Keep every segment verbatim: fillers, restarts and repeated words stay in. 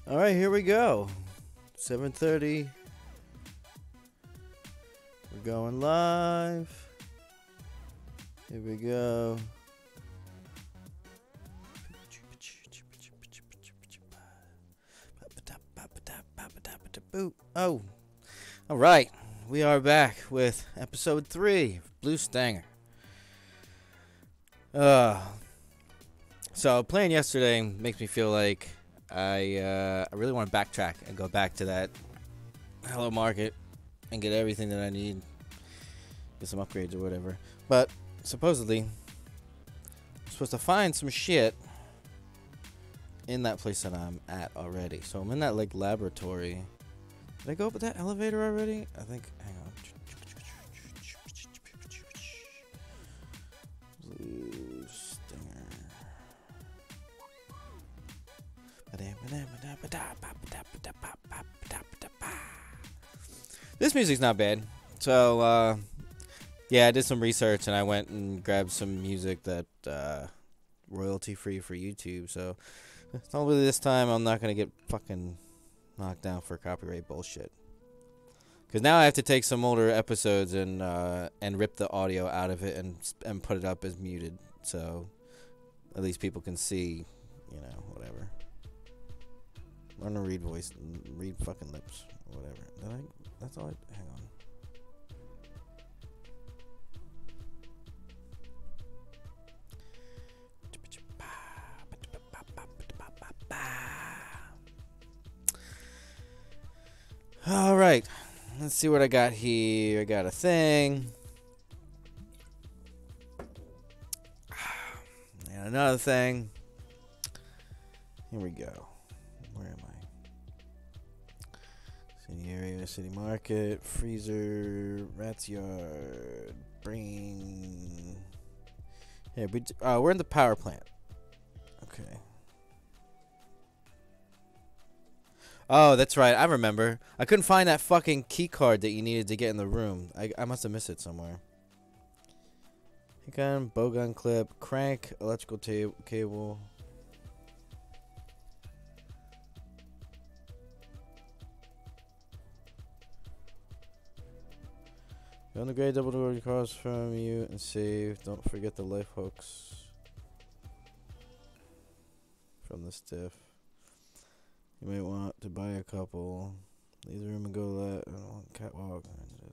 All right, here we go. seven thirty. We're going live. Here we go. Oh, all right. We are back with episode three of Blue Stanger. Uh, so playing yesterday makes me feel like I uh, I really want to backtrack and go back to that Hello Market and get everything that I need, get some upgrades or whatever. But supposedly, I'm supposed to find some shit in that place that I'm at already. So I'm in that like laboratory. Did I go up with that elevator already? I think. Hang on. Blue Stinger. This music's not bad. So, uh, yeah, I did some research and I went and grabbed some music that uh, royalty free for YouTube. So, hopefully this time I'm not going to get fucking knocked down for copyright bullshit. Because now I have to take some older episodes and uh, and rip the audio out of it and and put it up as muted. So, at least people can see, you know, whatever. Learn to read voice, read fucking lips, or whatever. Did I? That's all I. Hang on. All right. Let's see what I got here. I got a thing. And another thing. Here we go. Where am I? City area, city market, freezer, rat's yard, brain. Yeah, we, uh, we're in the power plant. Okay. Oh, that's right. I remember. I couldn't find that fucking key card that you needed to get in the room. I, I must have missed it somewhere. Gun, bowgun clip, crank, electrical ta- cable. Go on the gray double door across from you and save. Don't forget the life hooks from the stiff. You might want to buy a couple. Leave the room and go left. Catwalk.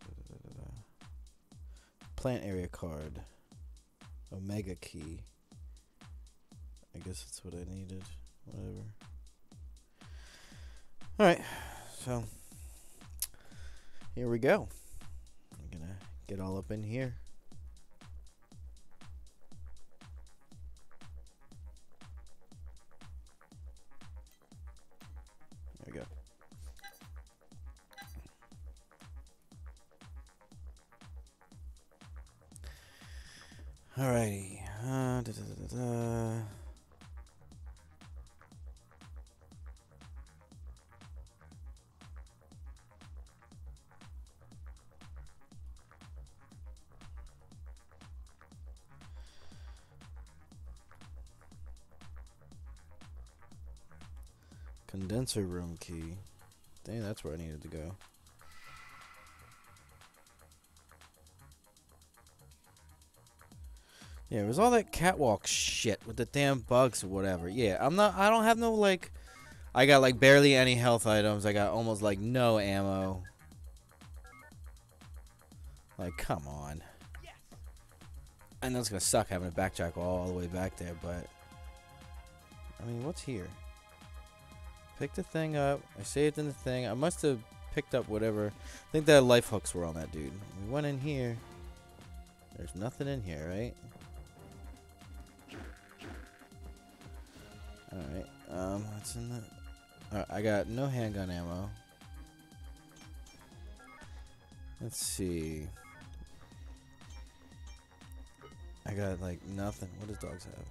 Plant area card. Omega key. I guess that's what I needed. Whatever. Alright. So, here we go. I'm gonna get all up in here. There we go. Alrighty. Uh, da, da, da, da. Condenser room key. Dang, that's where I needed to go. Yeah, it was all that catwalk shit with the damn bugs or whatever. Yeah, I'm not. I don't have no like. I got like barely any health items. I got almost like no ammo. Like, come on. I know it's gonna suck having to backtrack all the way back there, but I mean, what's here? Pick the thing up. I saved in the thing. I must have picked up whatever. I think the life hooks were on that dude. We went in here. There's nothing in here, right? Alright. Um, what's in the... Alright, I got no handgun ammo. Let's see. I got, like, nothing. What does dogs have?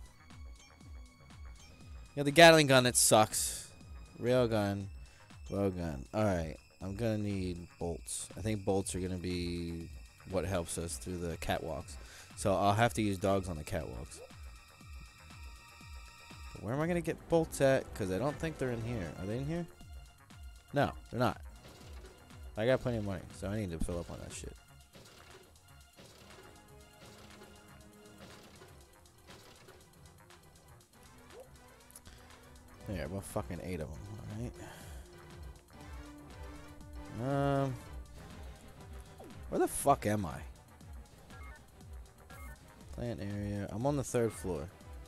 Yeah, the Gatling gun, it sucks. Railgun, bowgun. Alright, I'm gonna need bolts. I think bolts are gonna be what helps us through the catwalks. So I'll have to use dogs on the catwalks. Where am I gonna get bolts at? Because I don't think they're in here. Are they in here? No, they're not. I got plenty of money, so I need to fill up on that shit. There, about fucking eight of them. Alright. Um. Where the fuck am I? Plant area. I'm on the third floor.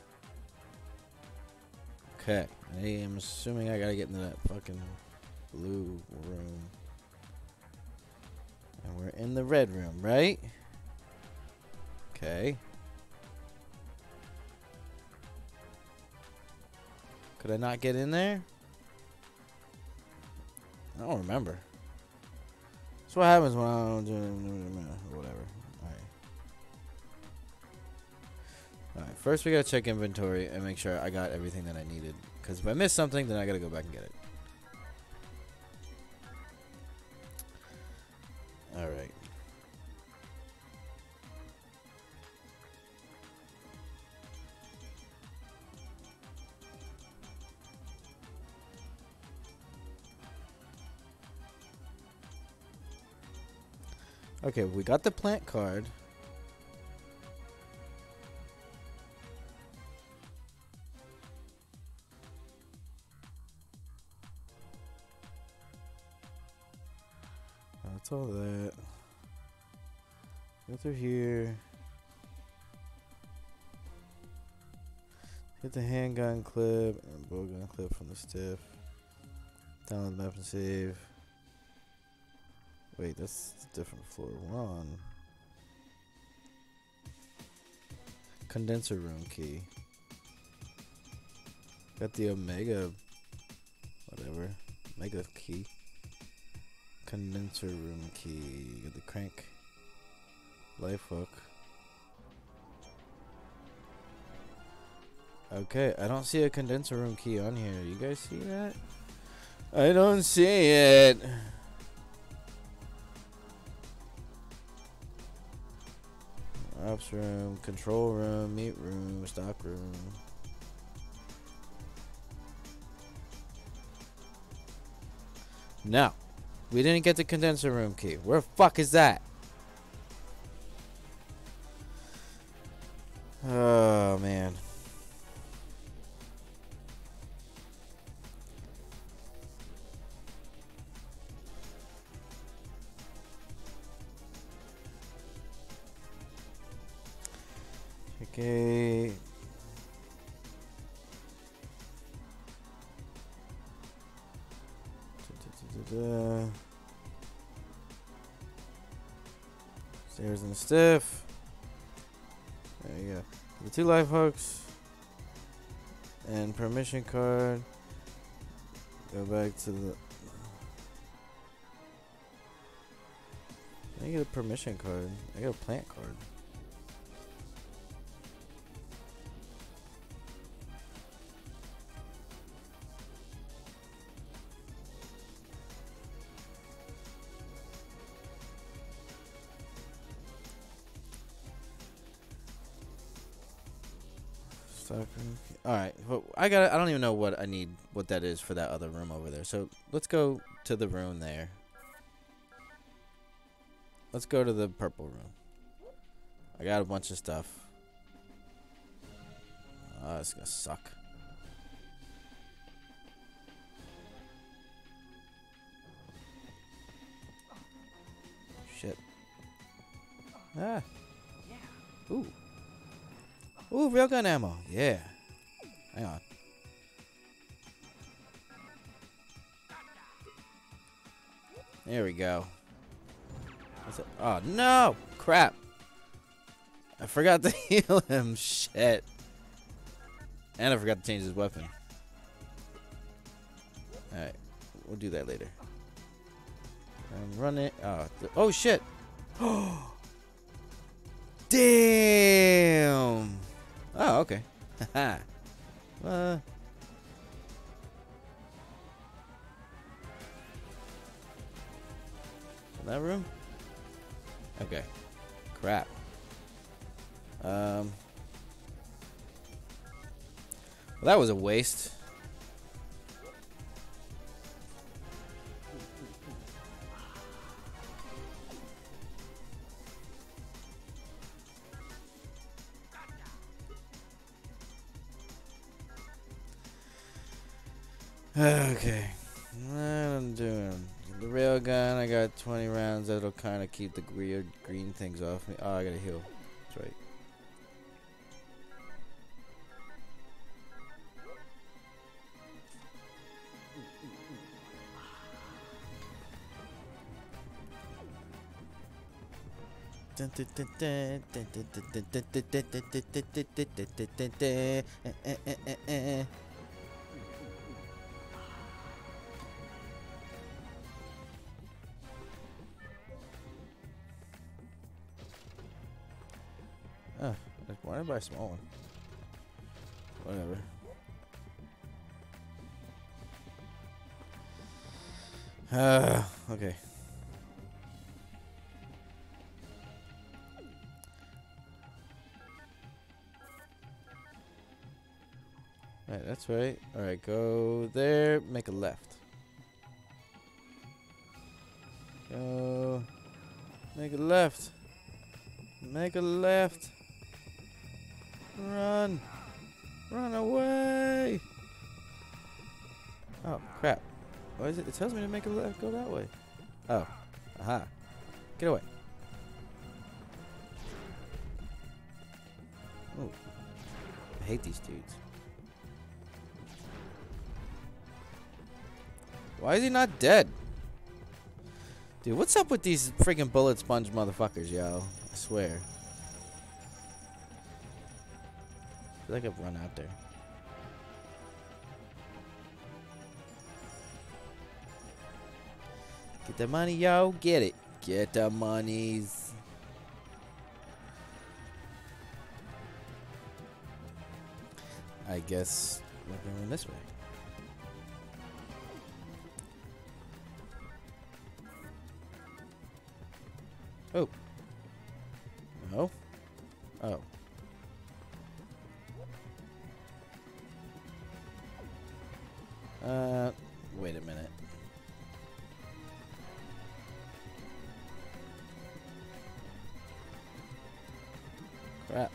Okay. I am assuming I gotta get into that fucking blue room. And we're in the red room, right? Okay. Could I not get in there? I don't remember. That's what happens when I don't do or whatever. Alright. Alright, first we gotta check inventory and make sure I got everything that I needed. Because if I miss something, then I gotta go back and get it. Alright. Okay, we got the plant card. That's all that. Go through here. Hit the handgun clip and bowgun clip from the stiff. Download the map and save. Wait, that's a different floor. We're on condenser room key. Got the Omega, whatever, Omega key. Condenser room key. Got the crank. Life hook. Okay, I don't see a condenser room key on here. You guys see that? I don't see it. Ops room, control room, meat room, stock room. No. We didn't get the condenser room key. Where the fuck is that? Oh, man. Okay. Da, da, da, da. Stairs and stiff. There you go. The two life hooks and permission card. Go back to the. I get a permission card. I got a plant card. All right, well, I got. I don't even know what I need. What that is for that other room over there. So let's go to the room there. Let's go to the purple room. I got a bunch of stuff. Oh, it's gonna suck. Shit. Ah. Ooh. Ooh, railgun ammo. Yeah. Hang on. There we go. What's it? Oh, no! Crap. I forgot to heal him. Shit. And I forgot to change his weapon. Alright. We'll do that later. I'm running. Oh, oh shit. Damn. Oh, okay. Haha. uh. In that room? Okay. Crap. Um. Well, that was a waste. Okay, what I'm doing. The railgun, I got twenty rounds. That'll kind of keep the weird green things off me. Oh, I gotta heal. That's right. Oh, why did I buy a small one? Whatever. Uh, okay. Alright, that's right. Alright, go there, make a left. Go. Make a left. Make a left. Run. Run away. Oh, crap. What is it? It tells me to make a left. Go that way. Oh. Aha. Get away. Oh. I hate these dudes. Why is he not dead? Dude, what's up with these freaking bullet sponge motherfuckers, yo? I swear. I feel like I've run out there. Get the money, yo. Get it. Get the monies. I guess we're going this way. Oh. No. Oh. Uh, wait a minute. Crap.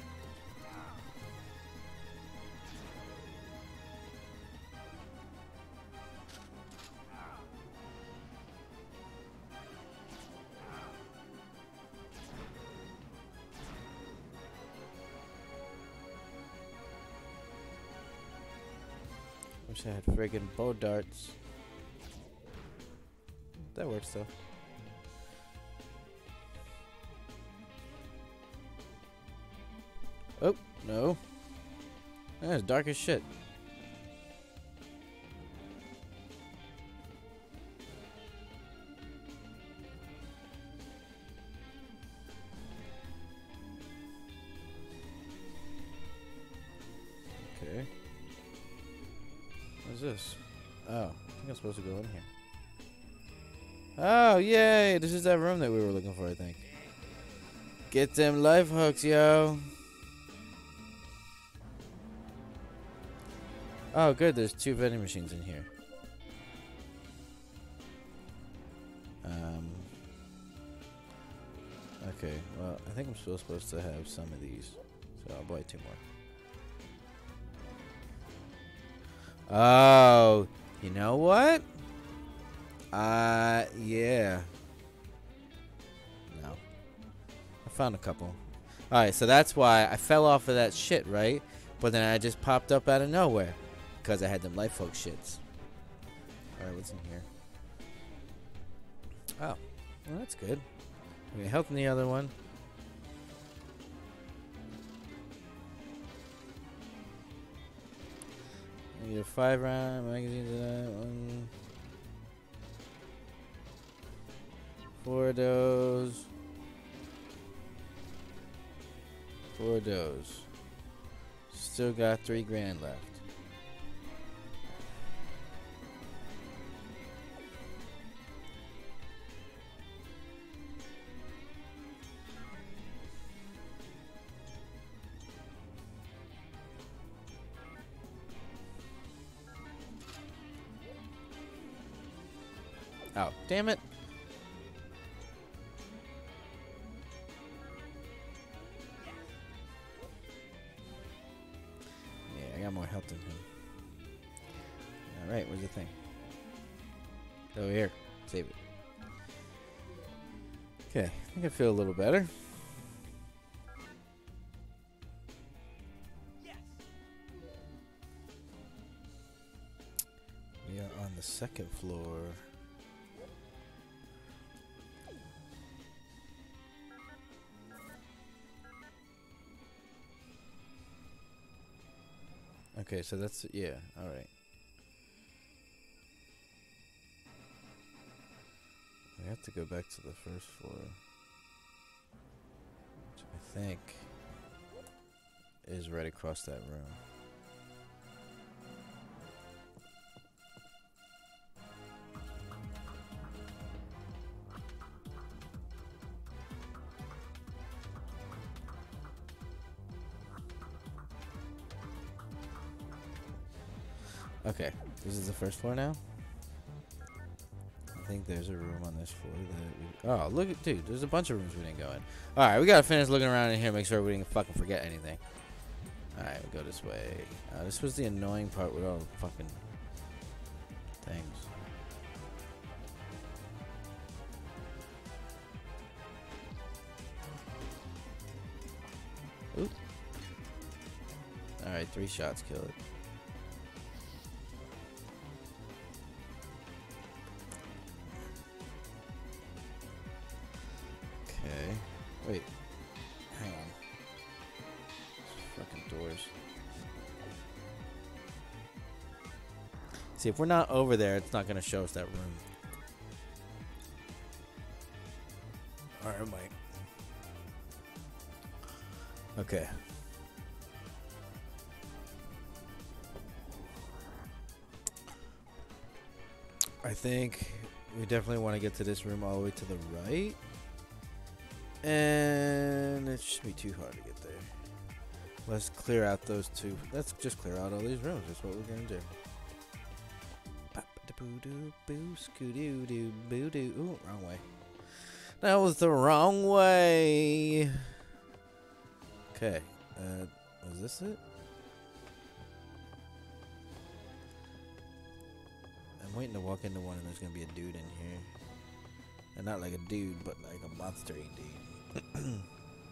Wish I had friggin' bow darts. That works though. Oh, no. That's dark as shit. Okay. What's this? Oh, I think I'm supposed to go in here. Oh, yay! This is that room that we were looking for, I think. Get them life hooks, yo! Oh, good. There's two vending machines in here. Um. Okay. Well, I think I'm still supposed to have some of these, so I'll buy two more. Oh, you know what? Uh, yeah. No. I found a couple. Alright, so that's why I fell off of that shit, right? But then I just popped up out of nowhere. Because I had them life folk shits. Alright, what's in here? Oh. Well, that's good. Okay, health in the other one. I need a five round magazine to that one. Four of those. Four of those. Still got three grand left. Oh, damn it. Yeah, I got more health than him. Alright, where's the thing? Over here. Save it. Okay, I think I feel a little better. We are on the second floor. Okay, so that's, yeah, alright. We have to go back to the first floor. Which I think is right across that room. Okay, this is the first floor now. I think there's a room on this floor that we, oh, look at, dude, there's a bunch of rooms we didn't go in. Alright, we gotta finish looking around in here, make sure we didn't fucking forget anything. Alright, we go this way. Uh, this was the annoying part with all the fucking things. Oop. Alright, three shots kill it. Okay. Wait. Hang on. Fucking doors. See, if we're not over there, it's not gonna show us that room. Or it might. Okay. I think we definitely want to get to this room all the way to the right. And it shouldn't be too hard to get there. Let's clear out those two. Let's just clear out all these rooms. That's what we're going to do. Ooh, wrong way. That was the wrong way. Okay. Uh, is this it? I'm waiting to walk into one and there's going to be a dude in here. And not like a dude, but like a monster-y dude.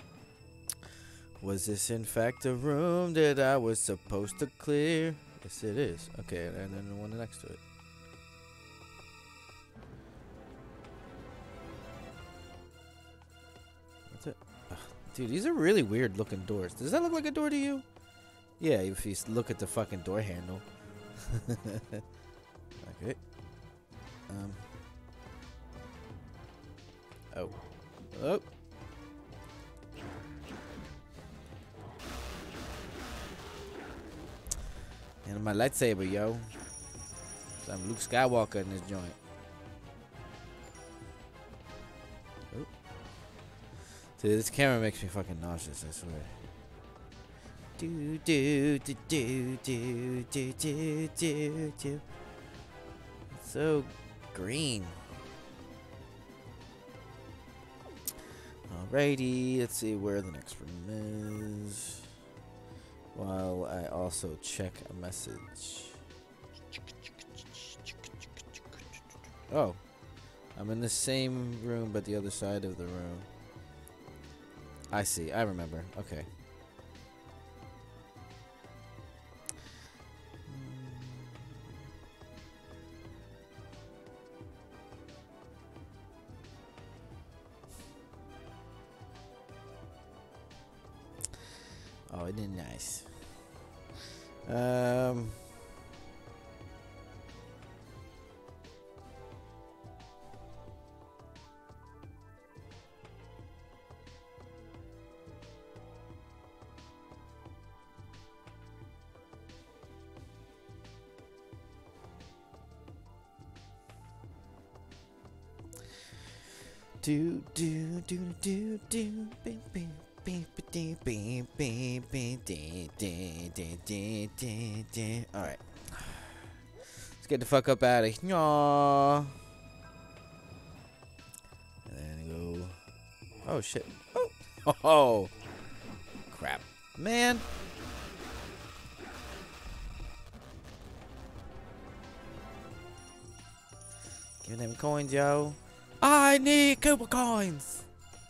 Was this in fact a room that I was supposed to clear? Yes, it is. Okay, and then the one next to it. That's it. Ugh, dude, these are really weird looking doors. Does that look like a door to you? Yeah, if you look at the fucking door handle. Okay. Um. Oh. Oh. And my lightsaber, yo. So I'm Luke Skywalker in this joint. Oh. Dude, this camera makes me fucking nauseous, I swear. Do do do do do do do do do. It's so green. Alrighty, let's see where the next room is. While I also check a message. Oh, I'm in the same room but the other side of the room. I see, I remember. Okay. Oh, isn't it nice? Um. Do do do do do bing bing. Alright. Let's get the fuck up out of here. Oh, shit. Oh. Oh. Crap. Man. Give them coins, yo. I need Koopa coins.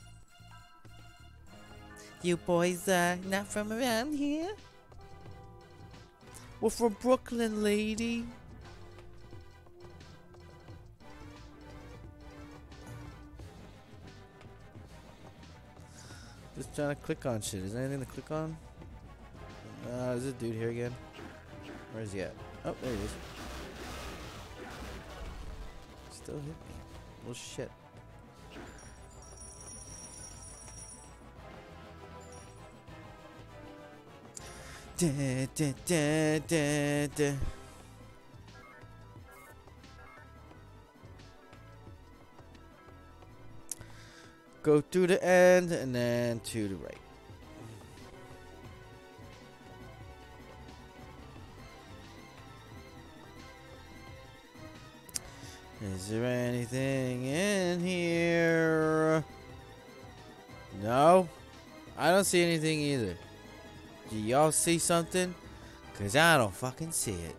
You boys, uh, not from around here? We're from Brooklyn, lady. Just trying to click on shit. Is there anything to click on? Uh, is this dude here again? Where is he at? Oh, there he is. Still hit me. Well, shit. Da, da, da, da, da. Go to the end and then to the right. Is there anything in here? No, I don't see anything either. Do y'all see something? Cause I don't fucking see it.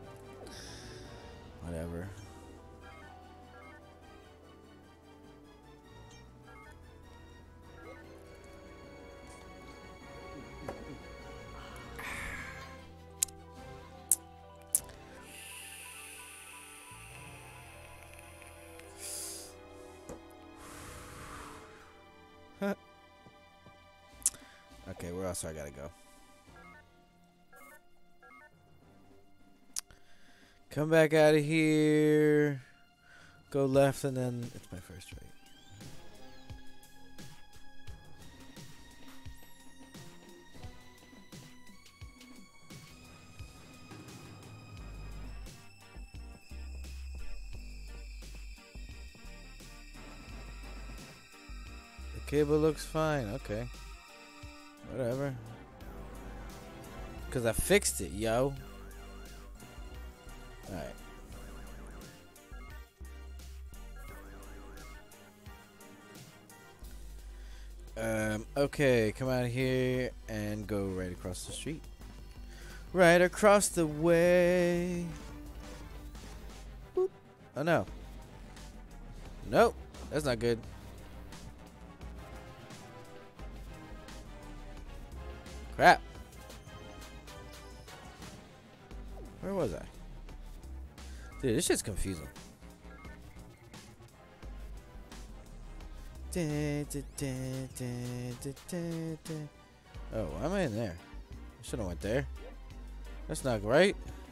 Whatever. Okay, where else do I gotta go? Come back out of here. Go left and then it's my first right. The cable looks fine. Okay. Whatever. Because I fixed it, yo. Alright. Um, okay, come out of here and go right across the street. Right across the way. Boop. Oh no. Nope. That's not good. Crap. Where was I? Dude, this shit's confusing. Da, da, da, da, da, da, da. Oh, why am I in there? I should have went there. That's not right.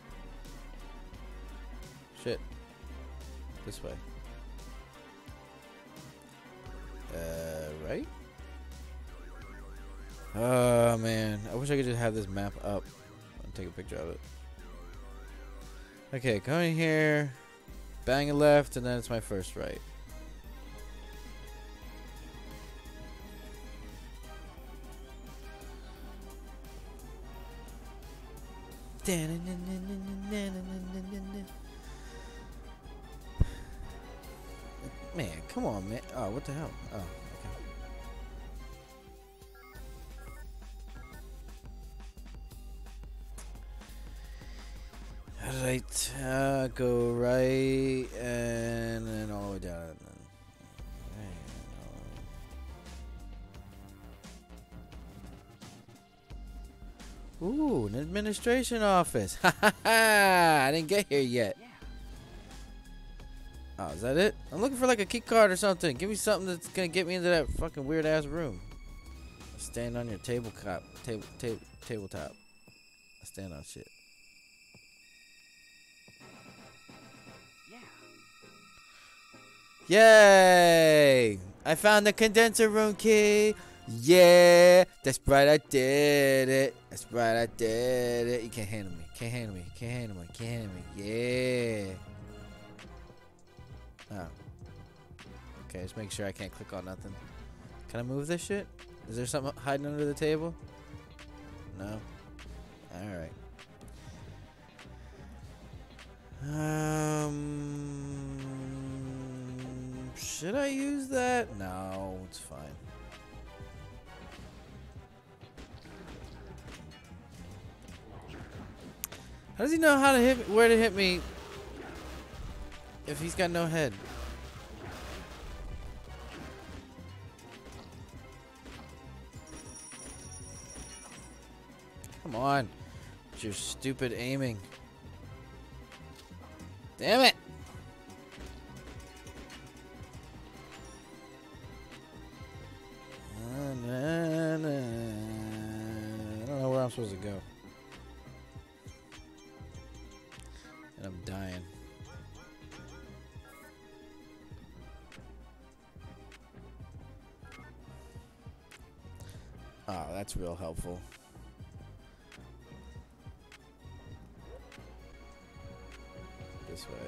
Shit. This way. Uh, right? Oh, man. I wish I could just have this map up and take a picture of it. Okay, come in here, bang a left, and then it's my first right. Man, come on, man. Oh, what the hell? Oh, okay. Right, uh, go right, and then all the way down. Ooh, an administration office. Ha ha ha! I didn't get here yet. Oh, is that it? I'm looking for like a key card or something. Give me something that's gonna get me into that fucking weird ass room. Stand on your table cop, table, table, tabletop. I stand on shit. Yay! I found the condenser room key. Yeah, that's right, I did it. That's right, I did it. You can't handle me. Can't handle me. Can't handle me. Can't handle me. Yeah. Oh. Okay, just make sure I can't click on nothing. Can I move this shit? Is there something hiding under the table? No. Alright. Um, should I use that? No, it's fine. How does he know how to hit me, where to hit me if he's got no head? Come on. It's your stupid aiming. Damn it. I don't know where I'm supposed to go. And I'm dying. Oh, that's real helpful. This way.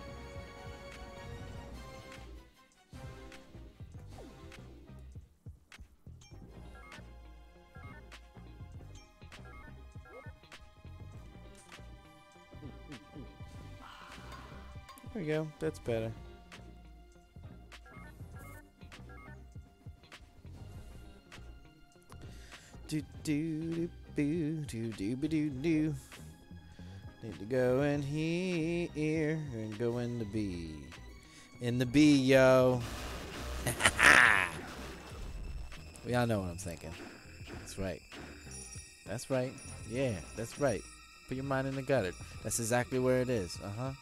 There we go. That's better. Do do do do do do do do. Need to go in here and go in the B. In the B, yo. We all know what I'm thinking. That's right. That's right. Yeah, that's right. Put your mind in the gutter. That's exactly where it is. Uh huh.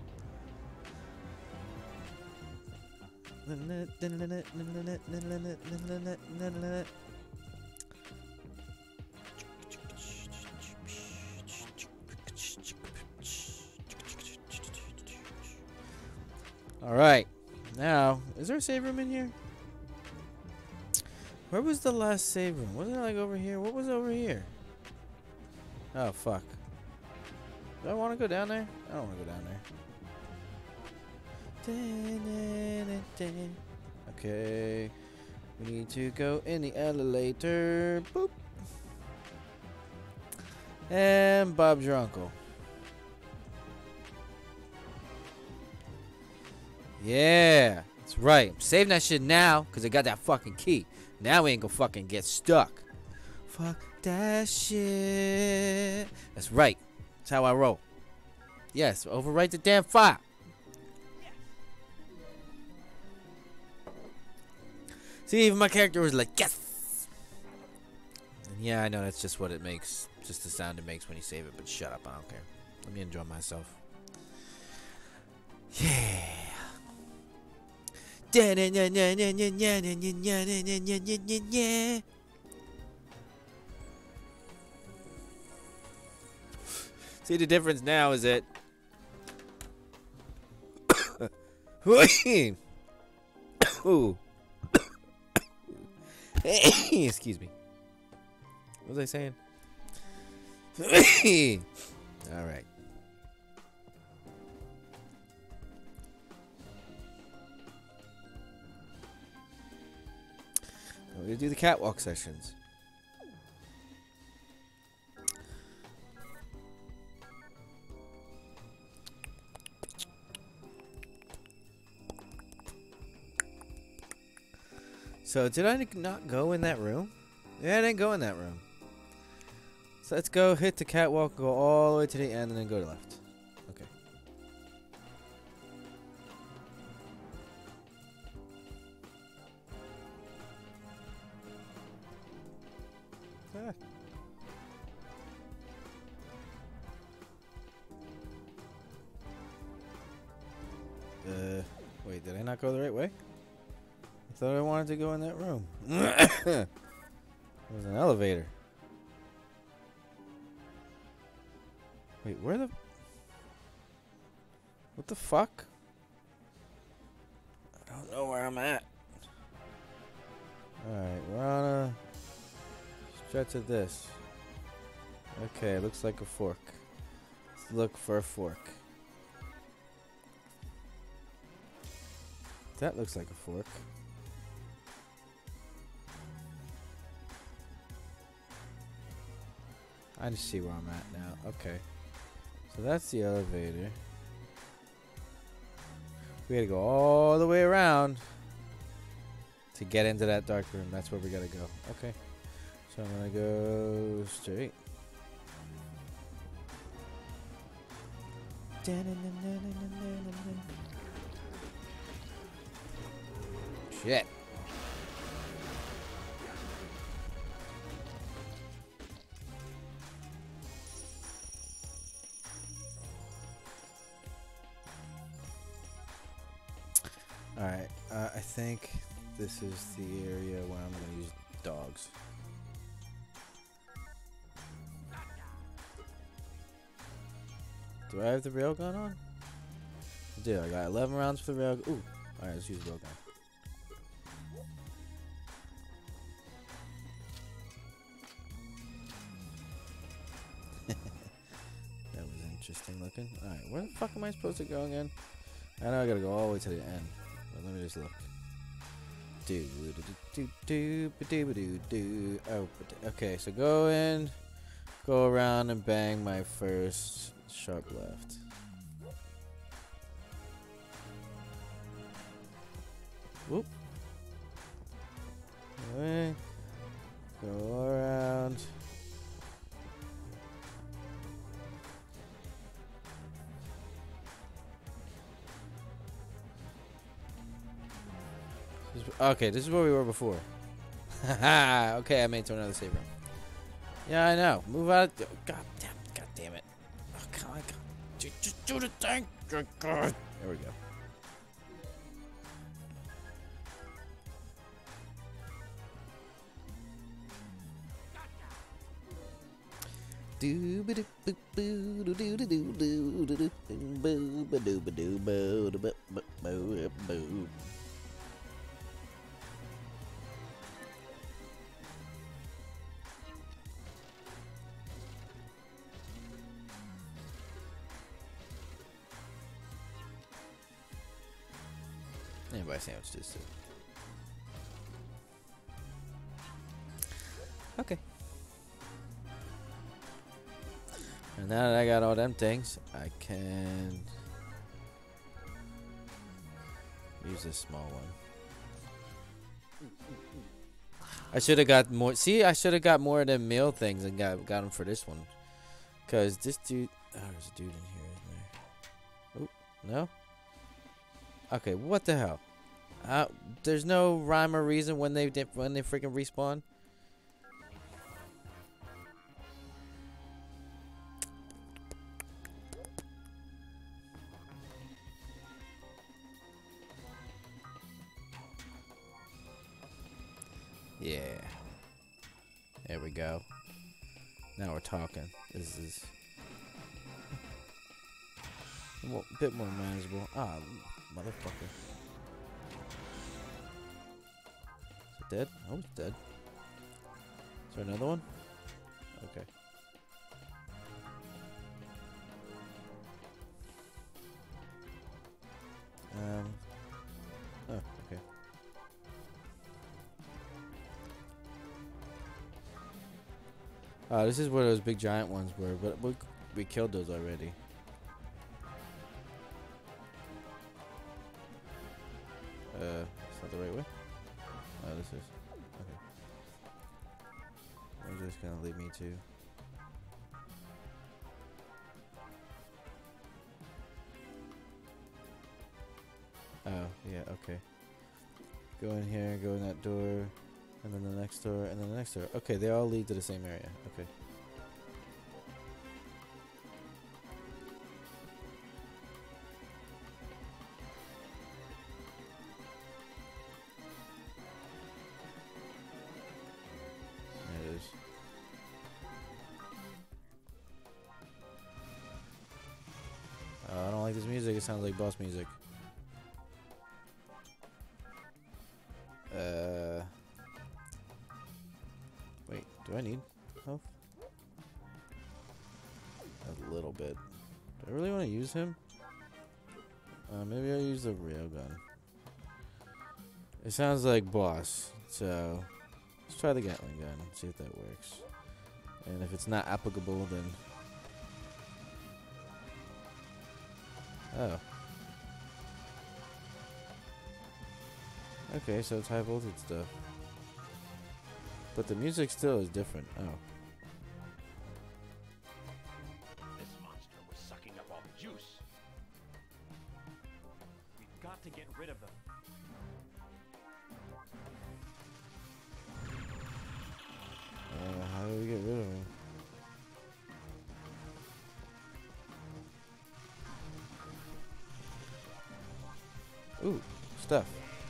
All right. Now, is there a save room in here? Where was the last save room? Wasn't it like over here? What was over here? Oh, fuck. Do I want to go down there? I don't want to go down there. Okay. We need to go in the elevator. Boop. And Bob's your uncle. Yeah, that's right. I'm saving that shit now because I got that fucking key. Now we ain't gonna fucking get stuck. Fuck that shit. That's right. That's how I roll. Yes, overwrite the damn file. See, even my character was like, yes! And yeah, I know that's just what it makes. Just the sound it makes when you save it, but shut up, I don't care. Let me enjoy myself. Yeah. See, the difference now is that Ooh. Excuse me. What was I saying? All right. We're gonna do the catwalk sessions. So did I not go in that room? Yeah, I didn't go in that room. So let's go hit the catwalk, go all the way to the end, and then go to left. Okay. Ah. Uh, wait, did I not go the right way? I thought I wanted to go in that room. There was an elevator. Wait, where the... What the fuck? I don't know where I'm at. Alright, we're on a stretch of this. Okay, looks like a fork. Let's look for a fork. That looks like a fork. I just see where I'm at now. Okay. So that's the elevator. We gotta go all the way around to get into that dark room. That's where we gotta go. Okay. So I'm gonna go straight. Shit. Alright, uh, I think this is the area where I'm going to use dogs. Do I have the railgun on? I do. I got eleven rounds for the railgun. Ooh. Alright, let's use the railgun. That was interesting looking. Alright, where the fuck am I supposed to go again? I know I gotta go all the way to the end. But let me just look. Do do do do do do do. Oh, okay. So go in, go around and bang my first sharp left. Whoop. Away. Go around. Okay, this is where we were before. Haha. Okay, I made it to another save room. Yeah, I know. Move out. Oh, God damn. God damn it. Oh, come on. Just, just do the thing. Good God. There we go. Do ba do boo boo do do do do do do do boo ba do ba do boo do ba boo boo. Anybody sandwiches too. Okay. And now that I got all them things, I can use this small one. I should have got more. See, I should have got more of them meal things and got got them for this one. Cause this dude, oh, there's a dude in here, isn't there? Oh, no. Okay, what the hell? Uh, there's no rhyme or reason when they when they freaking respawn. Yeah. There we go. Now we're talking. This is a bit more manageable. Ah, motherfucker. Is it dead? Oh, it's dead. Is there another one? Okay. Um. Oh, okay. Uh, this is where those big giant ones were, but we, we killed those already. Uh, it's not the right way? Oh, this is. Okay. Where's this gonna lead me to? Oh, yeah, okay. Go in here, go in that door. And then the next door, and then the next door. Okay, they all lead to the same area. Okay. There it is. Uh, I don't like this music. It sounds like boss music. Uh... Wait, do I need health? A little bit. Do I really want to use him? Uh, maybe I'll use the railgun. It sounds like boss, so let's try the Gatling gun and see if that works. And if it's not applicable, then... Oh. Okay, so it's high voltage stuff. But the music still is different. Oh. This monster was sucking up all the juice. got to get rid of them. Uh, how do we get rid of him? Ooh, stuff.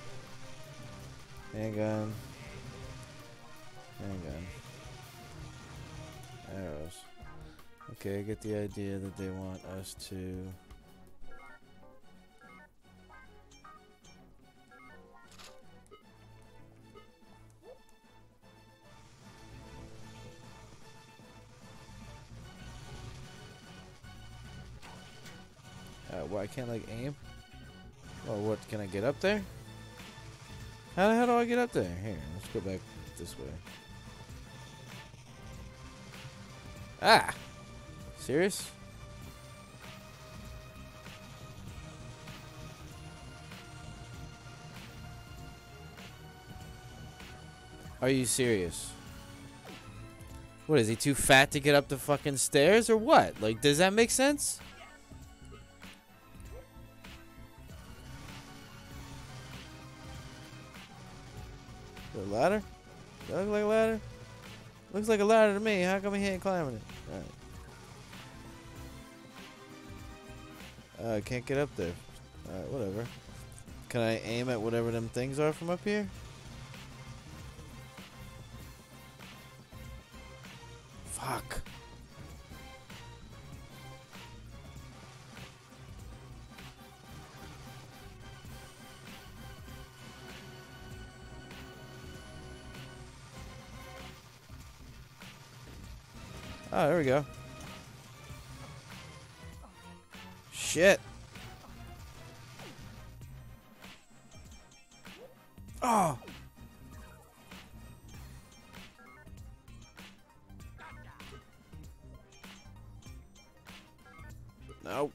Handgun. Handgun. Arrows. Okay, I get the idea that they want us to... Uh, what, I can't, like, aim? Or what, can I get up there? How the hell do I get up there? Here, let's go back this way. Ah! Serious? Are you serious? What, is he too fat to get up the fucking stairs or what? Like, does that make sense? A ladder? Does that look like a ladder? Looks like a ladder to me. How come he ain't climbing it? Alright. Uh, I can't get up there. Alright, whatever. Can I aim at whatever them things are from up here? Fuck. Oh, there we go. Shit. Oh. Nope.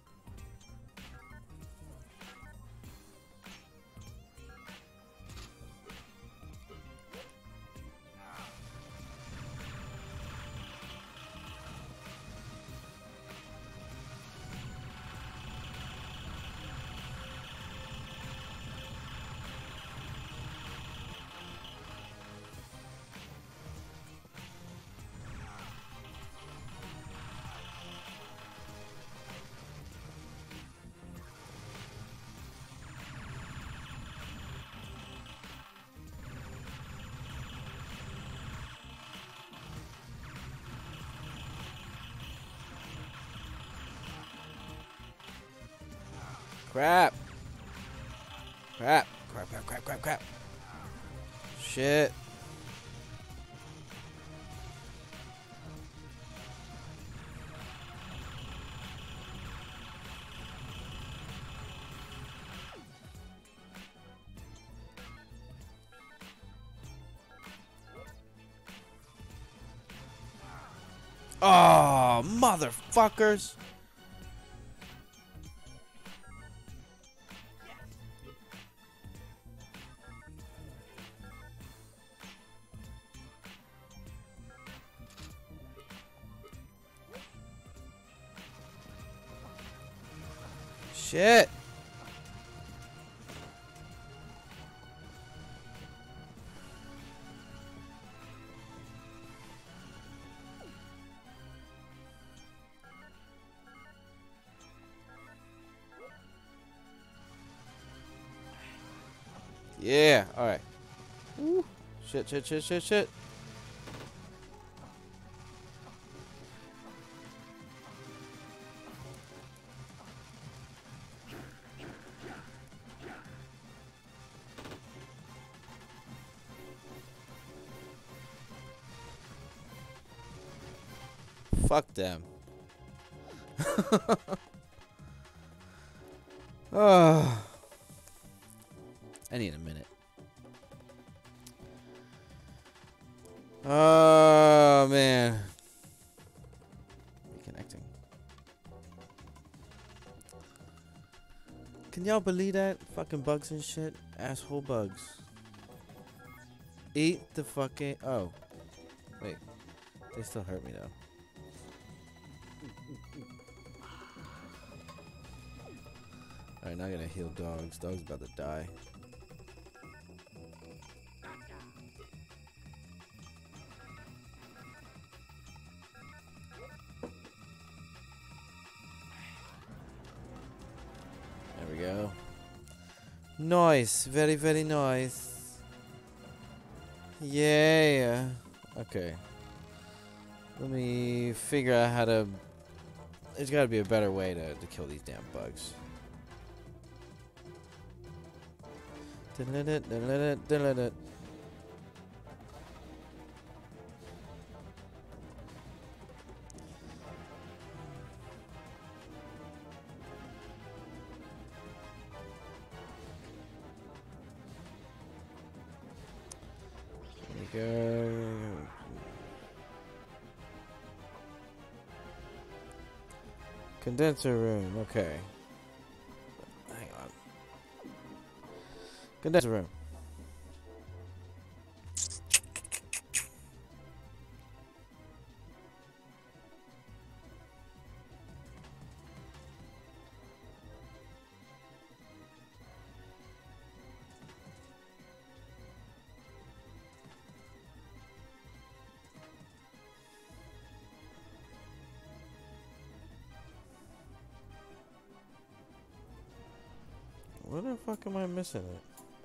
Crap. Crap. Crap, crap, crap, crap, crap. Shit. Oh, motherfuckers. Shit. Yeah, alright. Shit, shit, shit, shit, shit. Fuck them. Oh. I need a minute. Oh, man. Reconnecting. Can y'all believe that? Fucking bugs and shit. Asshole bugs. Eat the fucking... Oh. Wait. They still hurt me, though. Alright, now I gotta heal dogs. Dog's about to die. There we go. Nice. Very, very nice. Yeah. Okay. Let me figure out how to... There's gotta be a better way to, to kill these damn bugs. There we go. Condenser room, okay. Hang on. Condenser room. Where the fuck am I missing it?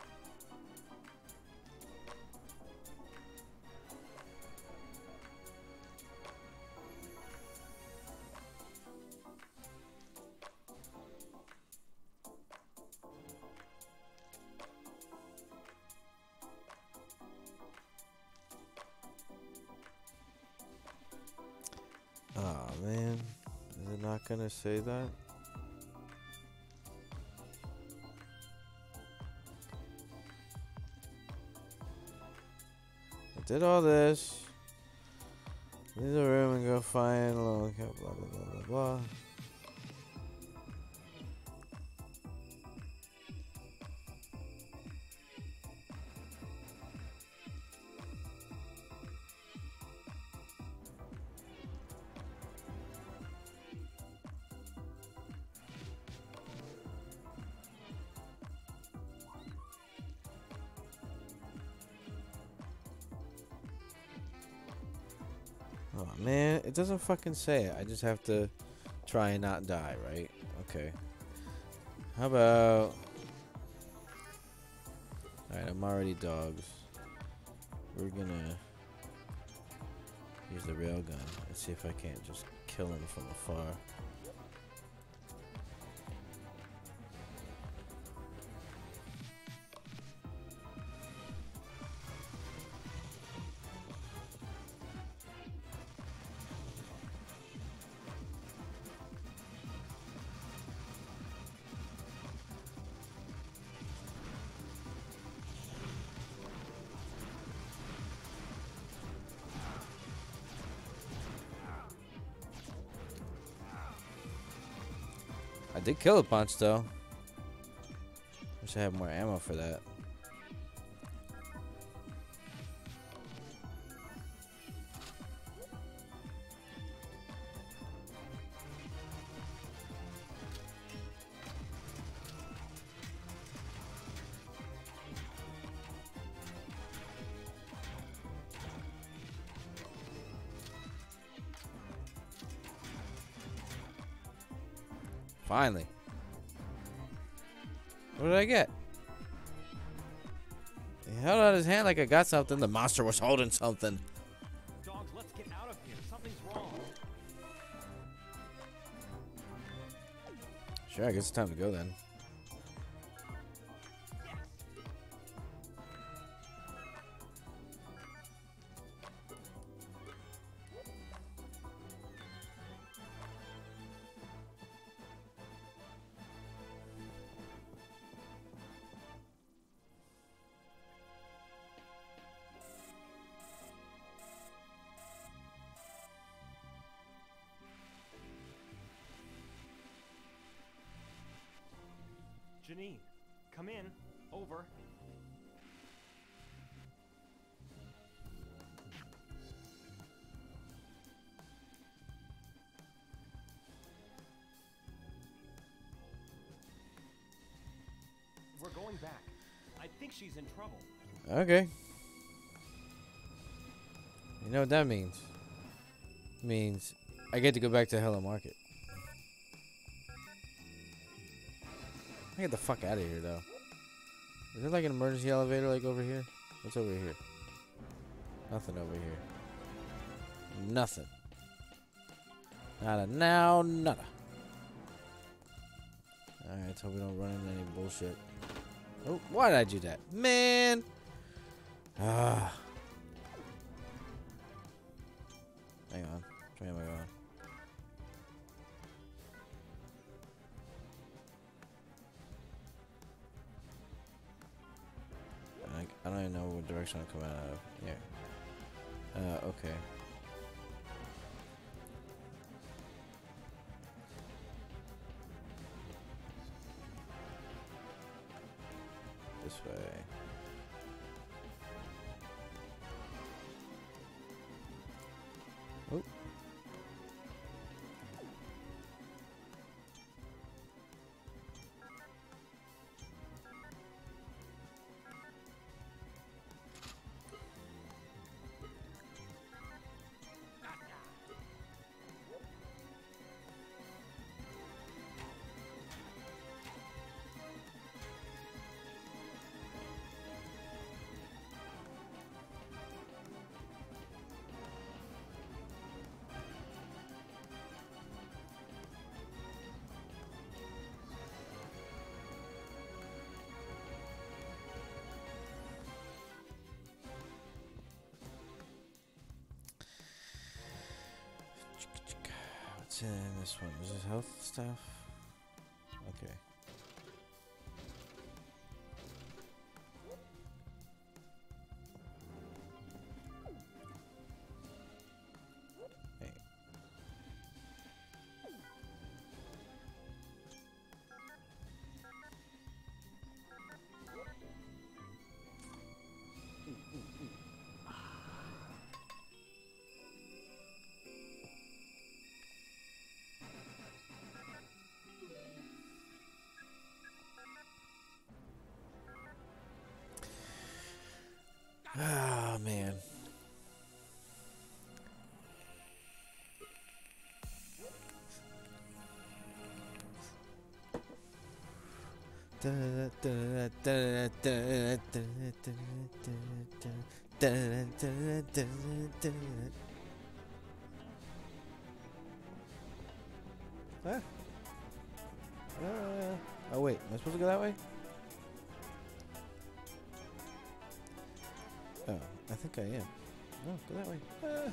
Oh man, is it not gonna say that? Did all this. Leave the room and go find alone. Blah blah blah blah blah. Oh man, it doesn't fucking say it. I just have to try and not die, right? Okay. How about... Alright, I'm already dogs. We're gonna use the railgun and see if I can't just kill him from afar. I did kill a bunch though. Wish I had more ammo for that. Finally. What did I get? He held out his hand like I got something. The monster was holding something. Dogs, let's get out of here. Something's wrong. Sure, I guess it's time to go then. Janine, come in. Over. back. I think she's in trouble. Okay. You know what that means? Means I get to go back to Hello Market. I get the fuck out of here, though. Is there like an emergency elevator like over here? What's over here? Nothing over here. Nothing. Nada now, nada. Alright, let's hope we don't run into any bullshit. Oh, why did I do that? Man! Ah. Hang on. Which way am I going? I, I don't even know what direction I'm coming out of. Yeah. Uh, okay. This way. Oh. What's in this one? Is this health stuff? Okay. Hey. Ah, man. Huh? Uh, oh wait, am I supposed to go that way? Oh, I think I am. Oh, go that way. Ah.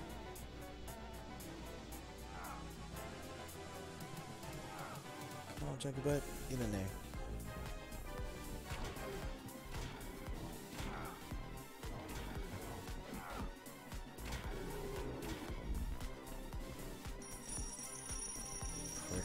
Come on, chunky butt. Get in there. Frick.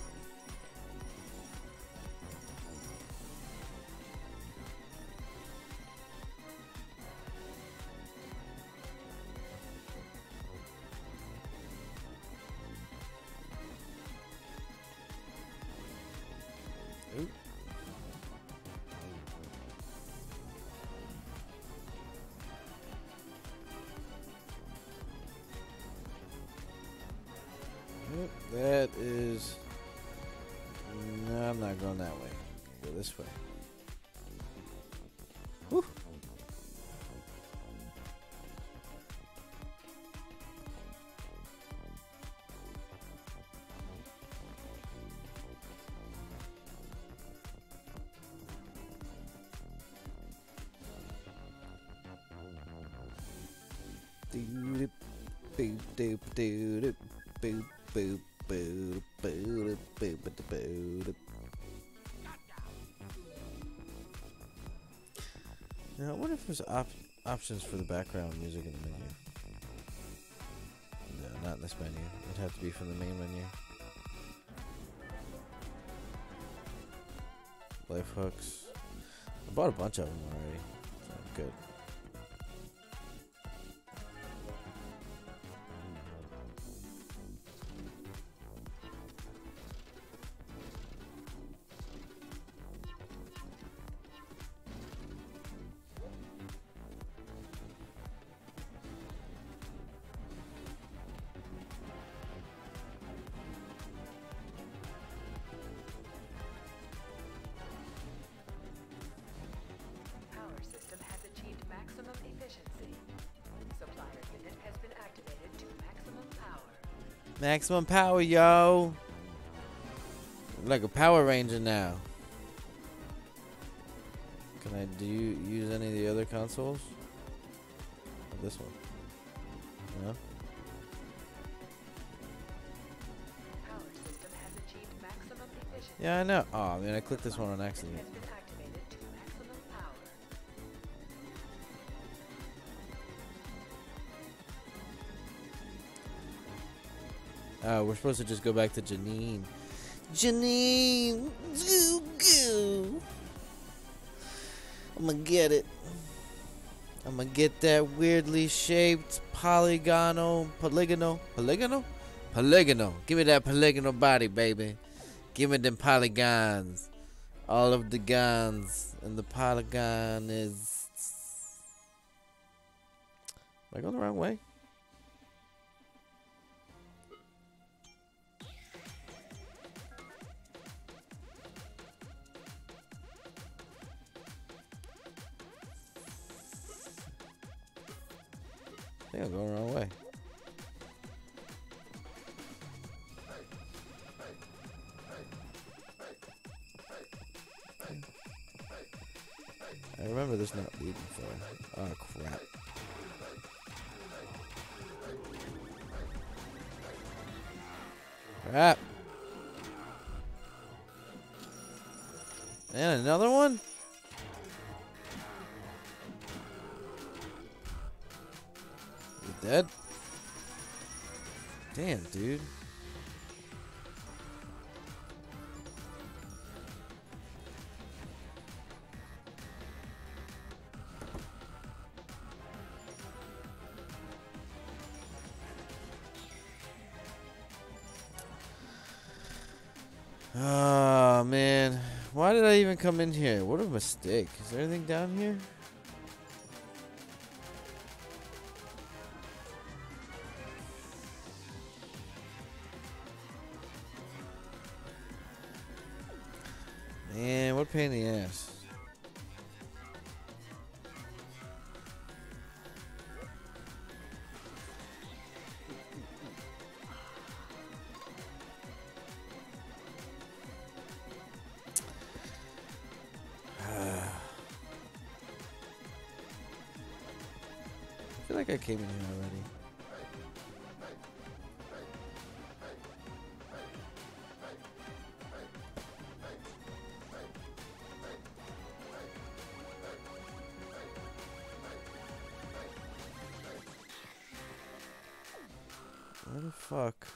Oop. Oop, that is... No, I'm not going that way. Go this way. Whew. Doop, boop, doop, doop, boop, boop, boop, boop, boop, boop, boop. Now, I wonder if there's op options for the background music in the menu. No, not in this menu. It'd have to be from the main menu. Life hooks. I bought a bunch of them already. So good. Maximum power, yo. I'm like a Power Ranger now. Can I do you use any of the other consoles? Or this one? No? Power system has achieved maximum efficiency. Yeah, I know. Oh, I mean, I clicked this one on accident. Has been activated to maximum power. Uh, we're supposed to just go back to Janine. Janine! Goo goo! I'm gonna get it. I'm gonna get that weirdly shaped polygonal, polygonal, polygonal? Polygonal. Give me that polygonal body, baby. Give me them polygons. All of the guns. And the polygon is... Am I going the wrong way? I think I'm going the wrong way. I remember this not leading for. Oh crap. Crap. And another one? You dead? Damn, dude. Oh man, why did I even come in here? What a mistake. Is there anything down here? Man, what a pain in the ass. I feel like I came in here already. Where the fuck?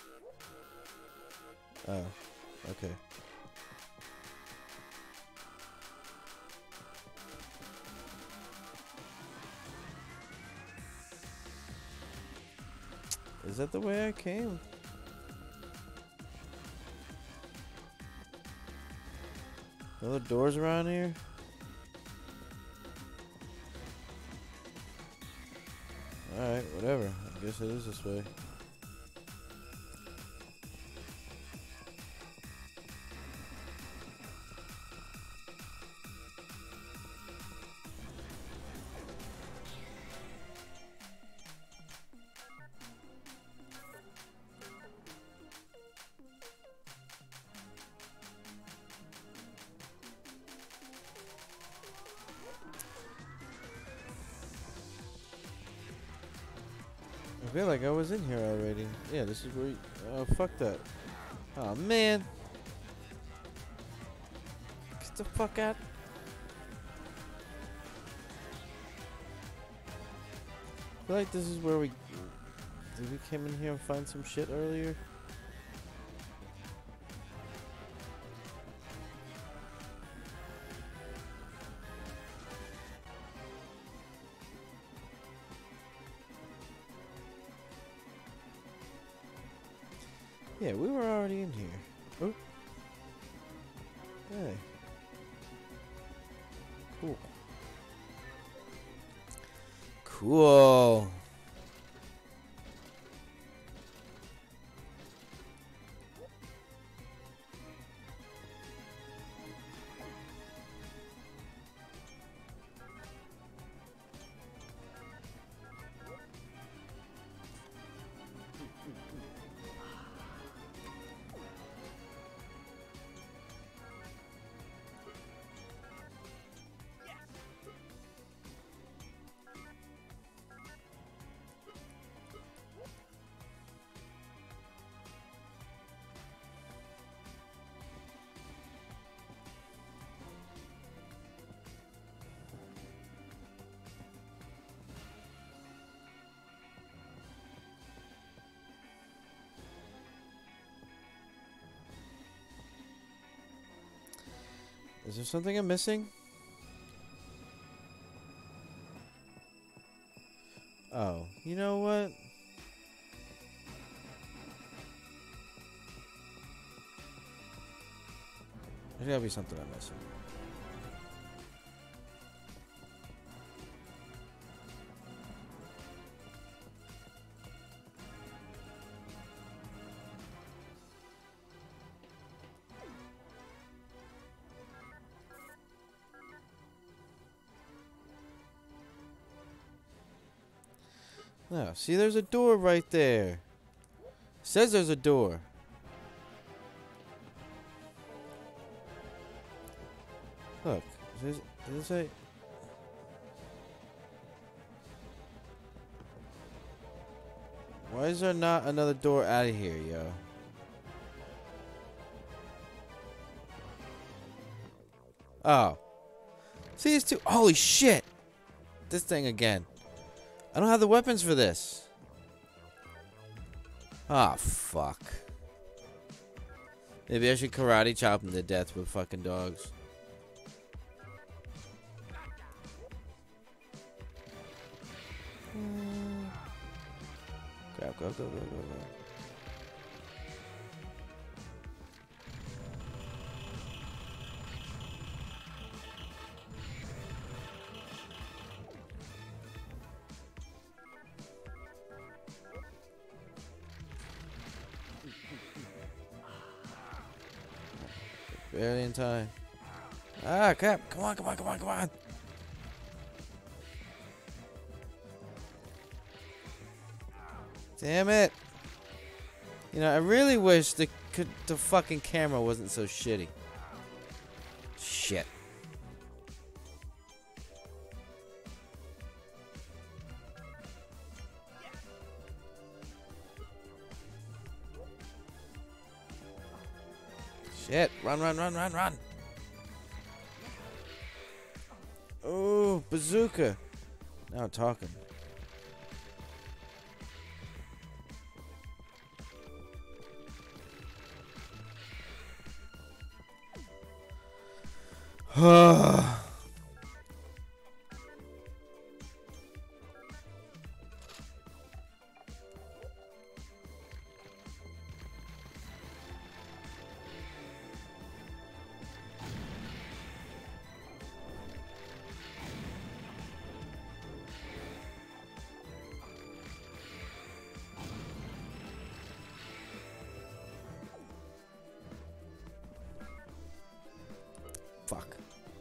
Oh, okay. Is that the way I came? No other doors around here? Alright, whatever. I guess it is this way. I feel like I was in here already. Yeah, this is where you, oh, fuck that. Oh, man. Get the fuck out. I feel like this is where we... Did we come in here and find some shit earlier? Yeah, we were already in here. Oh. Hey. Cool. Cool. Is there something I'm missing? Oh, you know what? There's gotta be something I'm missing. No, see, there's a door right there. Says there's a door. Look, does it, does it say? Why is there not another door out of here, yo? Oh. See, it's too. Holy shit! This thing again. I don't have the weapons for this. Ah, fuck. Maybe I should karate chop him to death with fucking dogs. Crap, go, go, go, go, go. Barely in time. Ah, crap. Come on, come on, come on, come on. Damn it. You know, I really wish the, the fucking camera wasn't so shitty. Shit. Shit. Run, run, run, run, run. Oh, bazooka. Now I'm talking. Fuck.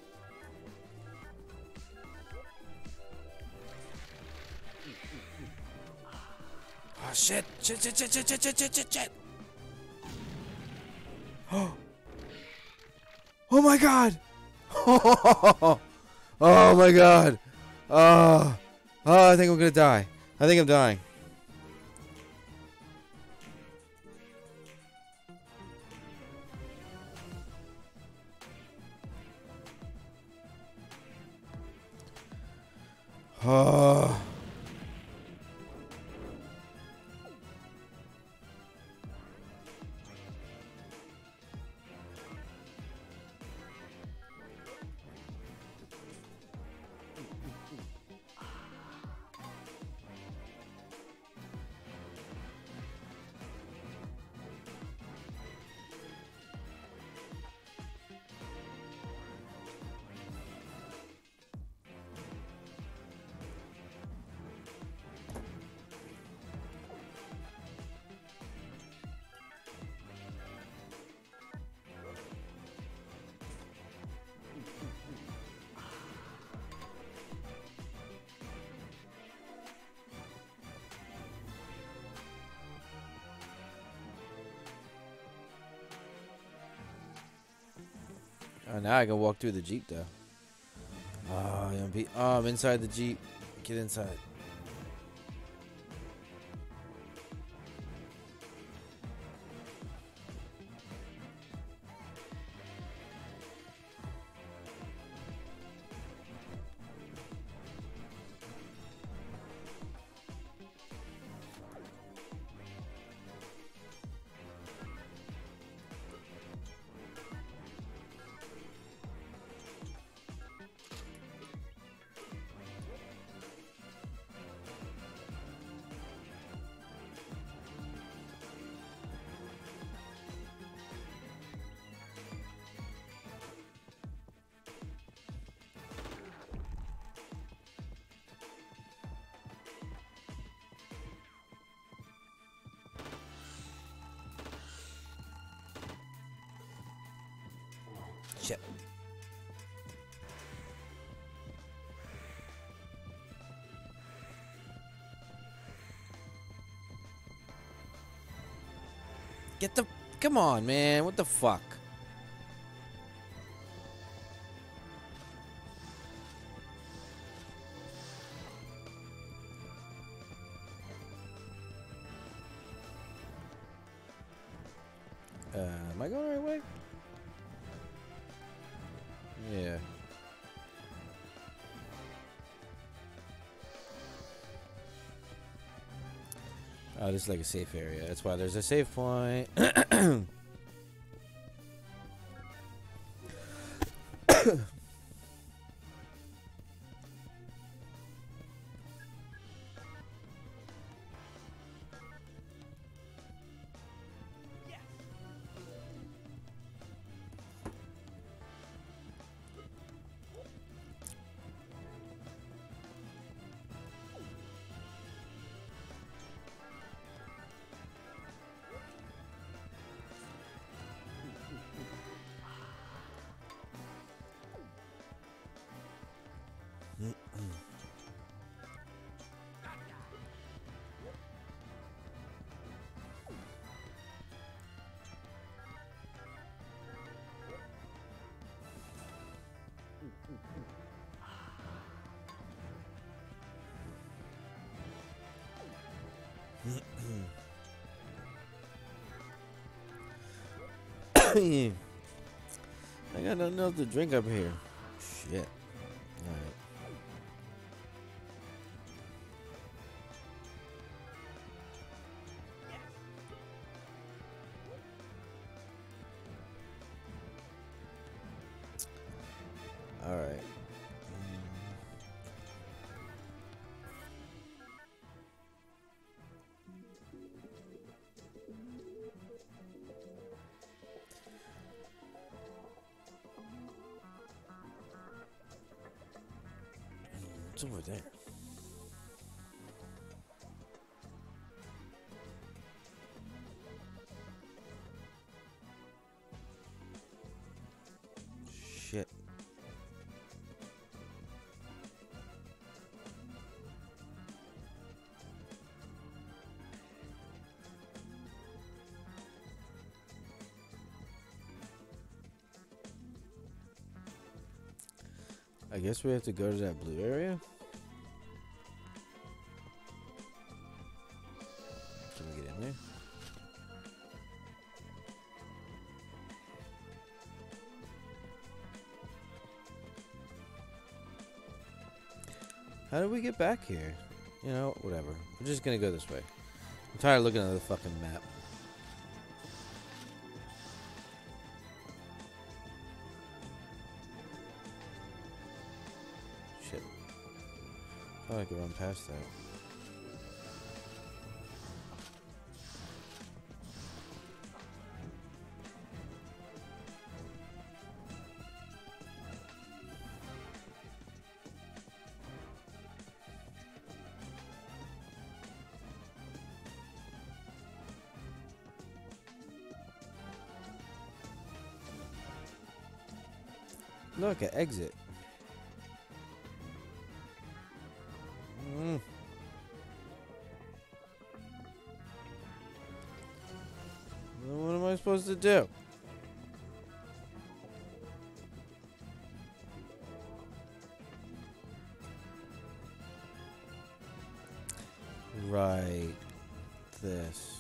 Oh shit! Shit! Shit! Shit! Shit! Shit! Shit! Shit! Shit! Shit! Oh! Oh my god! Oh my god! Oh! Oh! I think I'm gonna die. I think I'm dying. Oh. Oh, now I can walk through the Jeep, though. Oh, I'm, be oh, I'm inside the Jeep. Get inside. Shit. Get the... Come on, man. What the fuck? Uh, am I going the right way? Yeah. Oh, this is like a safe area. That's why there's a safe point. I got nothing else to drink up here. Shit. Alright. Alright. What's over there? Shit. I guess we have to go to that blue area. Can we get in there? How did we get back here? You know, whatever. We're just gonna go this way. I'm tired of looking at the fucking map. Shit. Thought I could run past that. Look, an exit. Mm. What am I supposed to do? Right. This.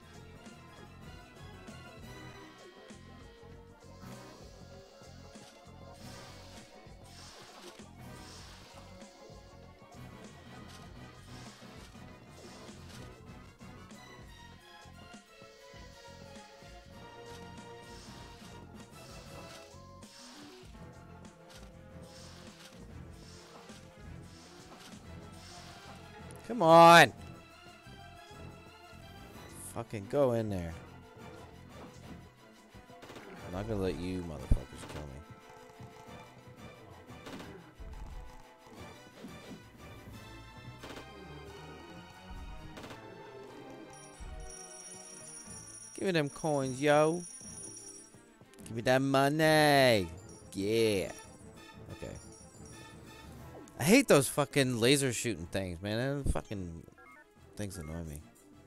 Come on! Fucking go in there. I'm not gonna let you motherfuckers kill me. Give me them coins, yo. Give me that money. Yeah. Okay. I hate those fucking laser shooting things, man. Them fucking things annoy me.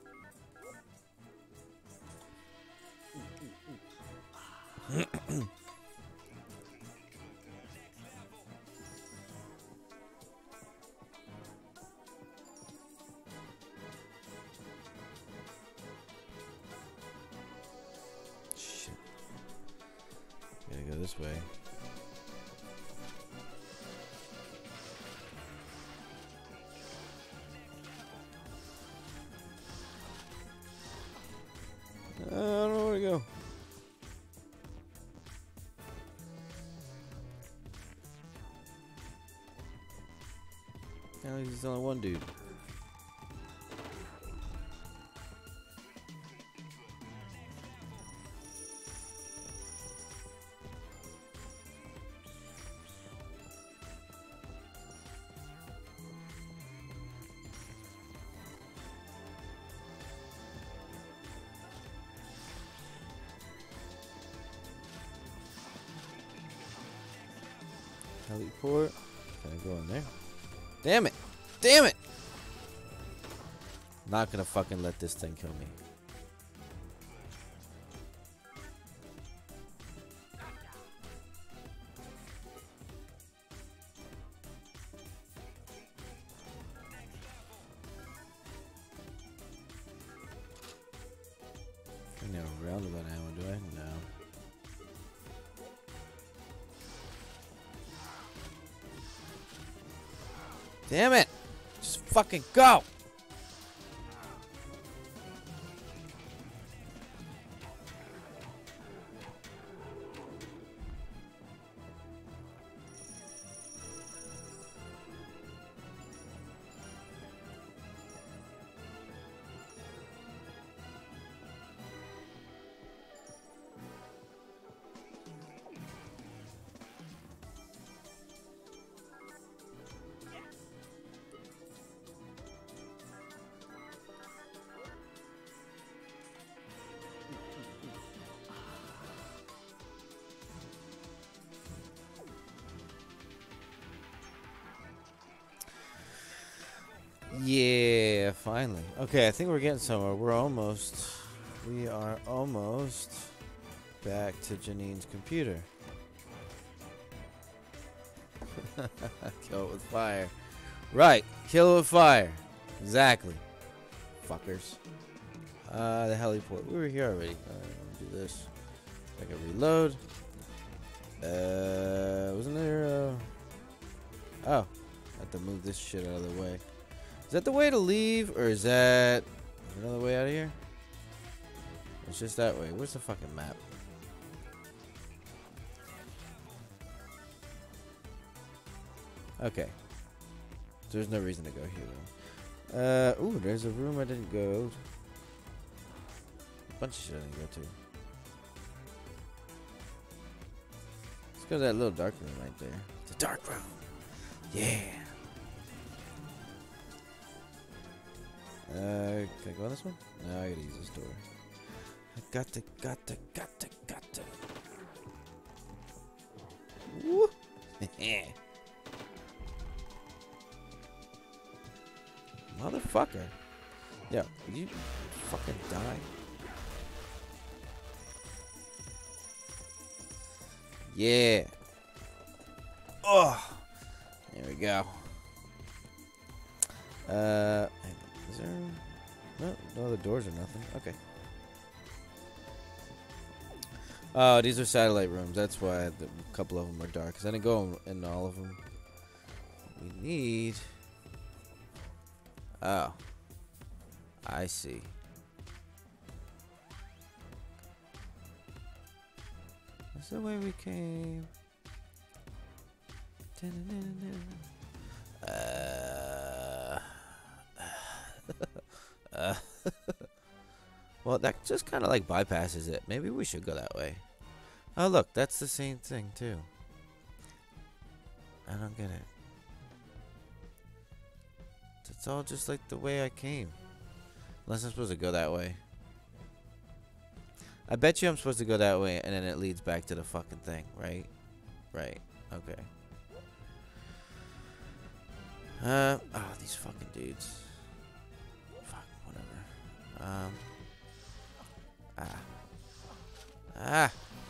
Shit. Gotta go this way. I don't know where to go. Now he's only one dude. Heliport. Can I go in there? Damn it! Damn it! Not gonna fucking let this thing kill me. I never roundabout ammo, do I? No. Damn it! Just fucking go! Yeah, finally. Okay, I think we're getting somewhere. We're almost. We are almost back to Janine's computer. Kill it with fire. Right, kill it with fire. Exactly. Fuckers. Uh, the heliport. We were here already. Alright, let me do this. I can reload. Uh, wasn't there, uh... Oh. I have to move this shit out of the way. Is that the way to leave, or is that another way out of here? It's just that way. Where's the fucking map? Okay. There's no reason to go here, though. Uh, ooh, there's a room I didn't go. A bunch of shit I didn't go to. Let's go to that little dark room right there. The dark room. Yeah. Uh, can I go on this one? No, I gotta use this door. I got to, got to, got to, got to. Woo! Motherfucker. Yeah, you fucking die. Yeah. Oh. There we go. Uh, is there? No, no other doors or nothing. Okay. Oh, these are satellite rooms. That's why the, a couple of them are dark. Cause I didn't go in, in all of them. We need. Oh. I see. That's the way we came. Uh, uh, well, that just kind of like bypasses it. Maybe we should go that way. Oh, look, that's the same thing too. I don't get it. It's all just like the way I came. Unless I'm supposed to go that way. I bet you I'm supposed to go that way and then it leads back to the fucking thing, right? Right. Okay. Uh, oh, these fucking dudes. Fuck, whatever. Um. Ah. Ah.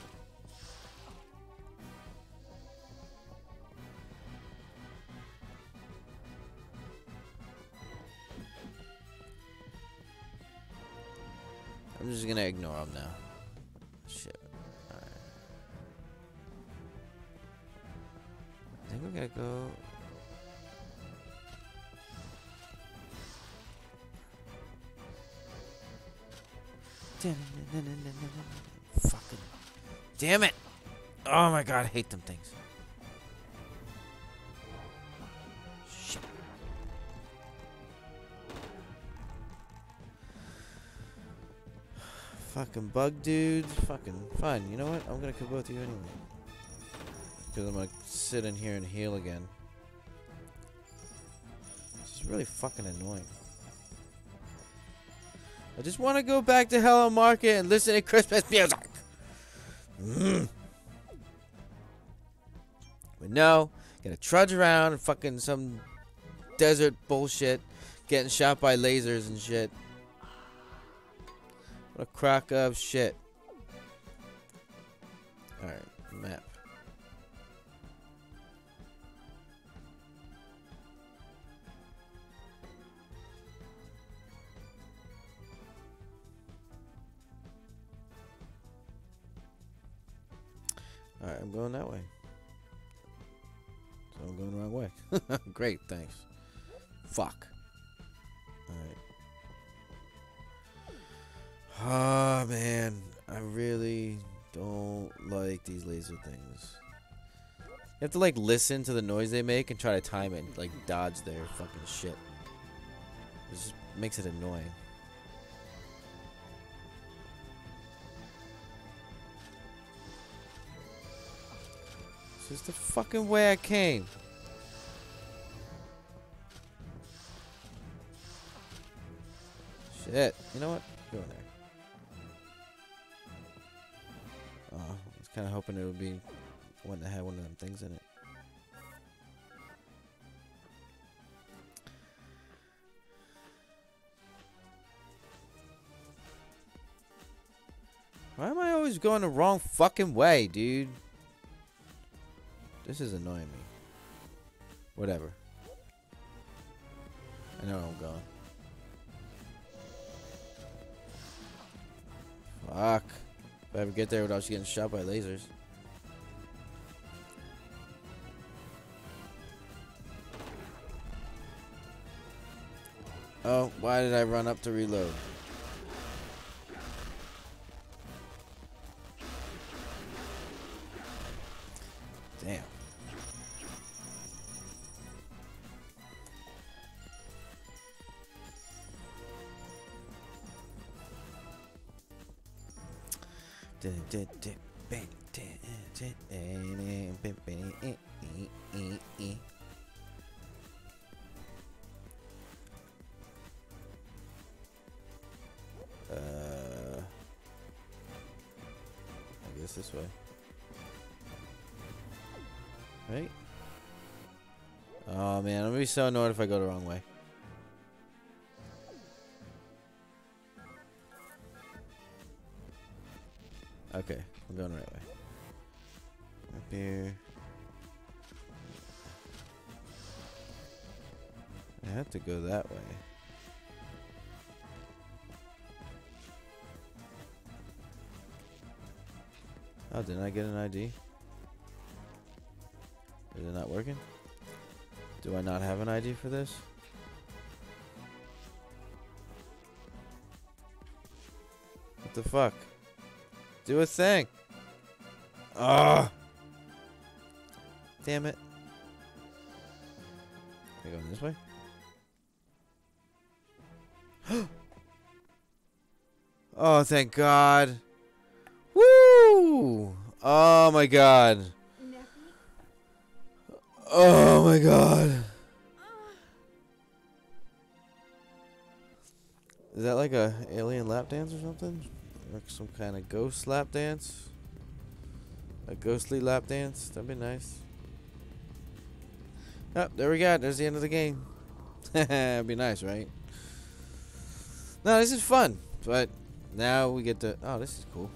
I'm just gonna ignore them now. Shit. Alright. I think we gotta go. Fucking. Damn it! Oh my god, I hate them things. Shit. Fucking bug dudes. Fucking fine. You know what? I'm gonna kill both of you anyway. Because I'm gonna sit in here and heal again. This is really fucking annoying. I just want to go back to Hello Market and listen to Christmas music. Mm. But no, gonna trudge around in fucking some desert bullshit, getting shot by lasers and shit. What a crock of shit. Alright, map. Alright, I'm going that way. So I'm going the wrong way. Great, thanks. Fuck. Alright. Oh man, I really don't like these laser things. You have to like listen to the noise they make and try to time it and like dodge their fucking shit. It just makes it annoying. This is the fucking way I came. Shit. You know what? Go in there. Oh, I was kind of hoping it would be one that had one of them things in it. Why am I always going the wrong fucking way, dude? This is annoying me. Whatever. I know where I'm going. Fuck. If I ever get there without getting shot by lasers. Oh, why did I run up to reload? Damn. Uh, I guess this way. Right? Oh man, I'm gonna be so annoyed if I go the wrong way. Okay, I'm going the right way. Up here. I have to go that way. Oh, didn't I get an I D? Is it not working? Do I not have an I D for this? What the fuck? Do a thing! Ugh! Damn it. Am I going this way? Oh, thank God. Woo! Oh my God. Oh my God. Is that like a alien lap dance or something? Like some kind of ghost lap dance? A ghostly lap dance. That'd be nice. Oh, there we go. There's the end of the game. That'd be nice, right? No, this is fun. But now we get to... Oh, this is cool.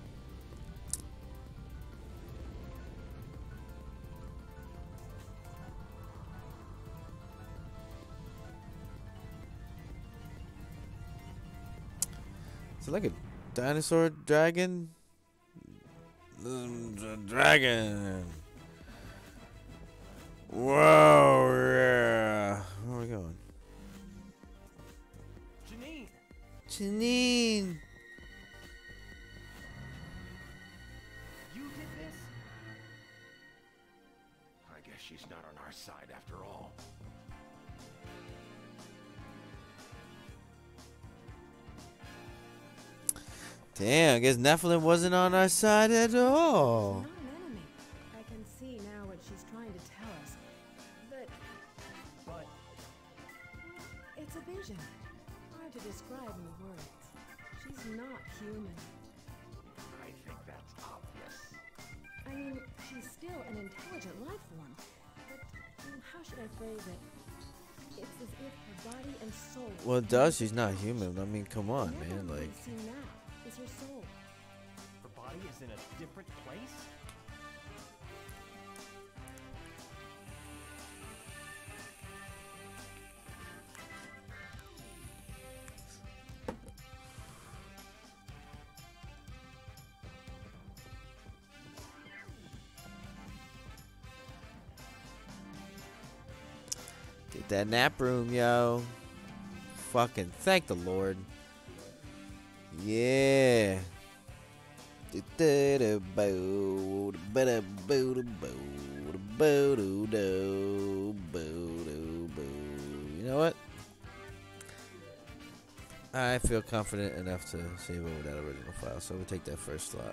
Is it like a dinosaur dragon? The dragon. Whoa, yeah. Where are we going? Janine! Janine. You did this? I guess she's not on our side after all. Damn, I guess Nephilim wasn't on our side at all. Not an enemy. I can see now what she's trying to tell us. But But it's a vision. Hard to describe in words. She's not human. I think that's obvious. I mean, she's still an intelligent life form. But mm, how should I phrase it? It's as if her body and soul. Well, it does. She's not human. I mean, come on, Never man. really Like, seen now is her soul. her body is in a different place? get that nap room, yo. Fucking thank the Lord. Yeah. You know what? I feel confident enough to save over that original file, so we'll take that first slot.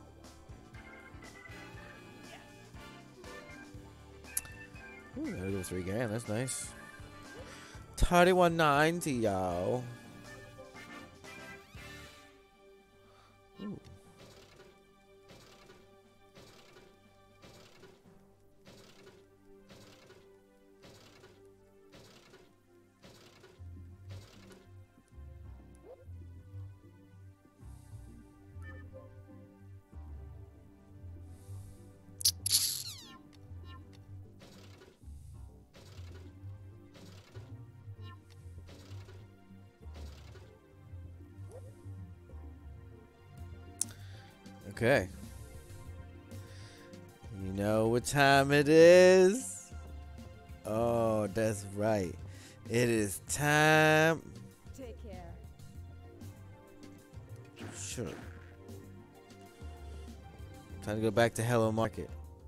Ooh, gotta go three grand. That's nice. thirty-one ninety, y'all. Ooh. Okay. You know what time it is? Oh, that's right. It is time. Take care. Sure. Time to go back to Hello Market.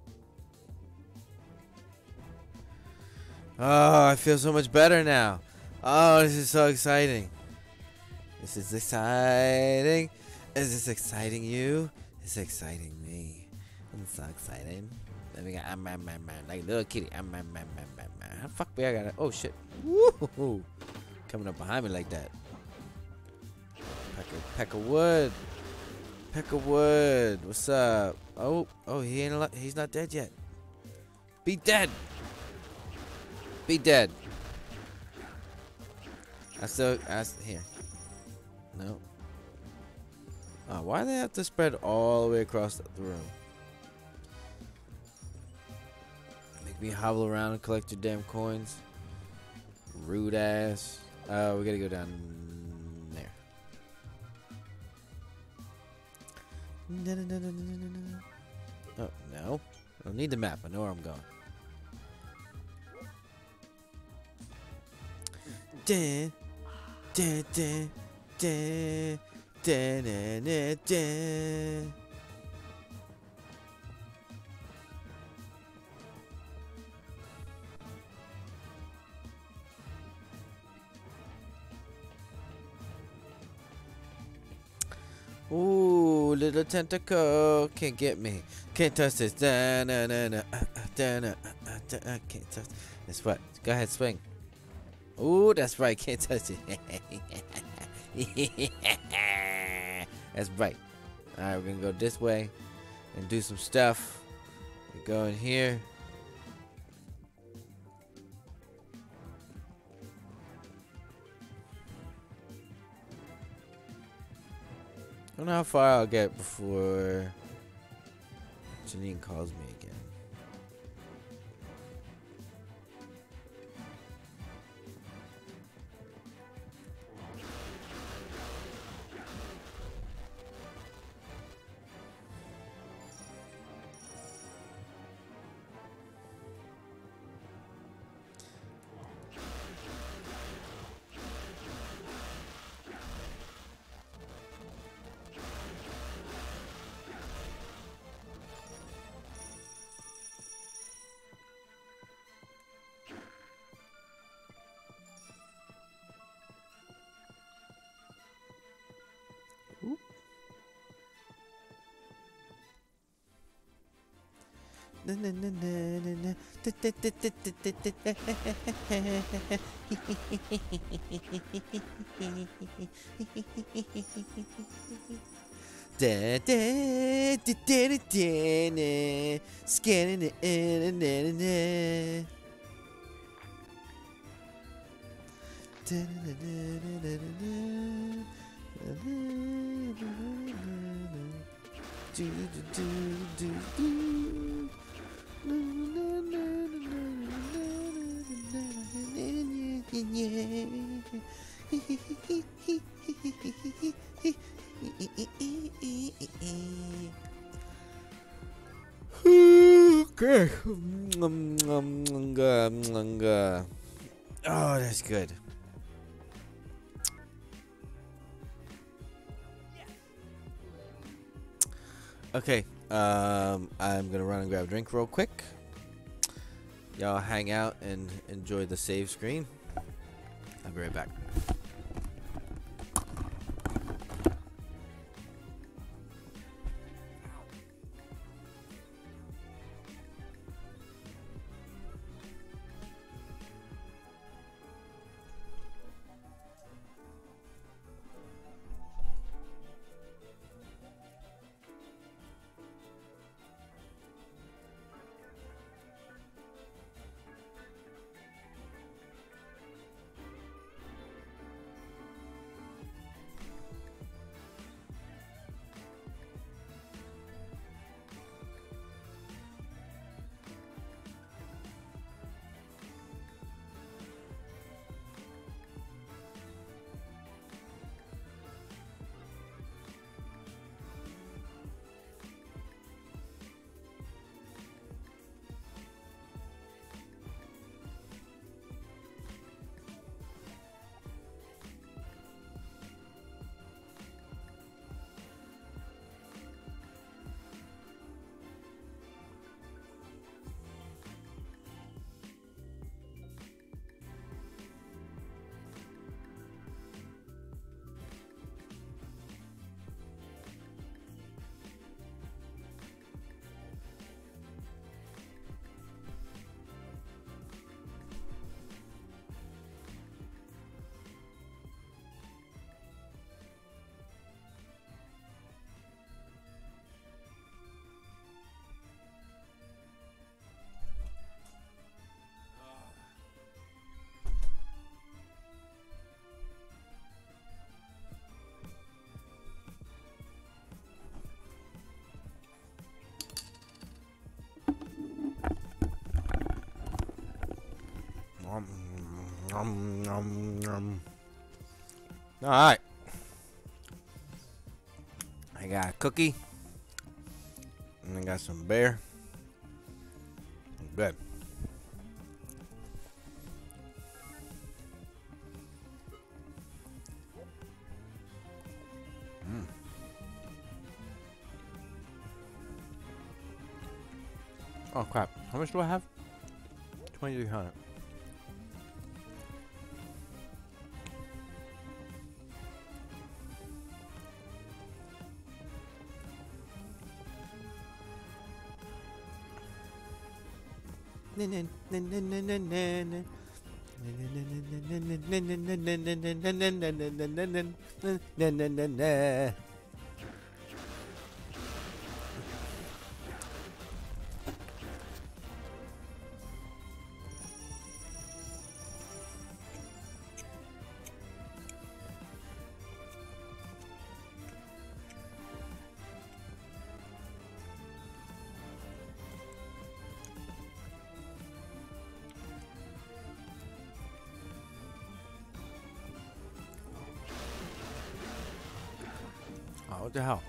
Oh, I feel so much better now. Oh, this is so exciting. This is exciting. Is this exciting you? It's exciting me. I'm so excited. Let me go. I'm, I'm, I'm, I'm like a little kitty. I'm, I'm, I'm, I'm, I'm, I'm. How fuck me? I got it. Oh shit. Woo! Coming up behind me like that. Peck of, peck of wood. Peck of wood. What's up? Oh, oh, he ain't. Al- he's not dead yet. Be dead. Be dead. I still. I st- here. No. Oh, why do they have to spread all the way across the room? Make me hobble around and collect your damn coins. Rude ass. Oh, we gotta go down there. Oh, no. I don't need the map. I know where I'm going. Dun, dun, dun, dun. Dun, dun, dun, dun. Ooh, little tentacle can't get me. Can't touch this. Da, na, na, na, uh, uh, da, na, uh, uh, da, uh, can't touch. That's right. Go ahead, swing. Ooh, that's right. Can't touch it. That's right. Alright, we're gonna go this way. and do some stuff. We go in here. I don't know how far I'll get before Janine calls me again. Scanning it. Okay. Oh, that's good. Okay, um, I'm gonna run and grab a drink real quick. Y'all hang out and enjoy the save screen. I'll be right back. Um, um, um. All right. I got a cookie. And I got some beer. Good. Mm. Oh crap. How much do I have? twenty-three hundred. What the hell?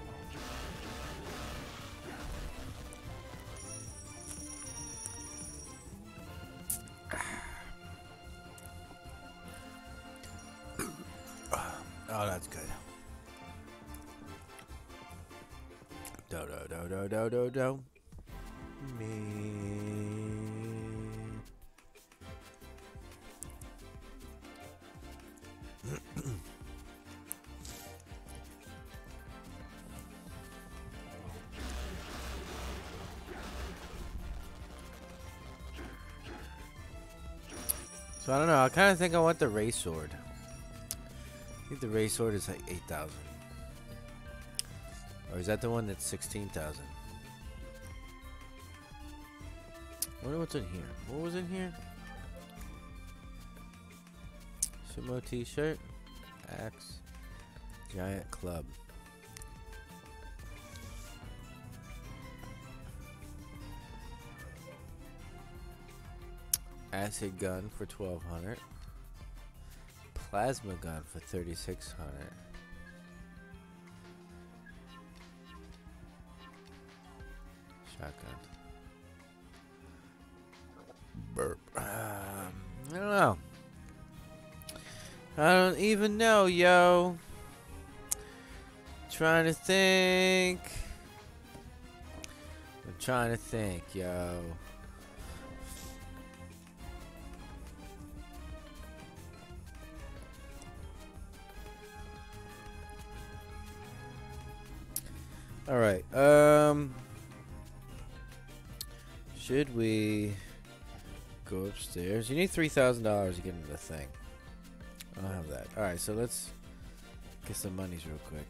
Oh, that's good. Do do do do do do do. Me. So I don't know. I kind of think I want the Ray Sword. I think the Ray Sword is like eight thousand. Or is that the one that's sixteen thousand? I wonder what's in here. What was in here? Sumo t-shirt. Axe. Giant club. Acid gun for twelve hundred. Plasma gun for thirty-six hundred. Shotgun. Burp. Um, I don't know. I don't even know, yo. Trying to think. I'm trying to think, yo. All right. Um, should we go upstairs? You need three thousand dollars to get into the thing. I don't have that. All right. So let's get some monies real quick.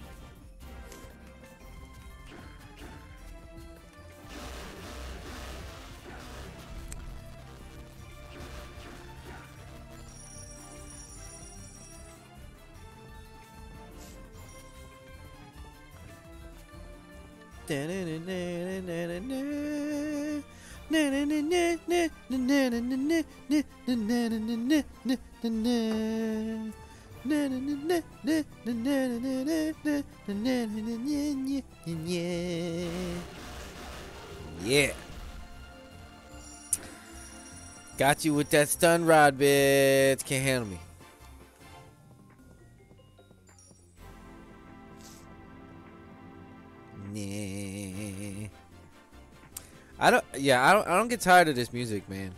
Yeah. Got you with that stun rod, bitch. Can't handle me. Nah. I don't. Yeah, I don't. I don't get tired of this music, man.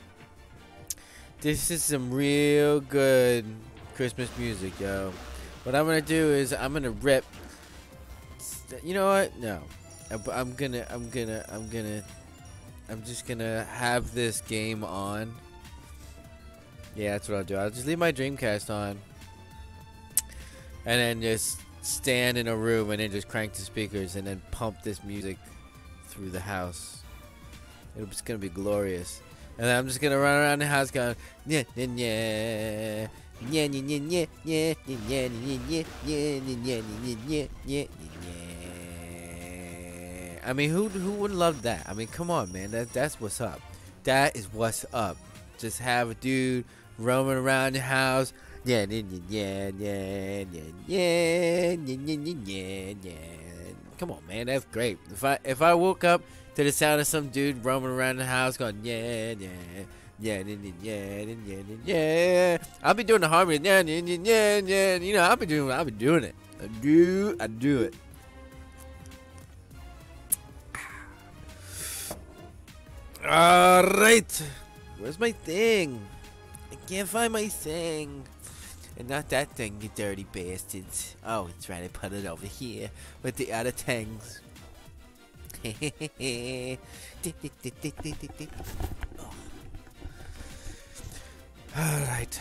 This is some real good Christmas music, yo. What I'm gonna do is I'm gonna rip. You know what? No, I- I'm gonna. I'm gonna. I'm gonna. I'm just gonna have this game on. Yeah, that's what I'll do. I'll just leave my Dreamcast on, and then just stand in a room and then just crank the speakers and then pump this music through the house. It's gonna be glorious. And then I'm just gonna run around the house going yeah yeah yeah yeah yeah yeah yeah yeah yeah yeah yeah yeah yeah yeah. I mean, who who wouldn't love that? I mean, come on, man. That that's what's up. That is what's up. Just have a dude roaming around the house. Yeah yeah yeah yeah yeah yeah yeah yeah yeah. Come on, man. That's great. If I if I woke up to the sound of some dude roaming around the house going yeah yeah yeah yeah yeah yeah yeah yeah, I'll be doing the harmony yeah yeah yeah yeah. You know, I'll be doing I'll be doing it. I do I do it. All right, where's my thing? I can't find my thing. And not that thing, you dirty bastards. Oh, it's right. I put it over here with the other things. All right.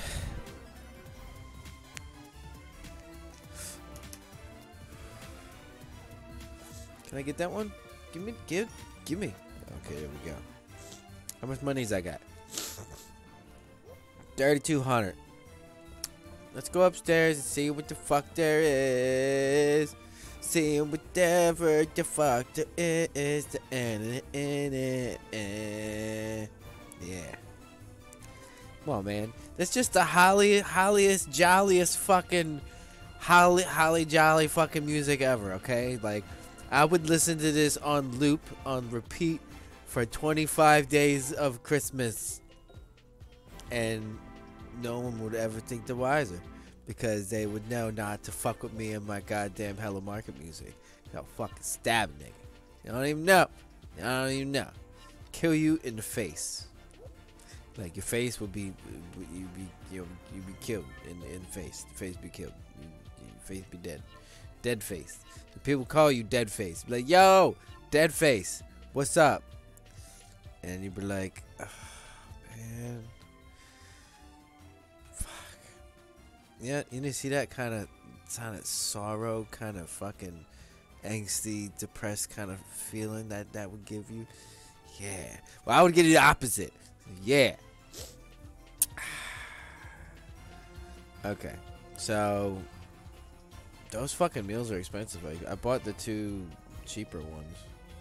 Can I get that one? Give me, give, give me. Okay, there we go. How much money's I got? thirty-two hundred. Let's go upstairs and see what the fuck there is. See whatever the fuck there is. The end in it. Yeah. Come on, man. That's just the holly, holliest, jolliest fucking holly holly jolly fucking music ever, okay? Like, I would listen to this on loop, on repeat, for twenty-five days of Christmas, and no one would ever think the wiser, because they would know not to fuck with me and my goddamn Hello Market music. I'll fucking stab a nigga. You don't even know. You don't even know. Kill you in the face. Like, your face would be, you be, you know, you be killed in in the face. The face be killed. You, your face be dead. Dead face. The people call you dead face. Be like, yo, dead face. What's up? And you'd be like, oh, man. Fuck. Yeah, you didn't see that kind of kind of sorrow, kind of fucking angsty, depressed kind of feeling that that would give you? Yeah. Well, I would give you the opposite. Yeah. Okay. So, those fucking meals are expensive. I, I bought the two cheaper ones.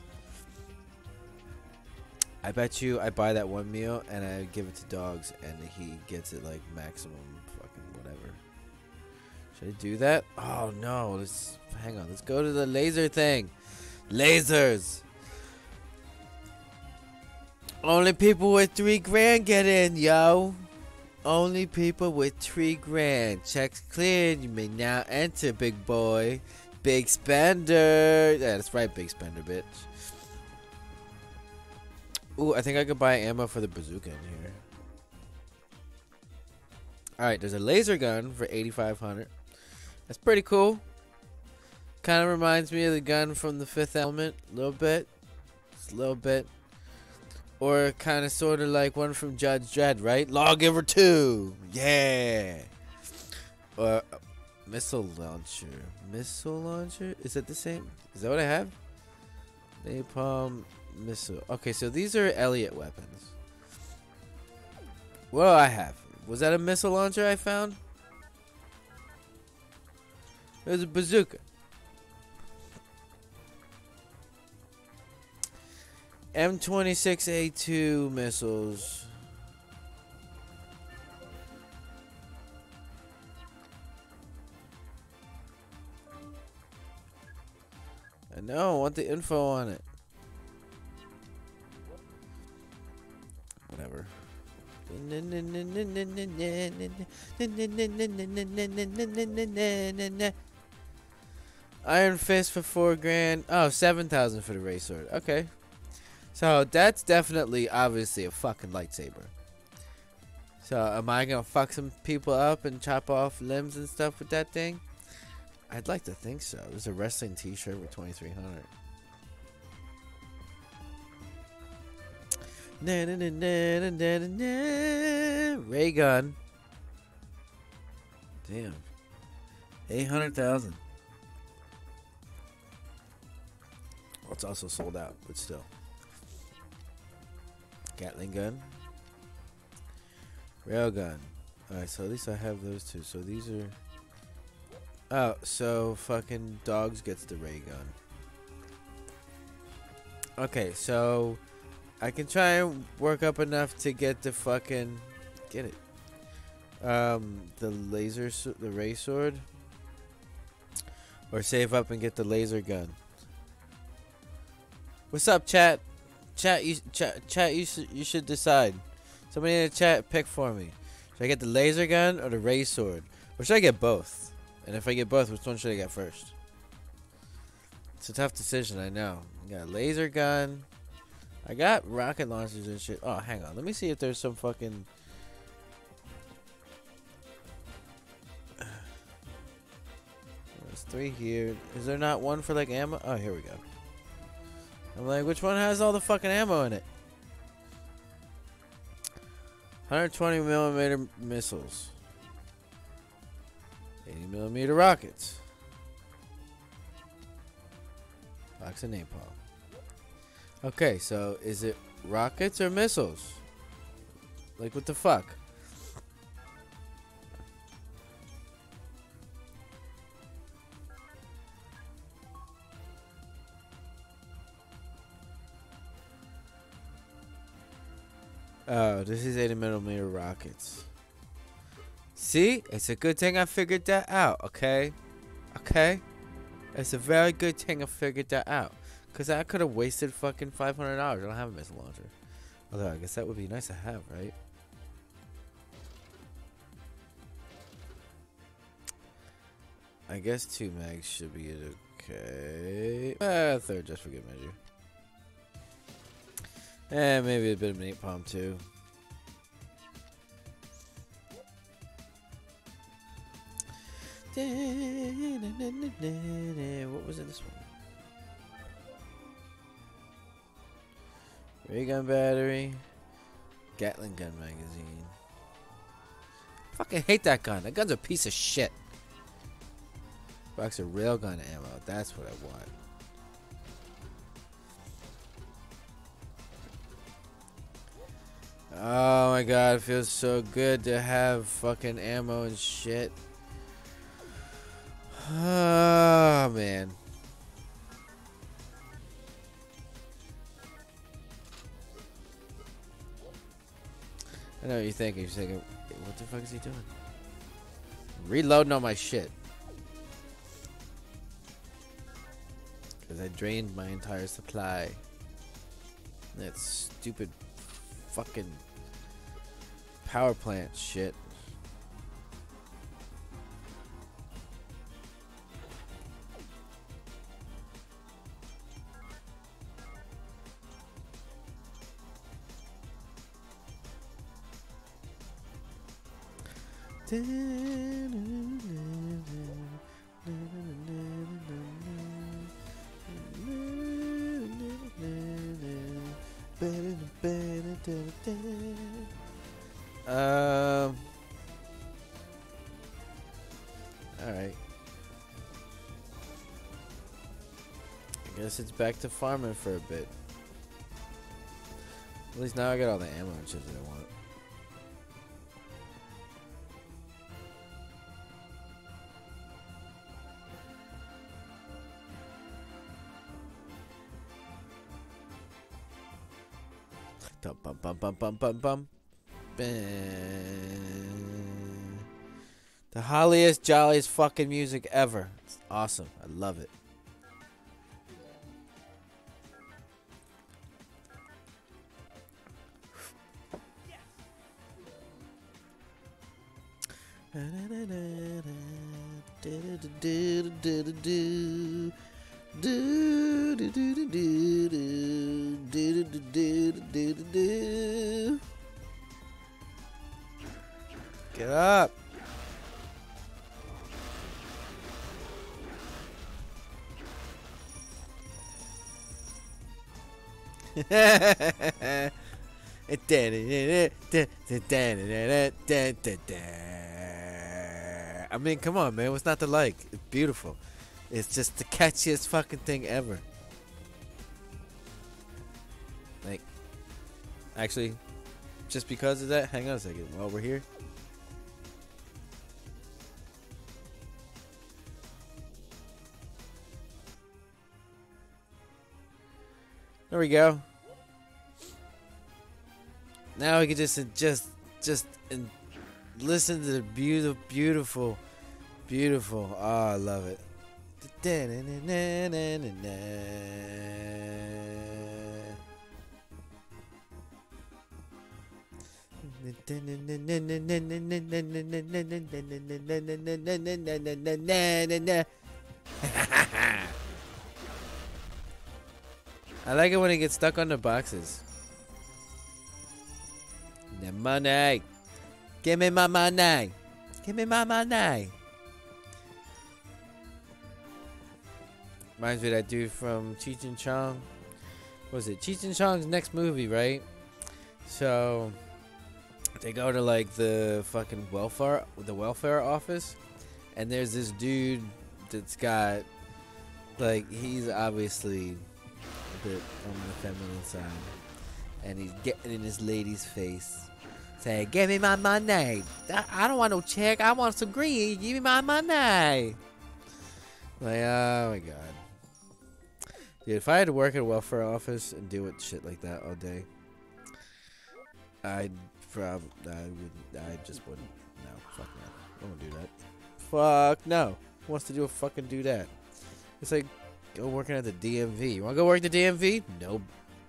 I bet you I buy that one meal and I give it to Dogs and he gets it like maximum fucking whatever. Should I do that? Oh no, let's hang on. Let's go to the laser thing. Lasers. Only people with three grand get in, yo. Only people with three grand. Checks cleared. You may now enter, big boy. Big spender. Yeah, that's right, big spender, bitch. Ooh, I think I could buy ammo for the bazooka in here. Alright, there's a laser gun for eighty-five hundred. That's pretty cool. Kind of reminds me of the gun from the Fifth Element. A little bit. Just a little bit. Or kind of sort of like one from Judge Dredd, right? Lawgiver two. Yeah. Or uh, missile launcher. Missile launcher? Is that the same? Is that what I have? Napalm missile. Okay, so these are Elliot weapons. What do I have? Was that a missile launcher I found? It was a bazooka. M twenty-six A two missiles. I know, I want the info on it. Whatever. Iron Fist for four grand. Oh, seven thousand for the Ray Sword. Okay. So that's definitely, obviously, a fucking lightsaber. So am I gonna fuck some people up and chop off limbs and stuff with that thing? I'd like to think so. There's a wrestling t-shirt with twenty-three hundred. Na na na na na na na. Ray gun. Damn. Eight hundred thousand. Well, it's also sold out, but still. Gatling gun. Railgun. Alright, so at least I have those two. So these are... Oh, so fucking Dogs gets the ray gun. Okay, so... I can try and work up enough to get the fucking... Get it. Um, the laser... The ray sword. Or save up and get the laser gun. What's up, chat? Chat, you, chat, chat, you should, you should decide. Somebody in the chat, pick for me. Should I get the laser gun or the ray sword? Or should I get both? And if I get both, which one should I get first? It's a tough decision, I know. I got a laser gun. I got rocket launchers and shit. Oh, hang on. Let me see if there's some fucking... There's three here. Is there not one for like ammo? Oh, here we go. I'm like, which one has all the fucking ammo in it? one twenty millimeter missiles. eighty millimeter rockets. Box of napalm. Okay, so is it rockets or missiles? Like, what the fuck? Oh, this is eighty millimeter rockets. See? It's a good thing I figured that out, okay? Okay? It's a very good thing I figured that out. Because I could have wasted fucking five hundred dollars. I don't have a missile launcher. Although, I guess that would be nice to have, right? I guess two mags should be okay. Ah, third just for good measure. And maybe a bit of napalm too. What was in this one? Ray gun battery. Gatling gun magazine. Fucking hate that gun. That gun's a piece of shit. Box of railgun ammo. That's what I want. Oh my god, it feels so good to have fucking ammo and shit. Oh man. I know what you're thinking. You're thinking, what the fuck is he doing? Reloading all my shit. Because I drained my entire supply. That stupid fucking power plant shit. Um. All right. I guess it's back to farming for a bit. At least now I got all the ammo and shit that I want. Dum bum bum bum bum bum bum. The holliest, jolliest fucking music ever. It's awesome. I love it. Get up. I mean, come on, man. What's not to like? It's beautiful. It's just the catchiest fucking thing ever. Like, actually, just because of that, hang on a second. While we're here. There we go. Now we can just just just and listen to the beautiful, beautiful, beautiful. Oh, I love it. I like it when it gets stuck on the boxes. The money. Give me my money. Give me my money. Reminds me of that dude from Cheech and Chong. What was it? Cheech and Chong's next movie, right? So they go to like the fucking welfare, the welfare office, and there's this dude that's got like he's obviously a bit on the feminine side, and he's getting in this lady's face, saying, "Give me my money. I don't want no check. I want some green. Give me my money." Like, oh my god. Dude, if I had to work at a welfare office and deal with shit like that all day, I'd probably, I would, I just wouldn't. No, fuck no. I won't do that. Fuck no. wants to do a fucking do that? It's like go working at the D M V. You want to go work at the D M V? Nope.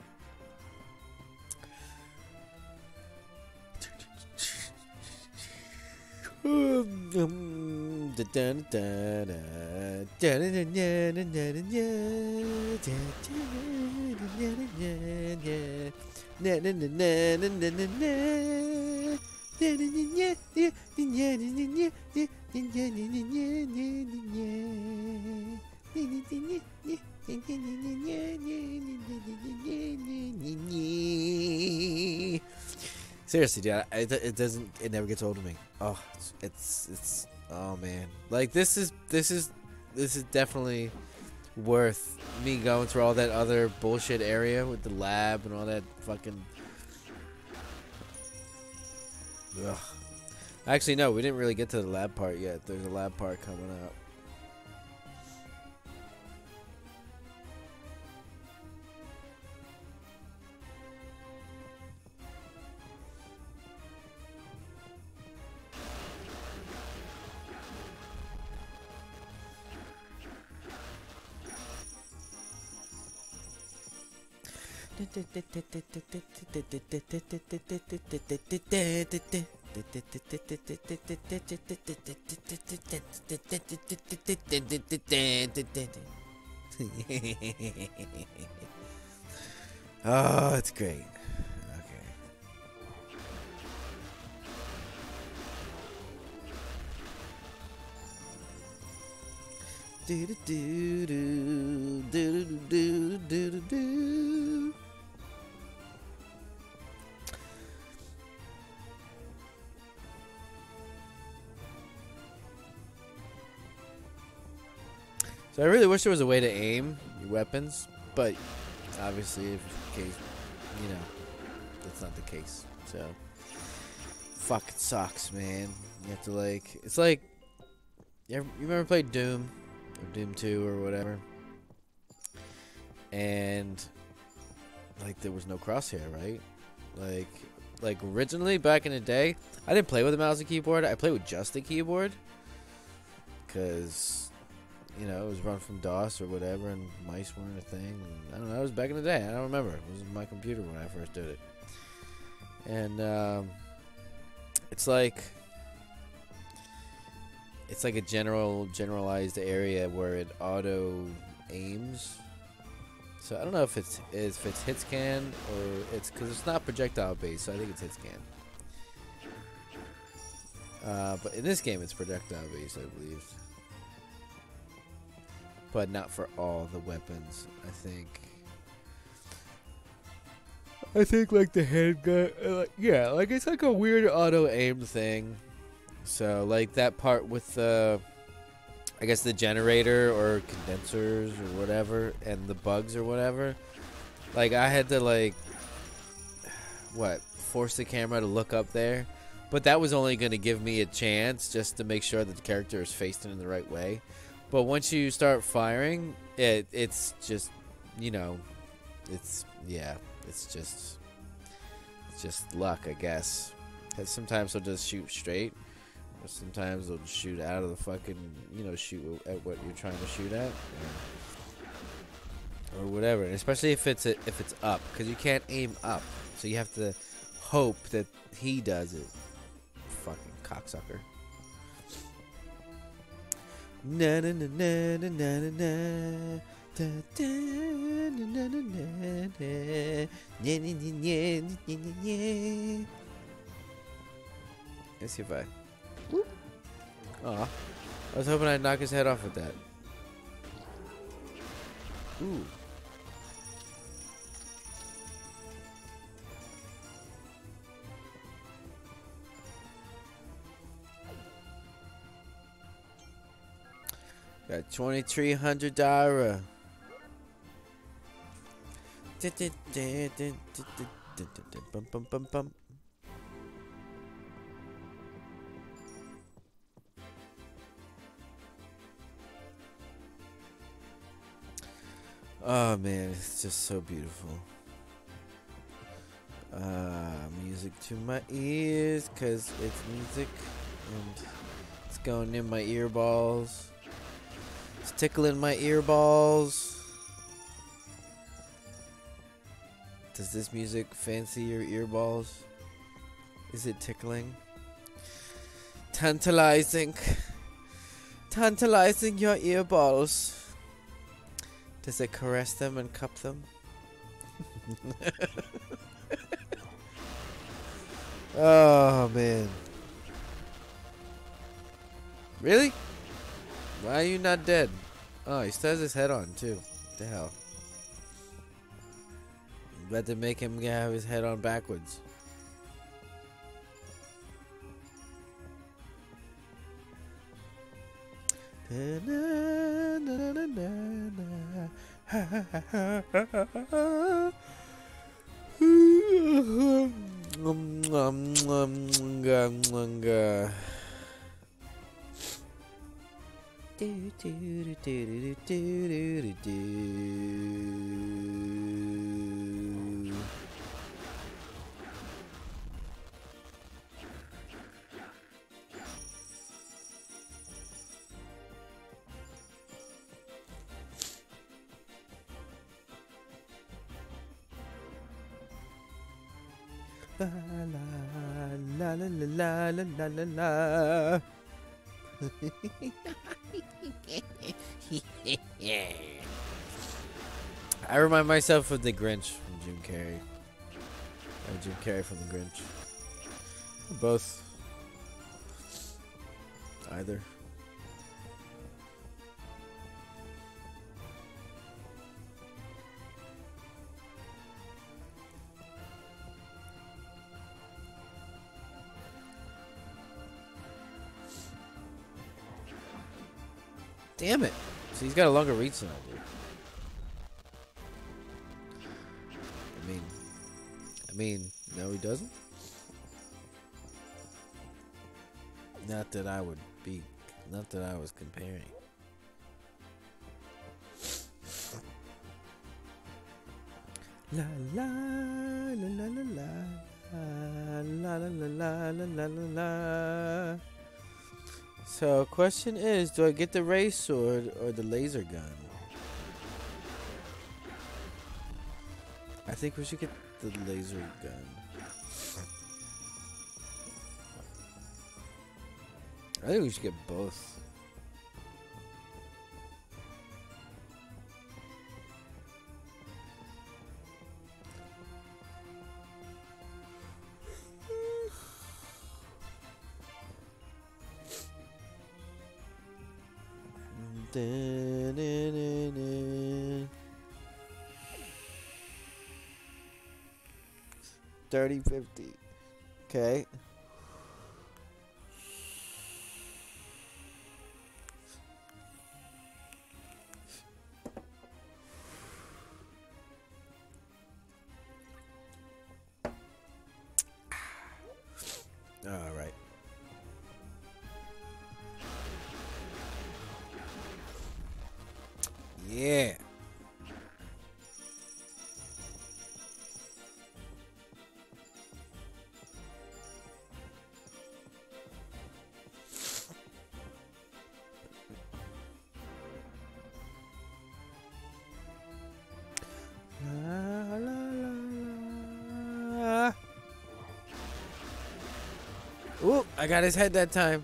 Seriously, dude, I, it, it doesn't. It never gets old to me. Oh, it's, it's, it's. Oh man, like this is, this is, this is definitely worth me going through all that other bullshit area with the lab and all that fucking. Ugh. Actually, no, we didn't really get to the lab part yet. There's a lab part coming up. Oh, it's great. Okay. Do do do do do do do do do. So I really wish there was a way to aim your weapons, but obviously, if the case, you know, that's not the case. So, fuck, it sucks, man. You have to like, it's like, you, ever, you remember played Doom, or Doom two, or whatever, and like there was no crosshair, right? Like, like originally back in the day, I didn't play with a mouse and keyboard. I played with just a keyboard, cause. You know, it was run from DOS or whatever, and mice weren't a thing. And I don't know. It was back in the day. I don't remember. It was my computer when I first did it. And um, it's like it's like a general, generalized area where it auto aims. So I don't know if it's if it's hit scan or it's because it's not projectile based. So I think it's hit scan. Uh, but in this game, it's projectile based, I believe. But not for all the weapons, I think. I think like the handgun, uh, like, yeah, like it's like a weird auto aim thing. So like that part with the, I guess the generator or condensers or whatever, and the bugs or whatever. Like I had to like, what, force the camera to look up there. But that was only going to give me a chance just to make sure that the character is facing in the right way. But once you start firing, it it's just, you know, it's, yeah, it's just, it's just luck, I guess. Because sometimes they'll just shoot straight, or sometimes they'll just shoot out of the fucking, you know, shoot at what you're trying to shoot at, or, or whatever. And especially if it's a, if it's up, because you can't aim up, so you have to hope that he does it. Fucking cocksucker. Na na na na na na na da da na na na na na nya nya nya nya nya nya. Let's see if I. Aw, I was hoping I'd knock his head off with that. Ooh. Got twenty-three hundred Dara. Bum, bum, bum, bum. Oh man, it's just so beautiful. Uh, music to my ears, cause it's music and it's going in my ear balls. It's tickling my ear balls. Does this music fancy your ear balls? Is it tickling? Tantalizing. Tantalizing your ear balls. Does it caress them and cup them? Oh, man. Really? Why are you not dead? Oh, he still has his head on, too. What the hell? You got to make him have his head on backwards. La la la la la la la la. I remind myself of the Grinch from Jim Carrey. Or Jim Carrey from the Grinch. Both. Either. Damn it. So he's got a longer reach than I do. I mean, I mean, no he doesn't. Not that I would be, not that I was comparing. La la la la la la la la la la la la la. So, question is, do I get the ray sword or the laser gun? I think we should get the laser gun. I think we should get both. thirty fifty. Okay. All right. Yeah. La, la, la, la. Ooh, I got his head that time.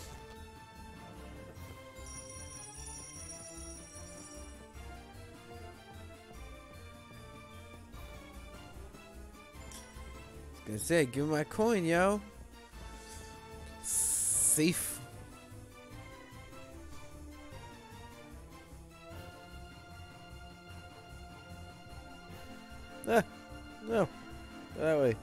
I said, give me my coin, yo. Safe. Ah, no. That way.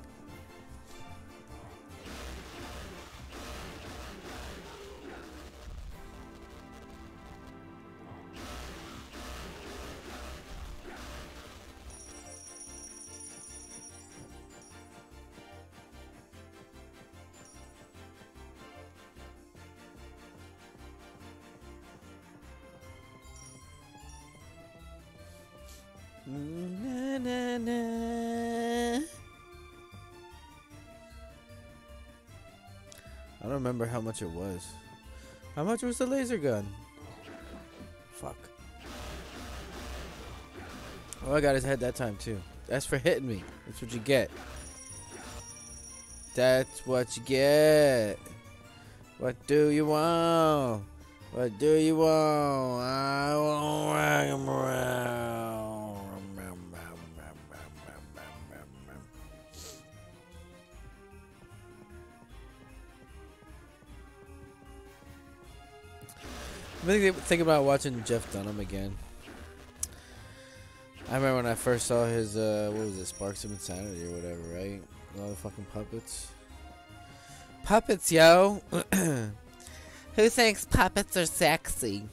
Na, na, na. I don't remember how much it was. How much was the laser gun? Fuck. Oh, I got his head that time too. That's for hitting me. That's what you get. That's what you get. What do you want? What do you want? I want rag 'em around. I'm thinking think about watching Jeff Dunham again. I remember when I first saw his, uh, what was it, Sparks of Insanity or whatever, right? All the fucking puppets. Puppets, yo! Who thinks puppets are sexy?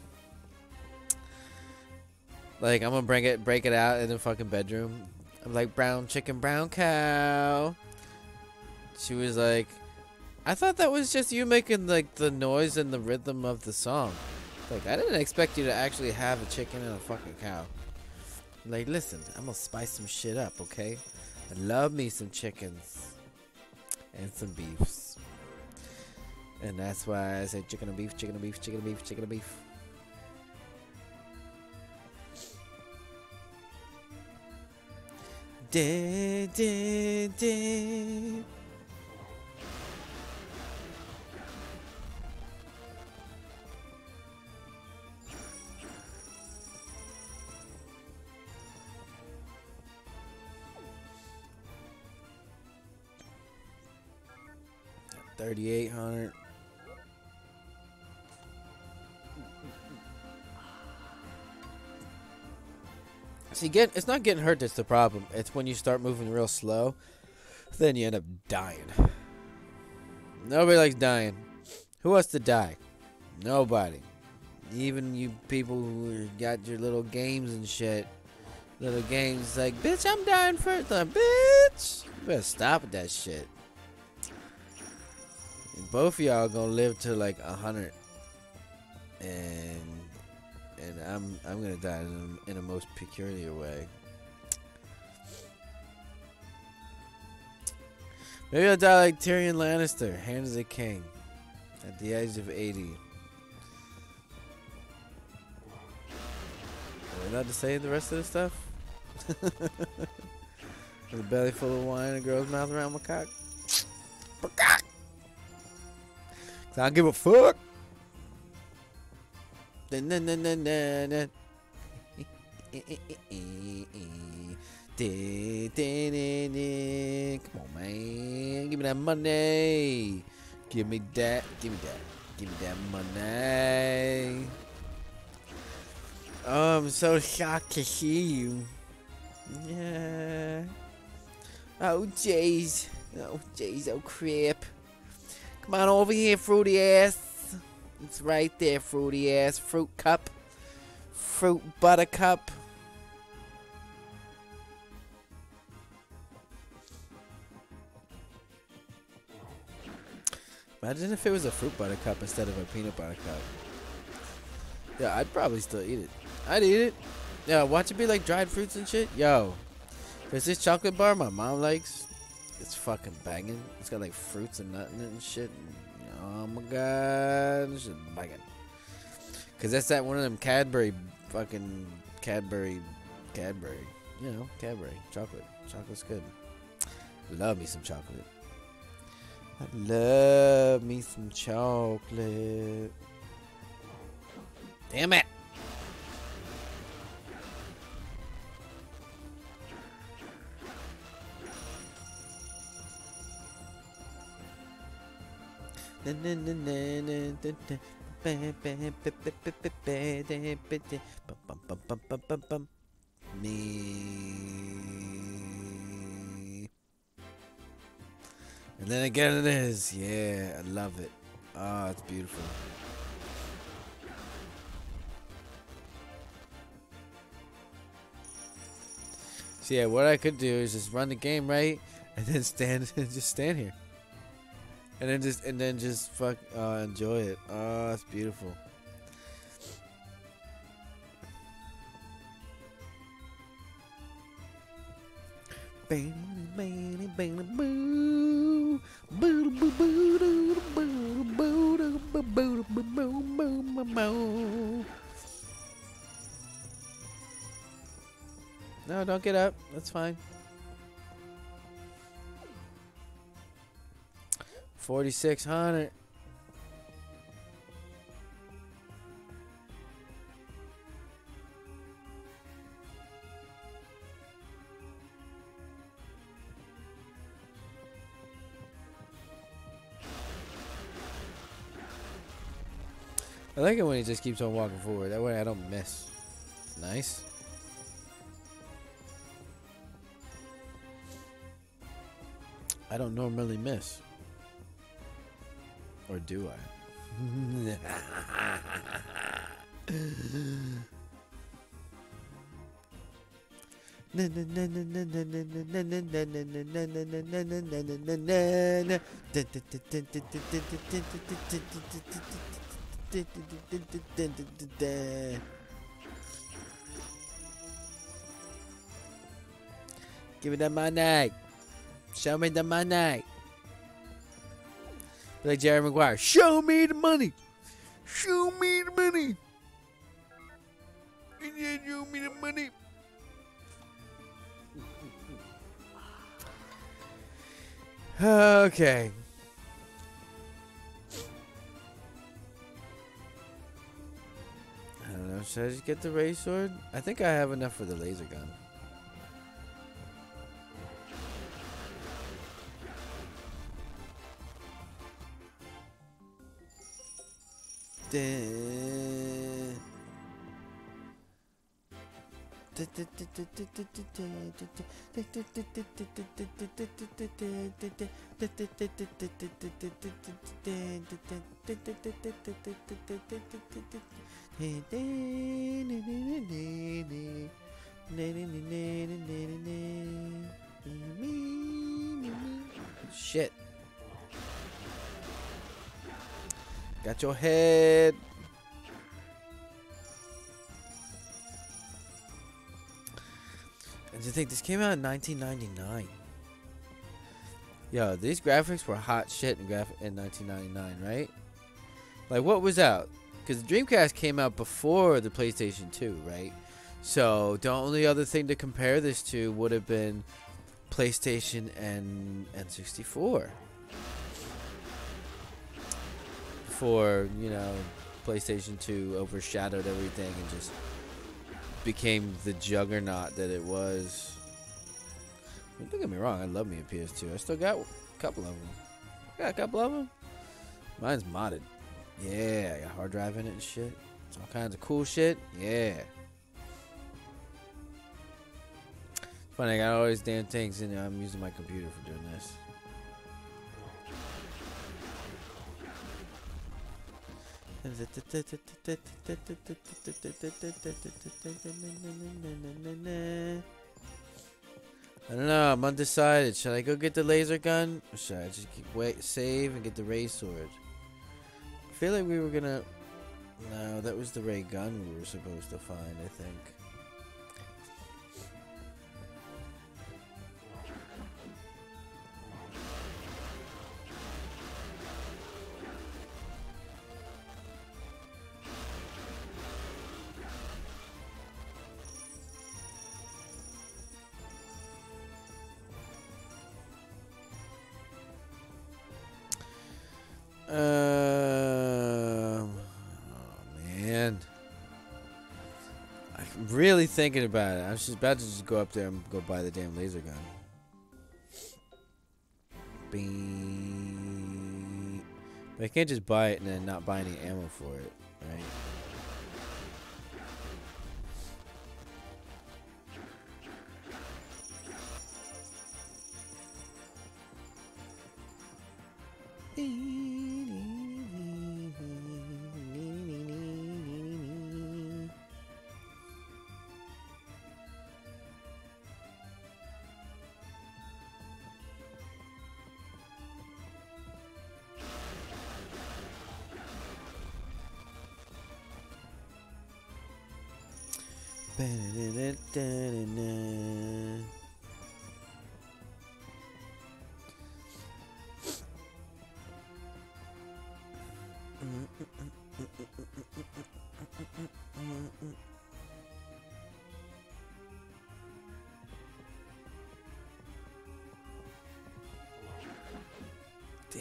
Like, I'm gonna bring it, break it out in the fucking bedroom. I'm like, brown chicken, brown cow. She was like, I thought that was just you making, like, the noise and the rhythm of the song. Like, I didn't expect you to actually have a chicken and a fucking cow. Like, listen, I'm gonna spice some shit up, okay? I love me some chickens and some beefs. And that's why I say chicken and beef, chicken and beef, chicken and beef, chicken and beef. Da, da, da. thirty-eight hundred. See, get it's not getting hurt that's the problem. It's when you start moving real slow, then you end up dying. Nobody likes dying. Who wants to die? Nobody. Even you people who got your little games and shit. Little games like, bitch, I'm dying first. Like, bitch, you better stop with that shit. Both of y'all gonna live to like a hundred, and and I'm I'm gonna die in a, in a most peculiar way. Maybe I'll die like Tyrion Lannister, hand as a king, at the age of eighty. Are we allowed to say the rest of the stuff? With a belly full of wine and a girl's mouth around my cock. I don't give a fuck. Come on, man. Give me that money. Give me that. Give me that. Give me that money. Oh, I'm so shocked to see you. Yeah. Oh, jeez. Oh, jeez. Oh, crap. Come on over here, fruity ass. It's right there, fruity ass. Fruit cup. Fruit buttercup. Imagine if it was a fruit buttercup instead of a peanut butter cup. Yeah, I'd probably still eat it. I'd eat it. Yeah, watch it be like dried fruits and shit. Yo, there's this chocolate bar my mom likes. It's fucking banging. It's got like fruits and nut in it and shit. Oh my god, it's just banging. Cause that's that one of them Cadbury fucking Cadbury, Cadbury. You know, Cadbury chocolate. Chocolate's good. Love me some chocolate. I love me some chocolate. Damn it. Me. And then again it is. Yeah, I love it. Oh, it's beautiful. So yeah, what I could do is just run the game right and then stand and just stand here. And then just and then just fuck uh, enjoy it. Oh, it's beautiful. No, don't get up. That's fine. forty-six hundred. I like it when he just keeps on walking forward. That way I don't miss. It's nice. I don't normally miss. Or do I? Give me the money. Show me the money. Like Jerry Maguire. Show me the money. Show me the money. Show me the money. Okay. I don't know. Should I just get the ray sword? I think I have enough for the laser gun. Shit. Got your head. And to think this came out in nineteen ninety-nine. Yo, these graphics were hot shit in graph in nineteen ninety-nine, right? Like, what was out? Because the Dreamcast came out before the PlayStation two, right? So the only other thing to compare this to would have been PlayStation and N sixty-four. Before, you know, PlayStation two overshadowed everything and just became the juggernaut that it was. I mean, don't get me wrong, I love me a P S two. I still got a couple of them. Got a couple of them. Mine's modded. Yeah, I got hard drive in it and shit. All kinds of cool shit. Yeah. Funny, I got all these damn things in there. I'm using my computer for doing this. I don't know. I'm undecided. Should I go get the laser gun, or should I just keep wait, save and get the ray sword? I feel like we were gonna. No, that was the ray gun we were supposed to find. I think. Um, oh man, I'm really thinking about it. I was just about to just go up there and go buy the damn laser gun. Bing. But I can't just buy it and then not buy any ammo for it, right?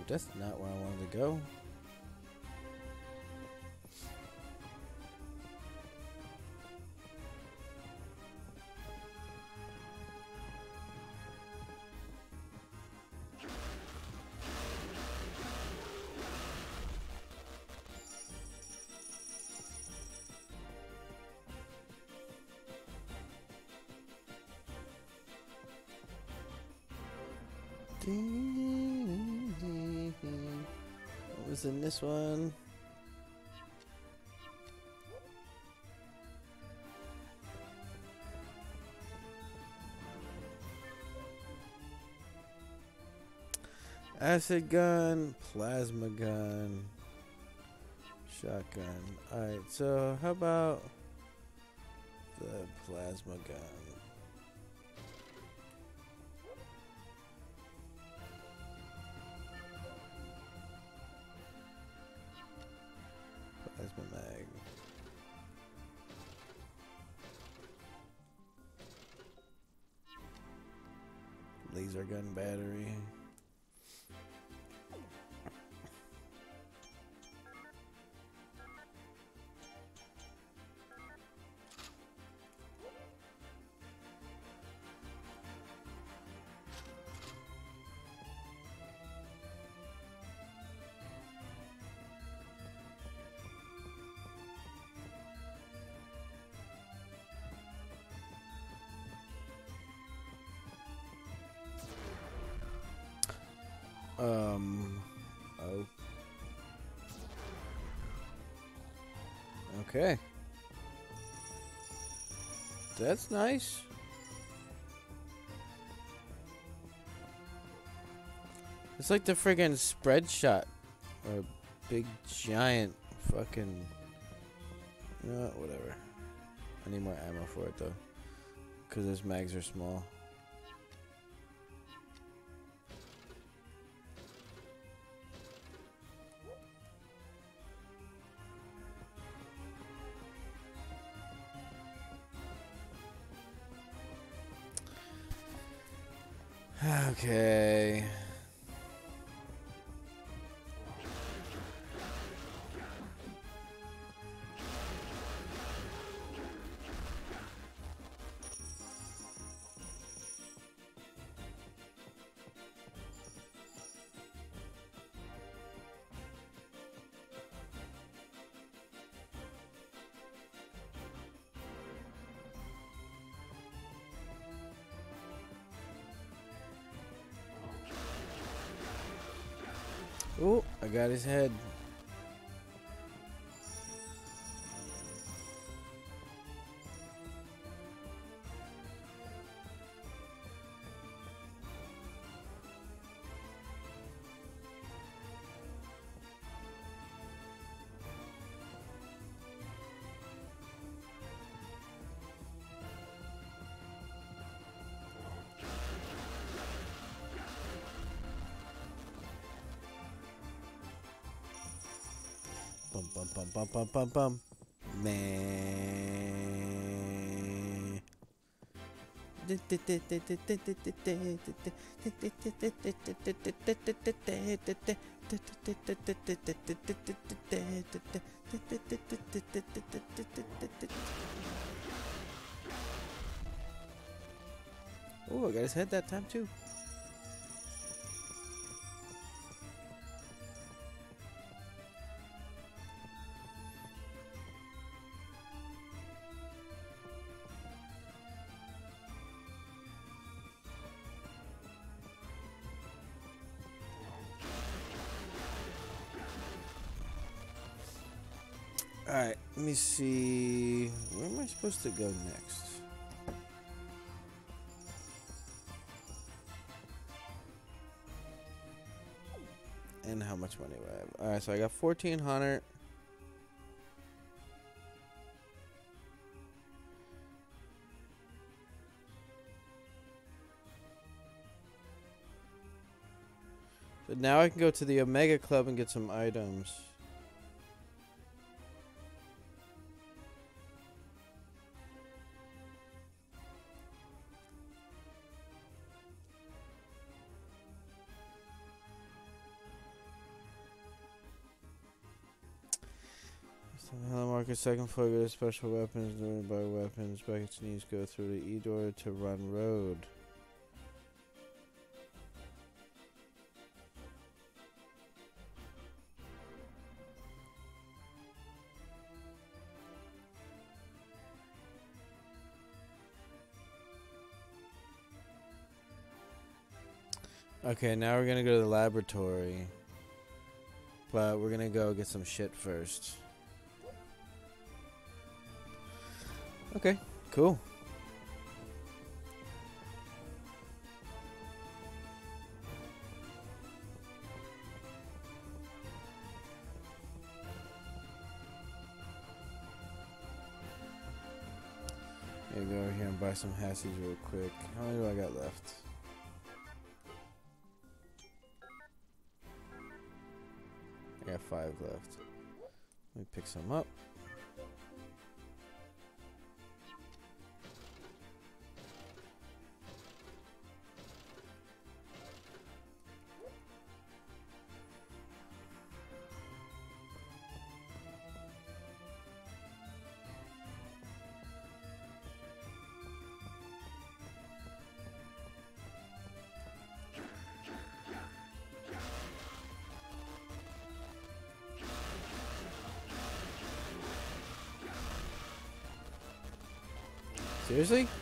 that's not where I wanted to go. What was in this one? Acid gun, plasma gun, shotgun. Alright, so how about the plasma gun? Plasma mag. Laser gun battery. Um, oh. Okay. That's nice. It's like the friggin' spread shot. Or big giant fucking... You know what? Whatever. I need more ammo for it though. Because those mags are small. Okay. Oh, I got his head. Bum bum bum bum bum bum bum. Man. Oh, I got his head that time too. Alright, let me see. Where am I supposed to go next? And how much money do I have? Alright, so I got fourteen hundred. So now I can go to the Omega Club and get some items. Hello market second floor go to special weapons, delivered by weapons. Buckets needs go through the E door to run road. Okay, now we're gonna go to the laboratory. But we're gonna go get some shit first. Okay, cool. Maybe go over here and buy some hassies real quick. How many do I got left? I got five left. Let me pick some up. Seriously?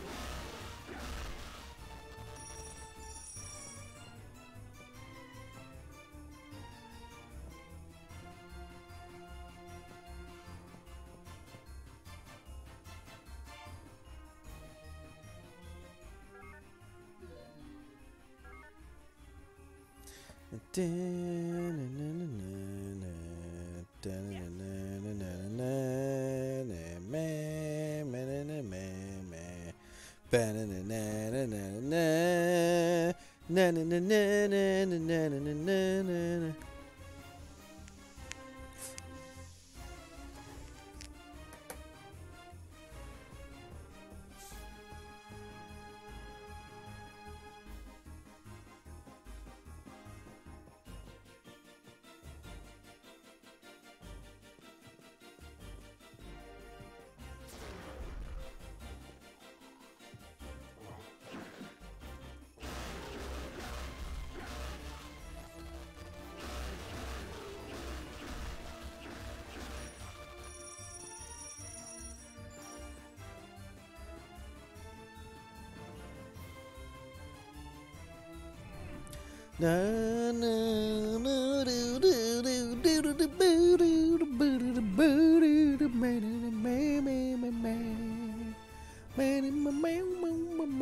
Na na na do do do do do do boo do do boo do do boo do do man and man man man man man and man man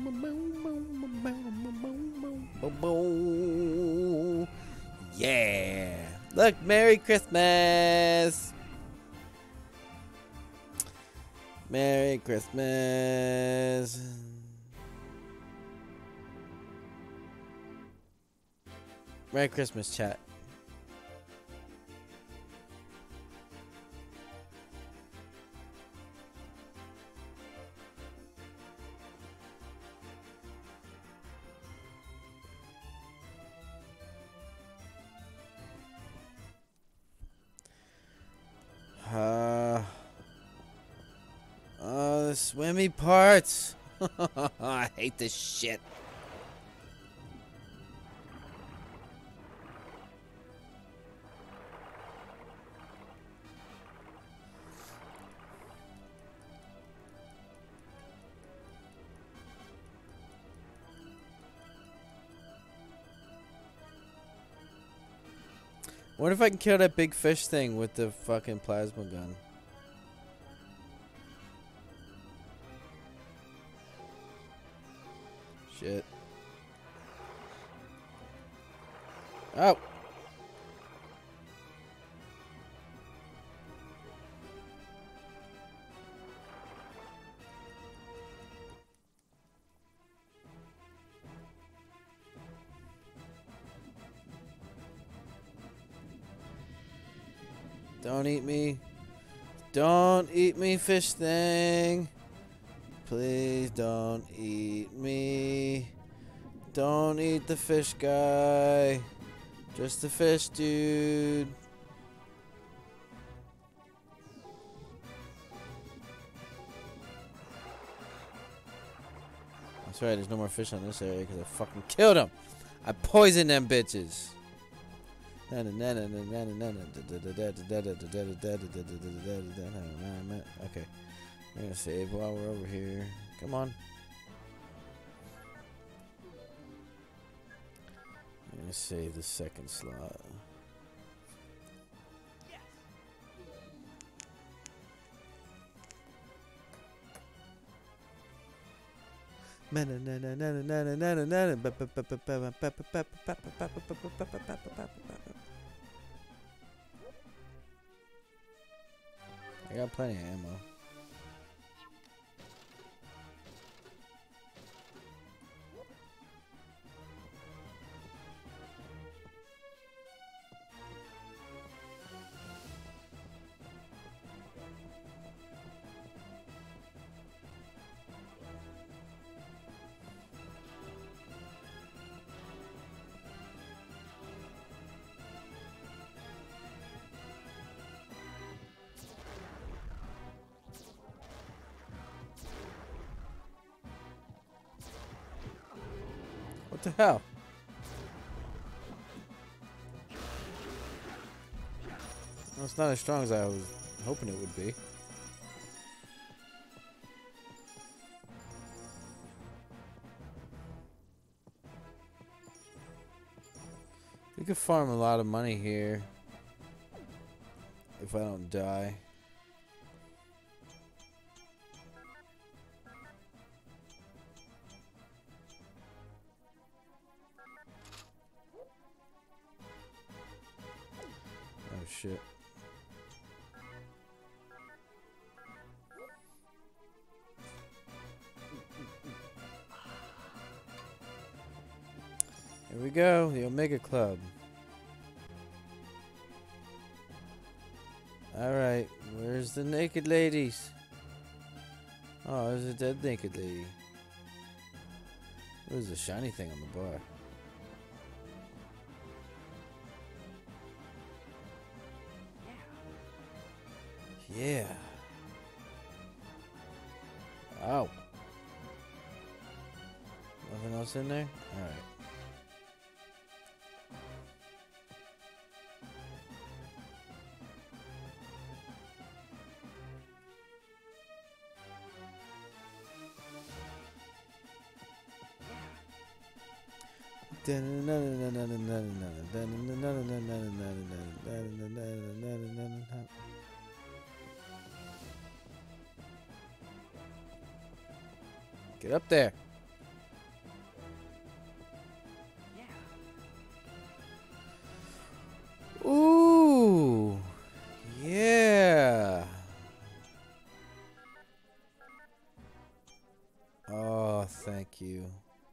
man man man. Yeah! Look, Merry Christmas! Merry Christmas! Merry Christmas, chat. Uh, oh, the swimmy parts. I hate this shit. What if I can kill that big fish thing with the fucking plasma gun? Shit. Oh! Don't eat me. Don't eat me, fish thing. Please don't eat me. Don't eat the fish guy. Just the fish dude. That's right, there's no more fish on this area because I fucking killed them. I poisoned them bitches. Okay. I'm gonna save while we're over here. Come on. I'm gonna save the second slot. I got plenty of ammo. What the hell? Well, it's not as strong as I was hoping it would be. We could farm a lot of money here if I don't die. Oh shit. Here we go, the Omega Club. Alright, where's the naked ladies? Oh, there's a dead naked lady. There's a shiny thing on the bar. Yeah. Oh. Nothing else in there? Alright. Get up there. Ooh. Yeah. Oh, thank you.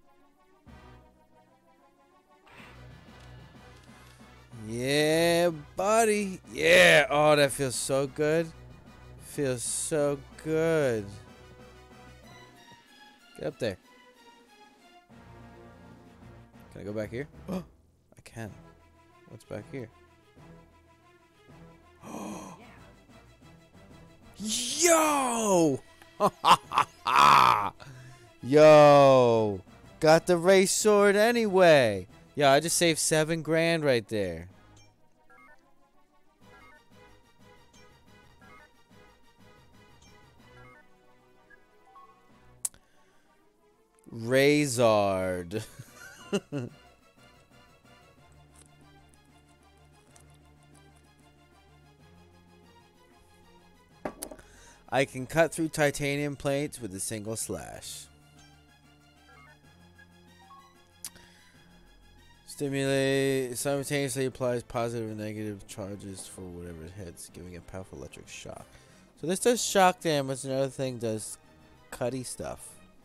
Yeah, buddy. Yeah. Oh, that feels so good. Feels so good. Get up there. Can I go back here? Oh, I can. What's back here? Yo! Yo! Got the race sword anyway. Yeah, I just saved seven grand right there. Razard. I can cut through titanium plates with a single slash. Stimulate simultaneously applies positive and negative charges for whatever it hits, giving a powerful electric shock. So this does shock damage. Another thing does cutty stuff.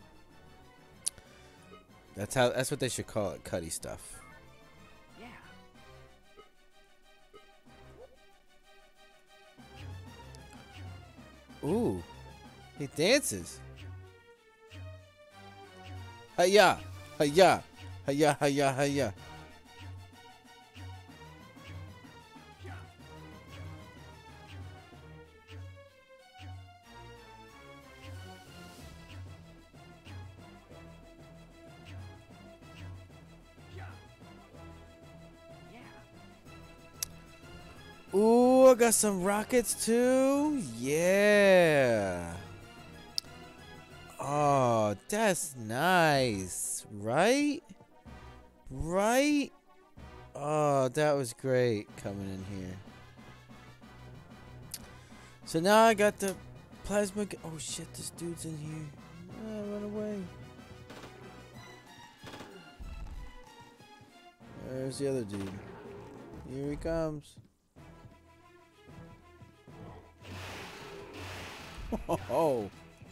That's how. That's what they should call it, cutty stuff. Ooh, he dances. Hiya, hiya, hiya, hiya, hiya. Ooh, I got some rockets too. Yeah. Oh, that's nice. Right? Right? Oh, that was great coming in here. So now I got the plasma. G oh shit, this dude's in here. Ah, run away. There's the other dude. Here he comes. Oh.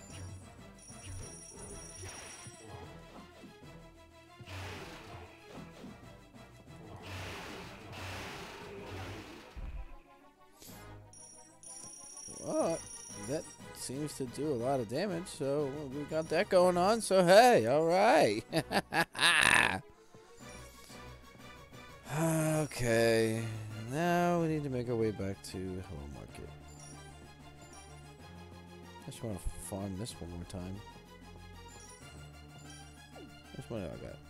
Well, that seems to do a lot of damage, so we got that going on, so hey, alright. Okay, now we need to make our way back to Hello Market. I just want to farm this one more time. Which one do I got?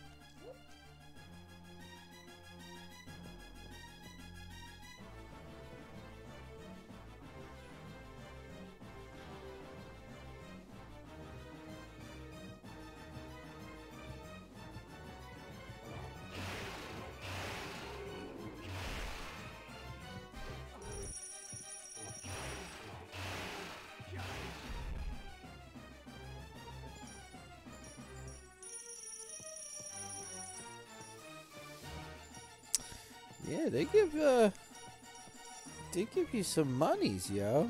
Yeah, they give uh they give you some monies, yo.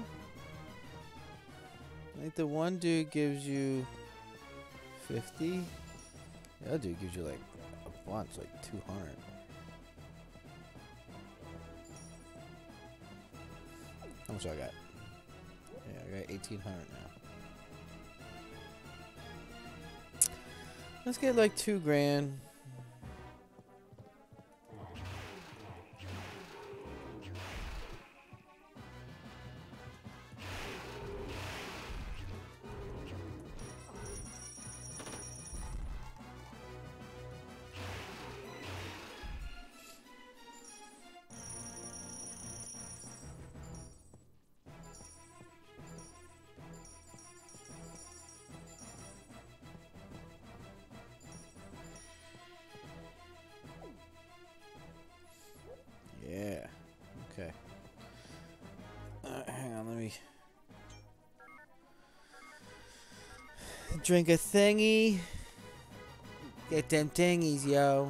Like the one dude gives you fifty. The other dude gives you like a bunch, like two hundred. How much I got? Yeah, I got eighteen hundred now. Let's get like two grand. Yeah. Okay. Uh, hang on, let me drink a thingy. Get them thingies, yo.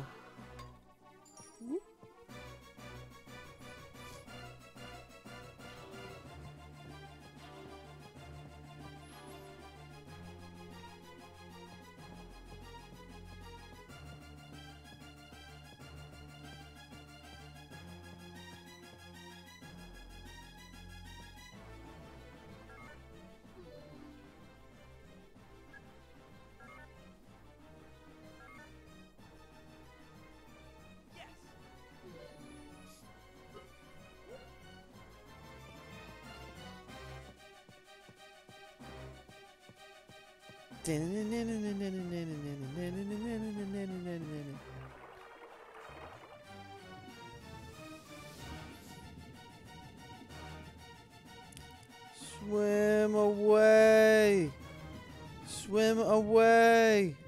Swim away. Swim away.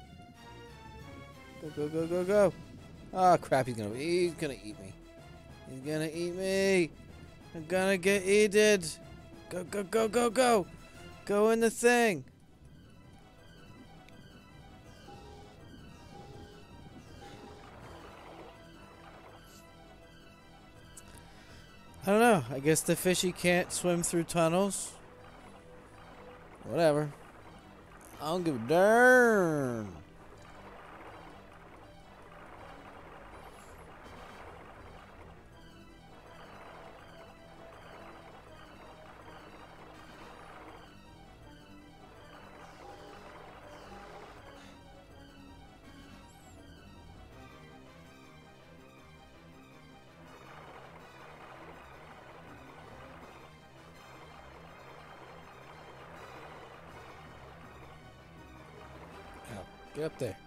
Go, go, go, go, go. Oh, crap. He's gonna, he's gonna eat me. He's gonna eat me. I'm gonna get eaten. Go, go, go, go, go. Go in the thing. I don't know. I guess the fishy can't swim through tunnels. Whatever. I don't give a darn. Get up there.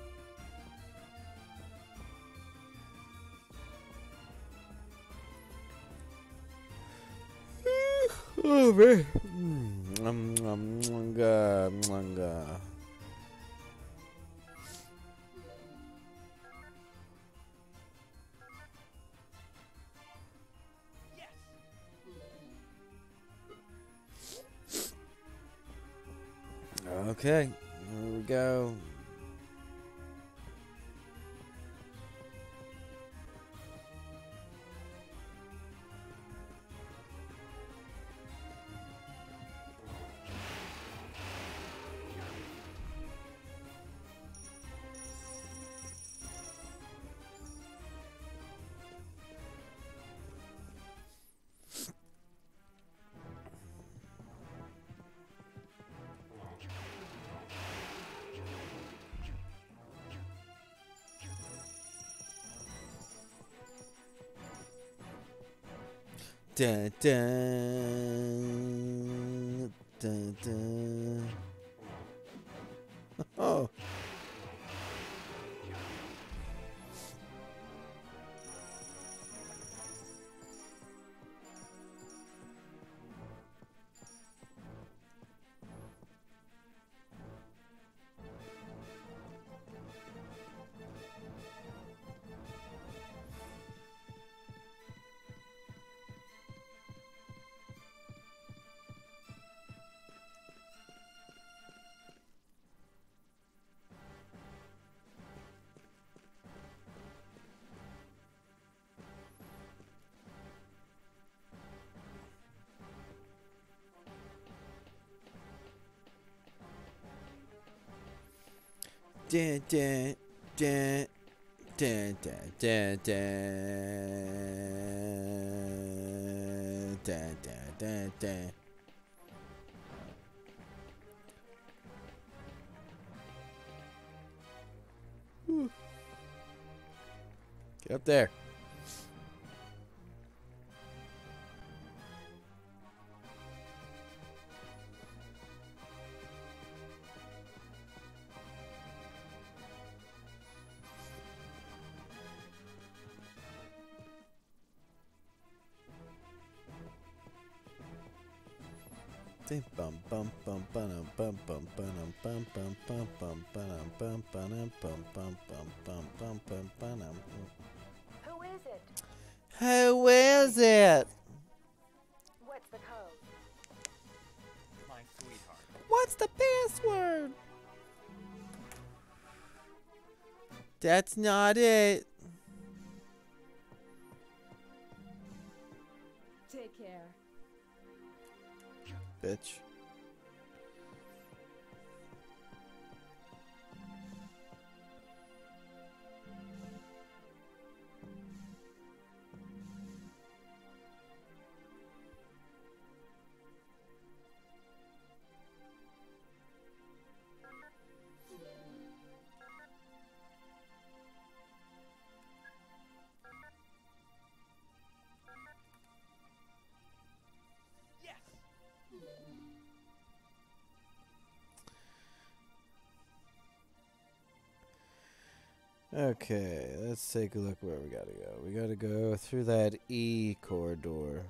Oh man. Mm, um, um, mwanga, mwanga. Okay, here we go. Dun, dun, dun, dun. Oh. Dun, dun, dun, dun, dun, dun, dun, dun, dun, dun, dun. Whew. Get up there. Bum bum bum bum bum bum bum bum bum bum bum bum bum bum bum bum bum bum bum bum. Who is it? Who is it? What's the code? My sweetheart. What's the password? That's not it. Take care. Bitch. Okay, let's take a look where we gotta go. We gotta go through that E corridor.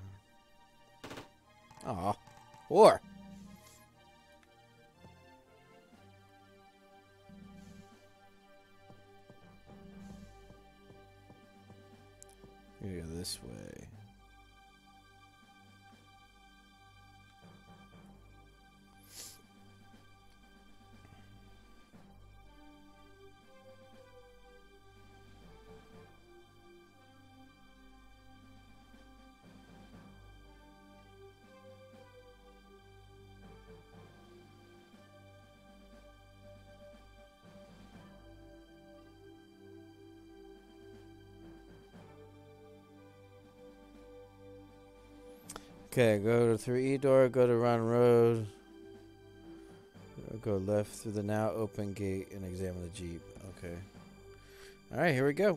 Aw. Or. We gotta go this way. Okay, go through E door, go to Run Road. Go left through the now open gate and examine the Jeep. Okay. Alright, here we go.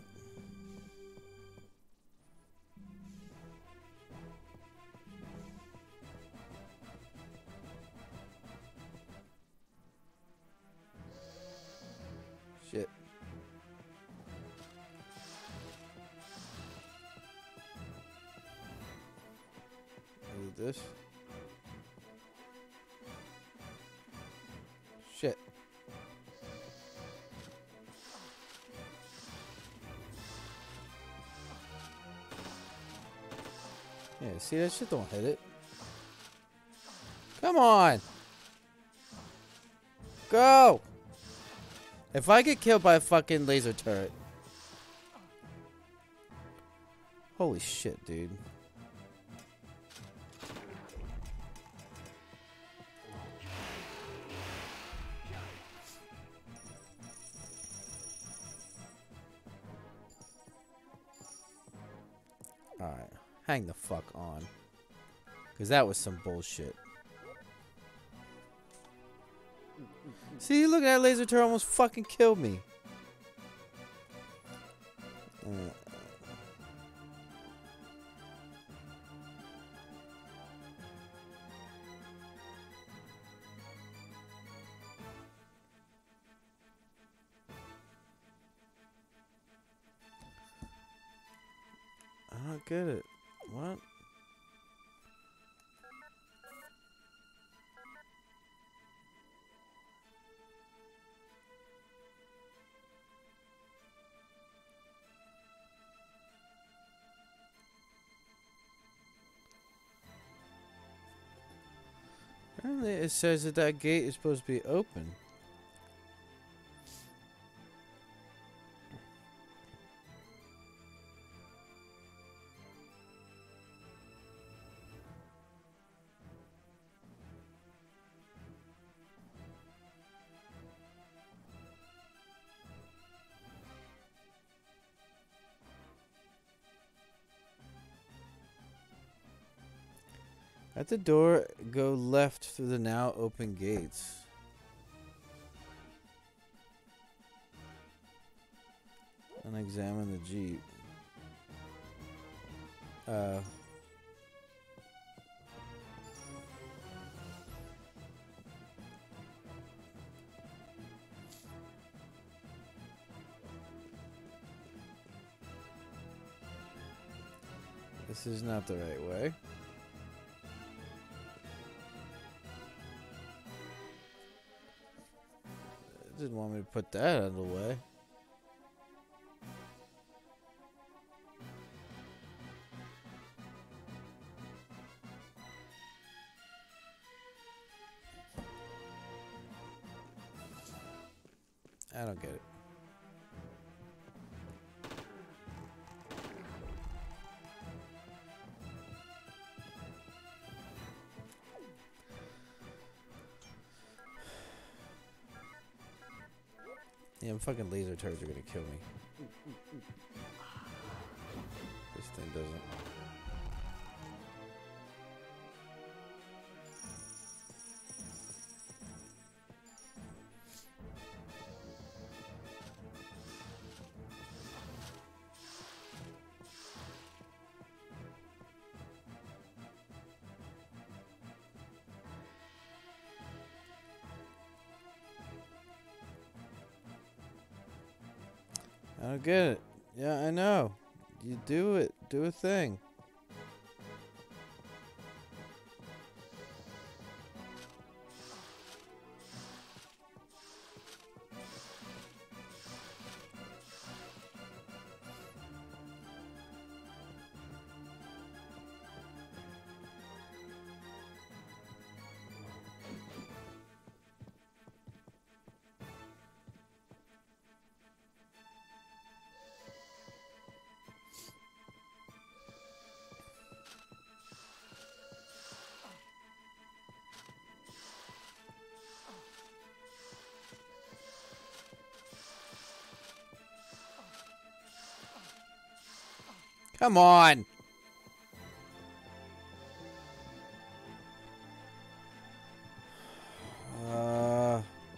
Shit. Is it this? Yeah, see that shit don't hit it. Come on. Go. If I get killed by a fucking laser turret. Holy shit, dude. Alright. Hang the fuck on. Because that was some bullshit. See, look at that laser turret almost fucking killed me. Uh, I don't get it. What? Apparently it says that that gate is supposed to be open. At the door, go left through the now open gates. And examine the Jeep. Uh. This is not the right way. Didn't want me to put that out of the way. I don't get it. Yeah, fucking laser turrets are gonna kill me. This thing doesn't. I don't get it. Yeah, I know. You do it. Do a thing. Come on. Uh.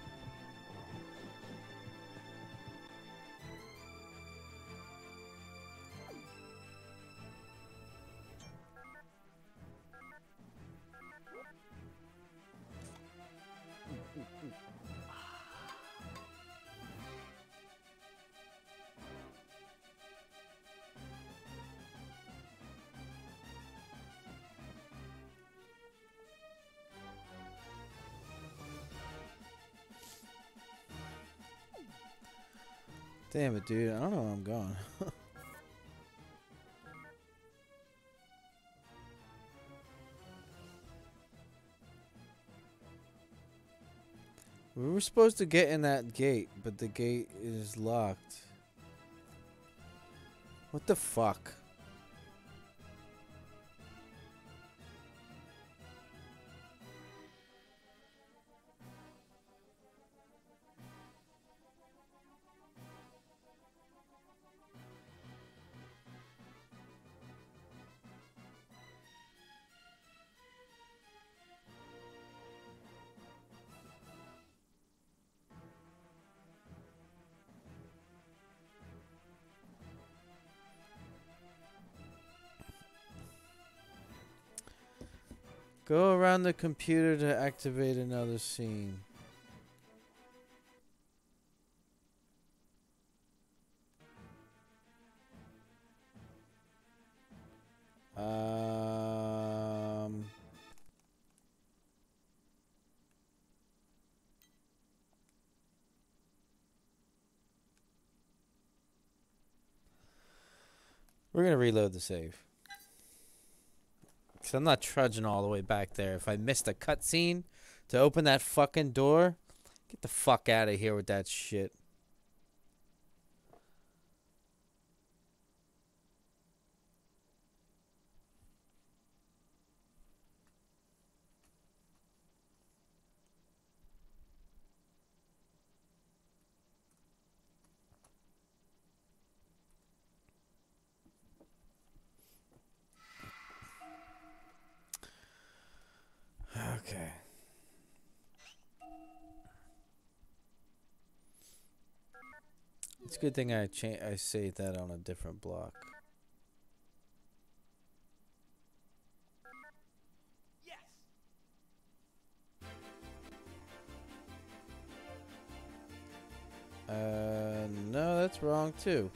Damn it, dude. I don't know where I'm going. We were supposed to get in that gate, but the gate is locked. What the fuck? Go around the computer to activate another scene. Um... We're gonna reload the save. Cause I'm not trudging all the way back there. If I missed a cutscene to open that fucking door, get the fuck out of here with that shit. Okay. It's a good thing I cha- I saved that on a different block. Yes. Uh, no, that's wrong too.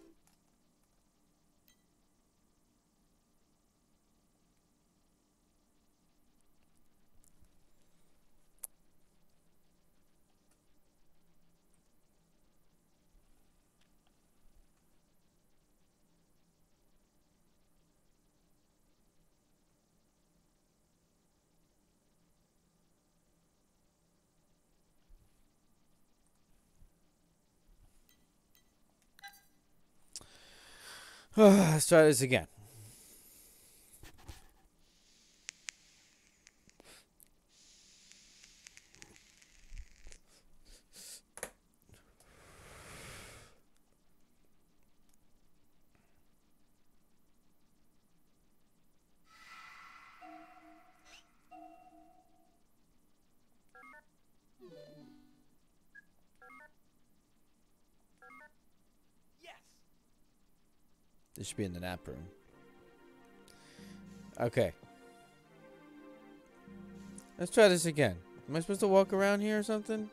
Let's try this again. Yes. This should be in the nap room. Okay. Let's try this again. Am I supposed to walk around here or something?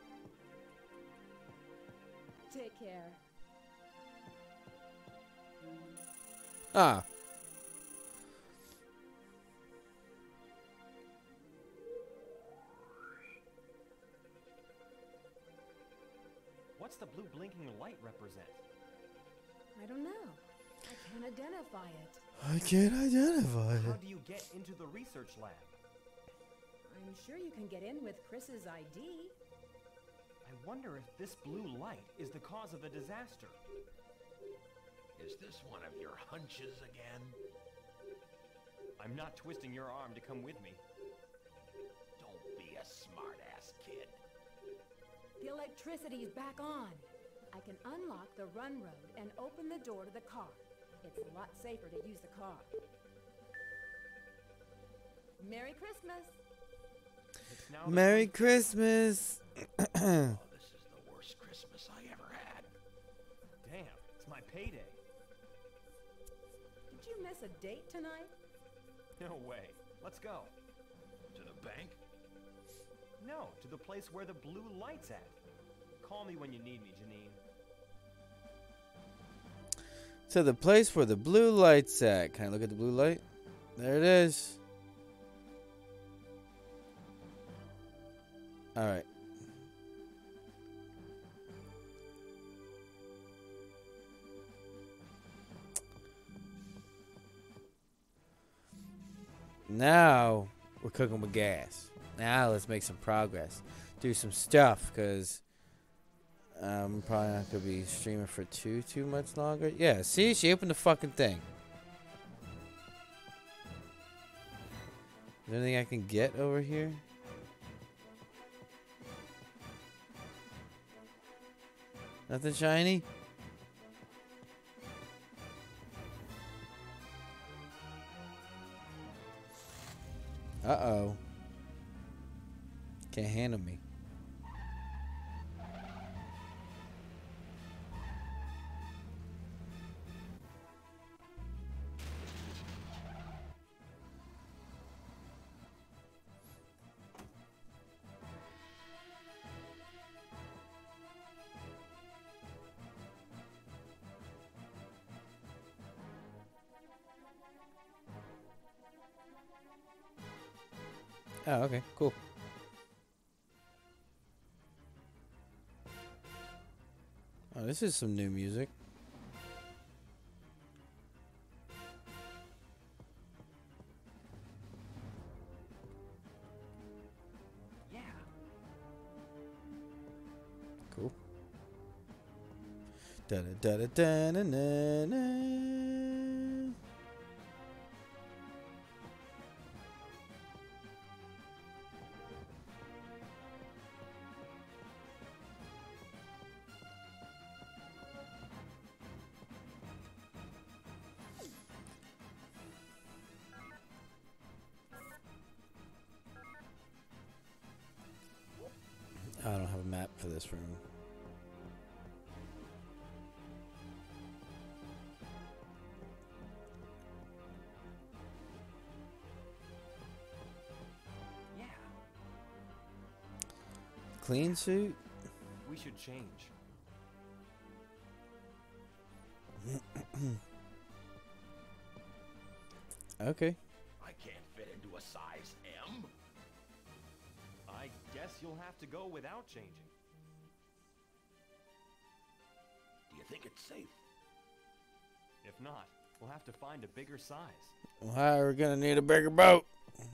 Take care. Ah. What's the blue blinking light represent? I don't know. I can't identify it. I can't identify How it. do you get into the research lab? I'm sure you can get in with Chris's I D. I wonder if this blue light is the cause of the disaster. Is this one of your hunches again? I'm not twisting your arm to come with me. Don't be a smartass, kid. The electricity's back on. I can unlock the run road and open the door to the car. It's a lot safer to use the car. Merry Christmas! It's now the Merry twenty- Christmas. Oh, this is the worst Christmas I ever had. Damn, it's my payday. Did you miss a date tonight? No way. Let's go. To the bank? No, to the place where the blue light's at. Call me when you need me, Janine. To the place where the blue light's at. Can I look at the blue light? There it is. Alright. Now we're cooking with gas. Now let's make some progress. do some stuff because I'm probably not gonna be streaming for too too much longer. Yeah, see, she opened the fucking thing. Is there anything I can get over here? Nothing shiny? Uh-oh. Can't handle me. Oh, okay, cool. Oh, this is some new music. Yeah. Cool. Da da da da da na na na. I don't have a map for this room. Yeah. Clean suit? We should change. Okay. I can't fit into a size M. I guess you'll have to go without changing. Do you think it's safe? If not, we'll have to find a bigger size. Why are we gonna need a bigger boat?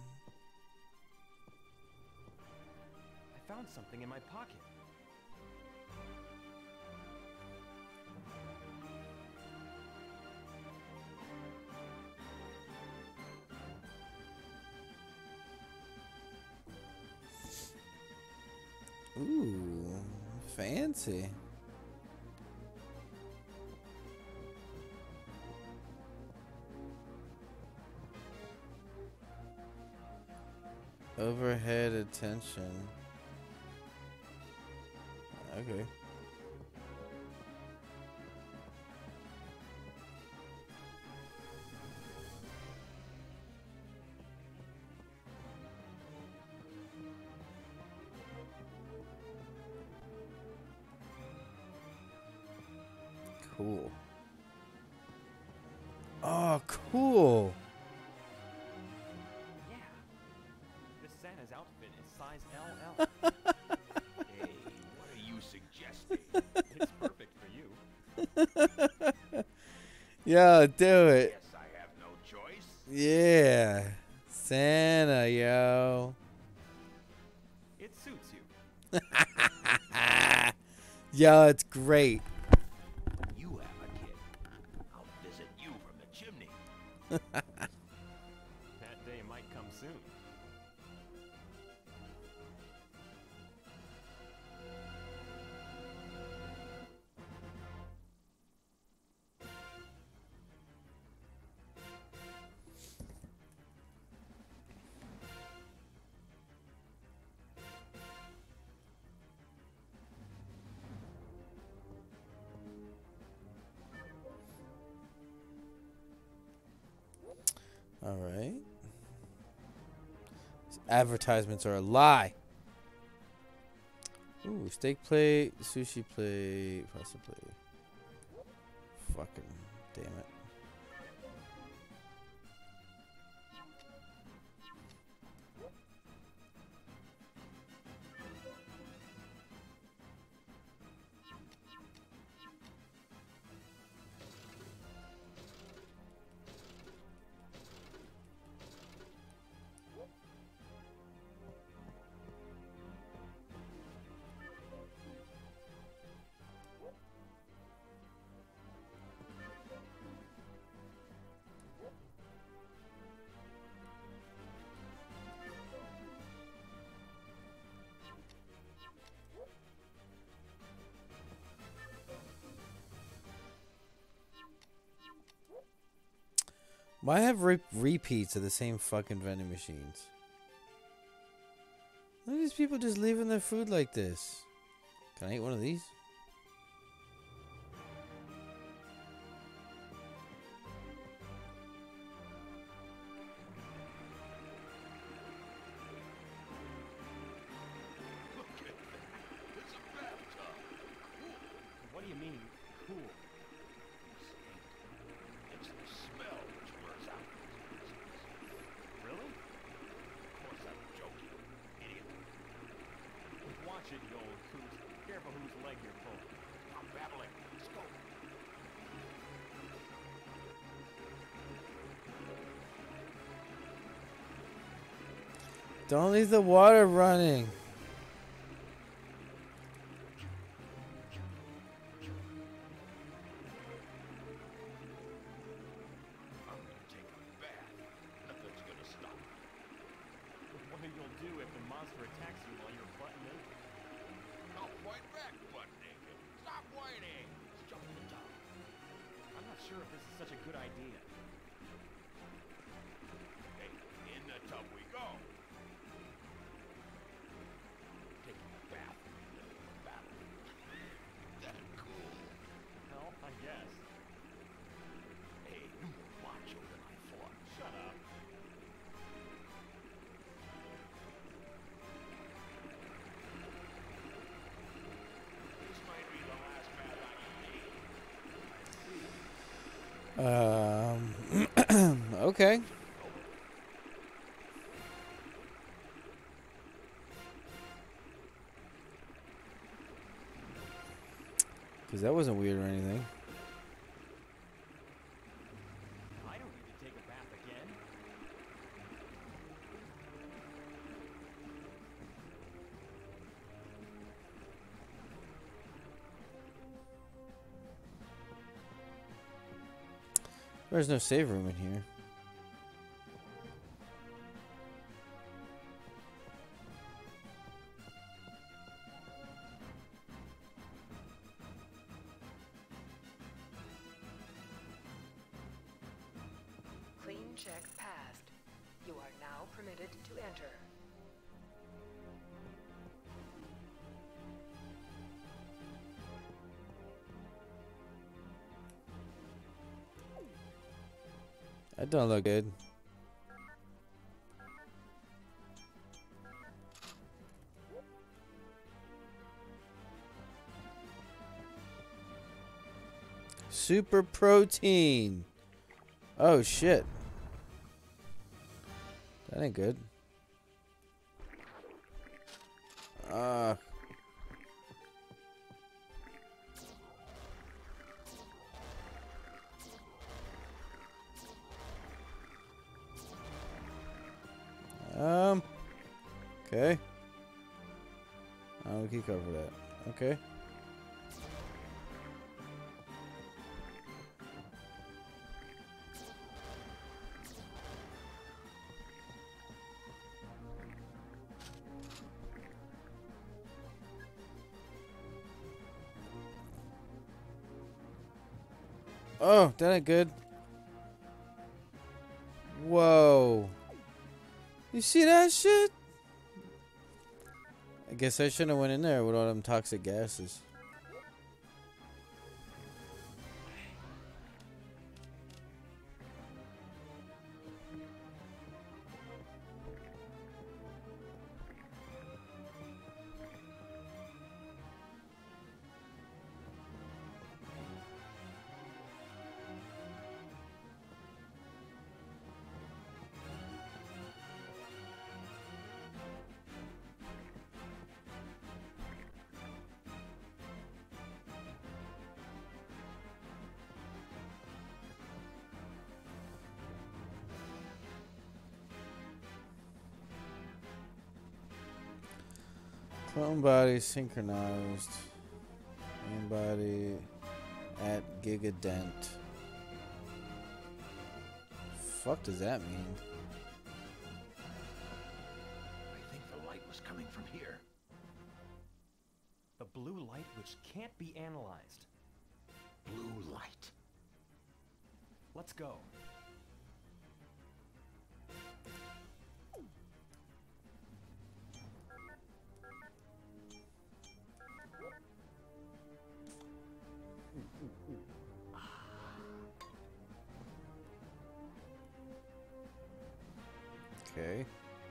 I found something in my pocket. Ooh, fancy. Overhead attention. Okay. Cool. Oh, cool. Yeah. This Santa's outfit is size L L. Hey, what are you suggesting? It's perfect for you. Yo, do it. Guess I have no choice. Yeah. Santa, yo. It suits you. Yo, it's great. You have a kid. I'll visit you from the chimney. That day might come soon. All right. These advertisements are a lie. Ooh, steak plate, sushi plate, pasta plate. Fucking damn it. Why have re- repeats of the same fucking vending machines? Look at these people just leaving their food like this. Can I eat one of these? What do you mean, cool? It's the smell which wears out. Really? Of course I'm joking, idiot. Watch it, you old coot. Careful whose leg you're pulling. I'm babbling. Let's go. Don't leave the water running. I'm gonna take a bath. Nothing's gonna stop me. What you'll do if the monster attacks you while you're butt naked. I'll fight back, butt naked. Stop whining. Let's jump in the tub. I'm not sure if this is such a good idea. Hey, in the tub we go. Taking a bath in the middle of a battle. That cool. Well, I guess. Hey, you're more macho than I thought. Shut up. This might be the last bath I need. Um. Okay. Because that wasn't weird or anything. I don't need to take a bath again. There's no save room in here. Clean check passed. You are now permitted to enter. That don't look good. Super protein. Oh shit. That ain't good. Uh Um Okay. I'll keep over that. Okay. Oh, that ain't good. Whoa. You see that shit? I guess I shouldn't have went in there with all them toxic gases. Clone body synchronized. Main body at Gigadent. Fuck does that mean? I think the light was coming from here. The blue light which can't be analyzed. Blue light. Let's go. Okay.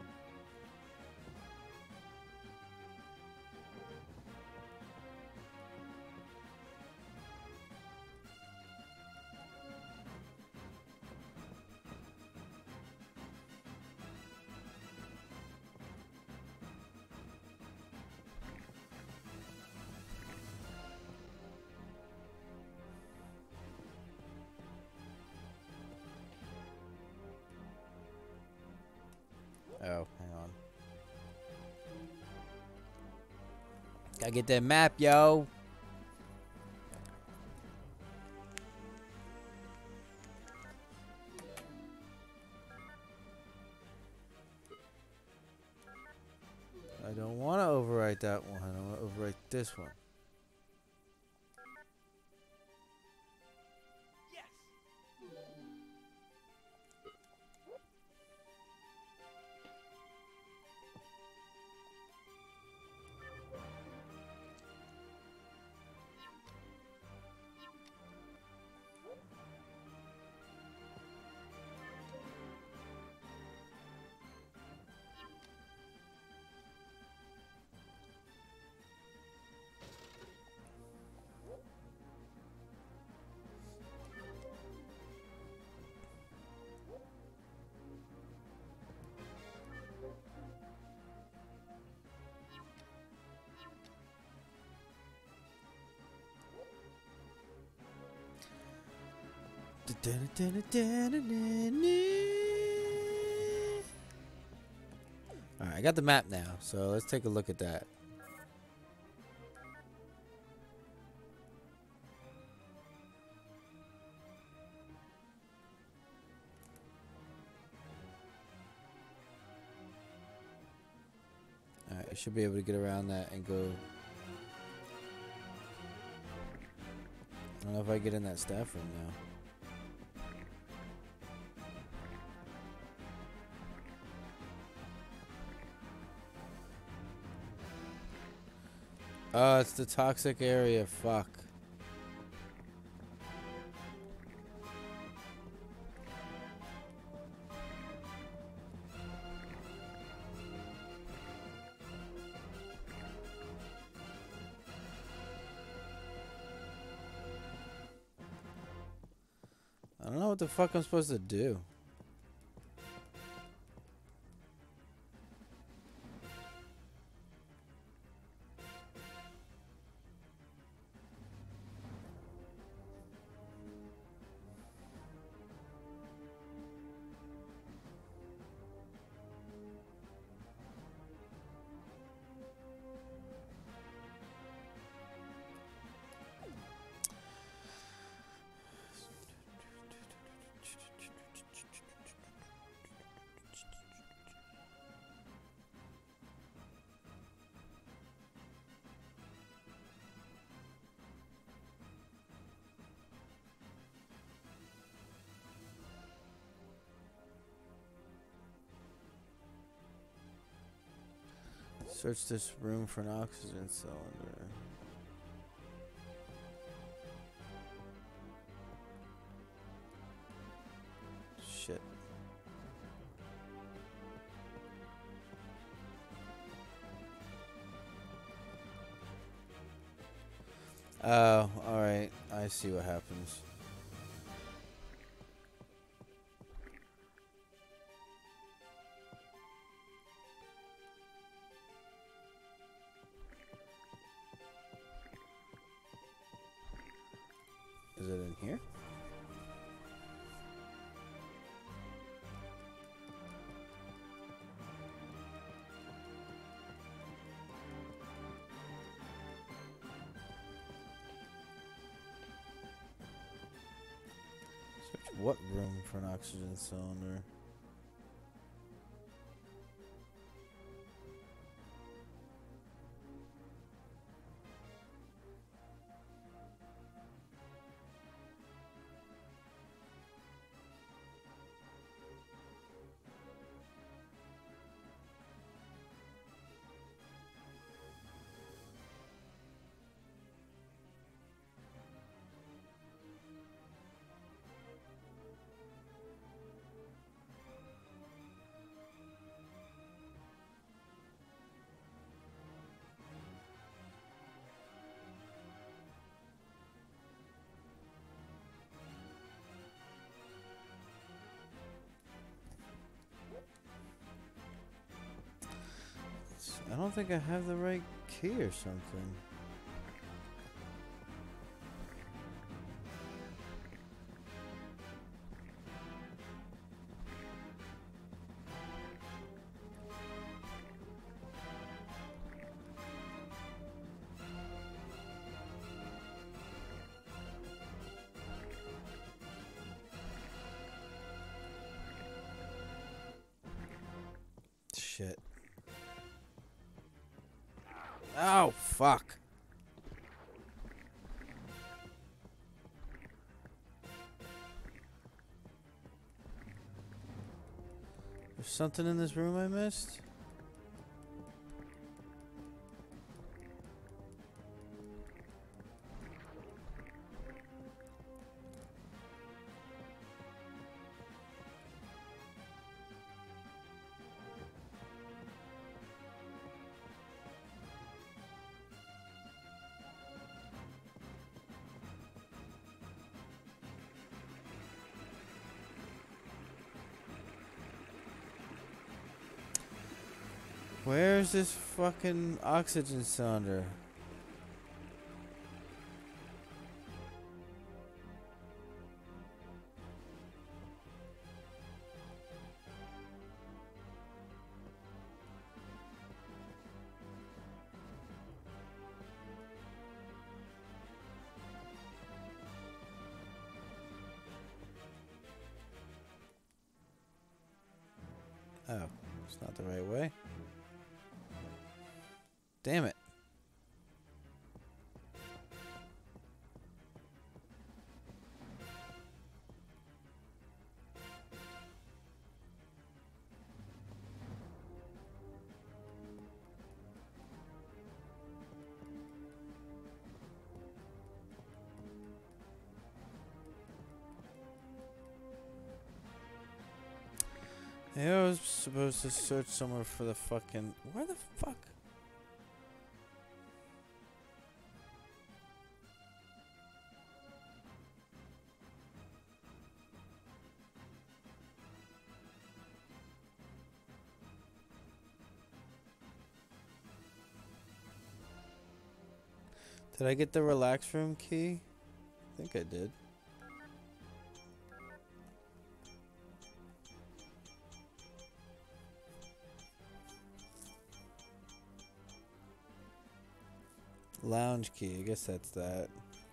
Oh, hang on. Gotta get that map, yo. I don't want to overwrite that one. I want to overwrite this one. Yes. Alright, I got the map now, so let's take a look at that. Alright, I should be able to get around that and go. I don't know if I get in that staff room now. Oh, it's the toxic area. Fuck. I don't know what the fuck I'm supposed to do. Search this room for an oxygen cylinder. Shit. Oh, alright. I see what happens. Is it in here? Search what room for an oxygen cylinder? don't think I have the right key or something. Shit. Oh, fuck. There's something in this room I missed? Where's this fucking oxygen cylinder? Oh, it's not the right way. Damn it. Yeah, I was supposed to search somewhere for the fucking... Where the fuck? Did I get the relax room key? I think I did. Lounge key, I guess that's that.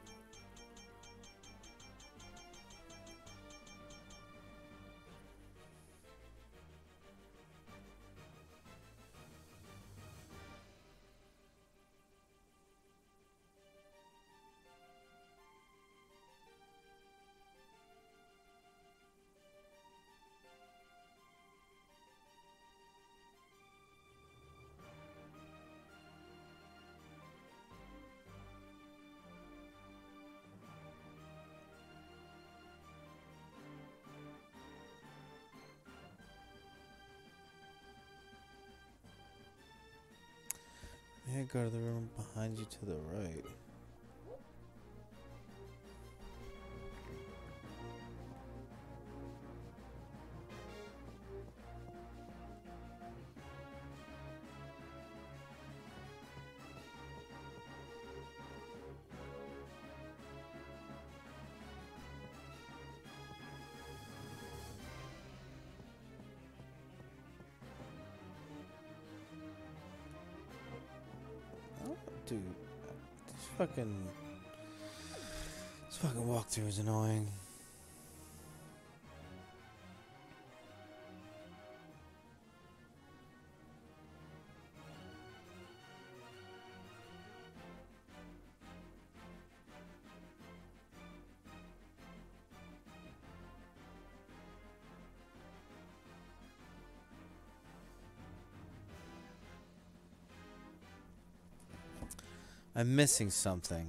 Yeah, go to the room behind you to the right. Dude, this fucking this fucking walkthrough is annoying. I'm missing something.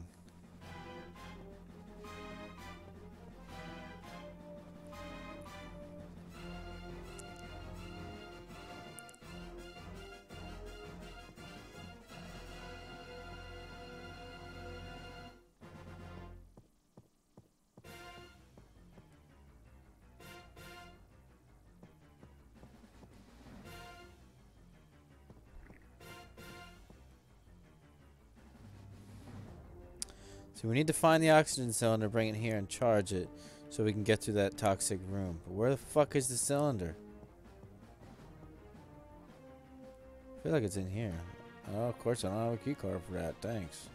So we need to find the oxygen cylinder, bring it here, and charge it so we can get through that toxic room. But where the fuck is the cylinder? I feel like it's in here. Oh, of course I don't have a key card for that. Thanks.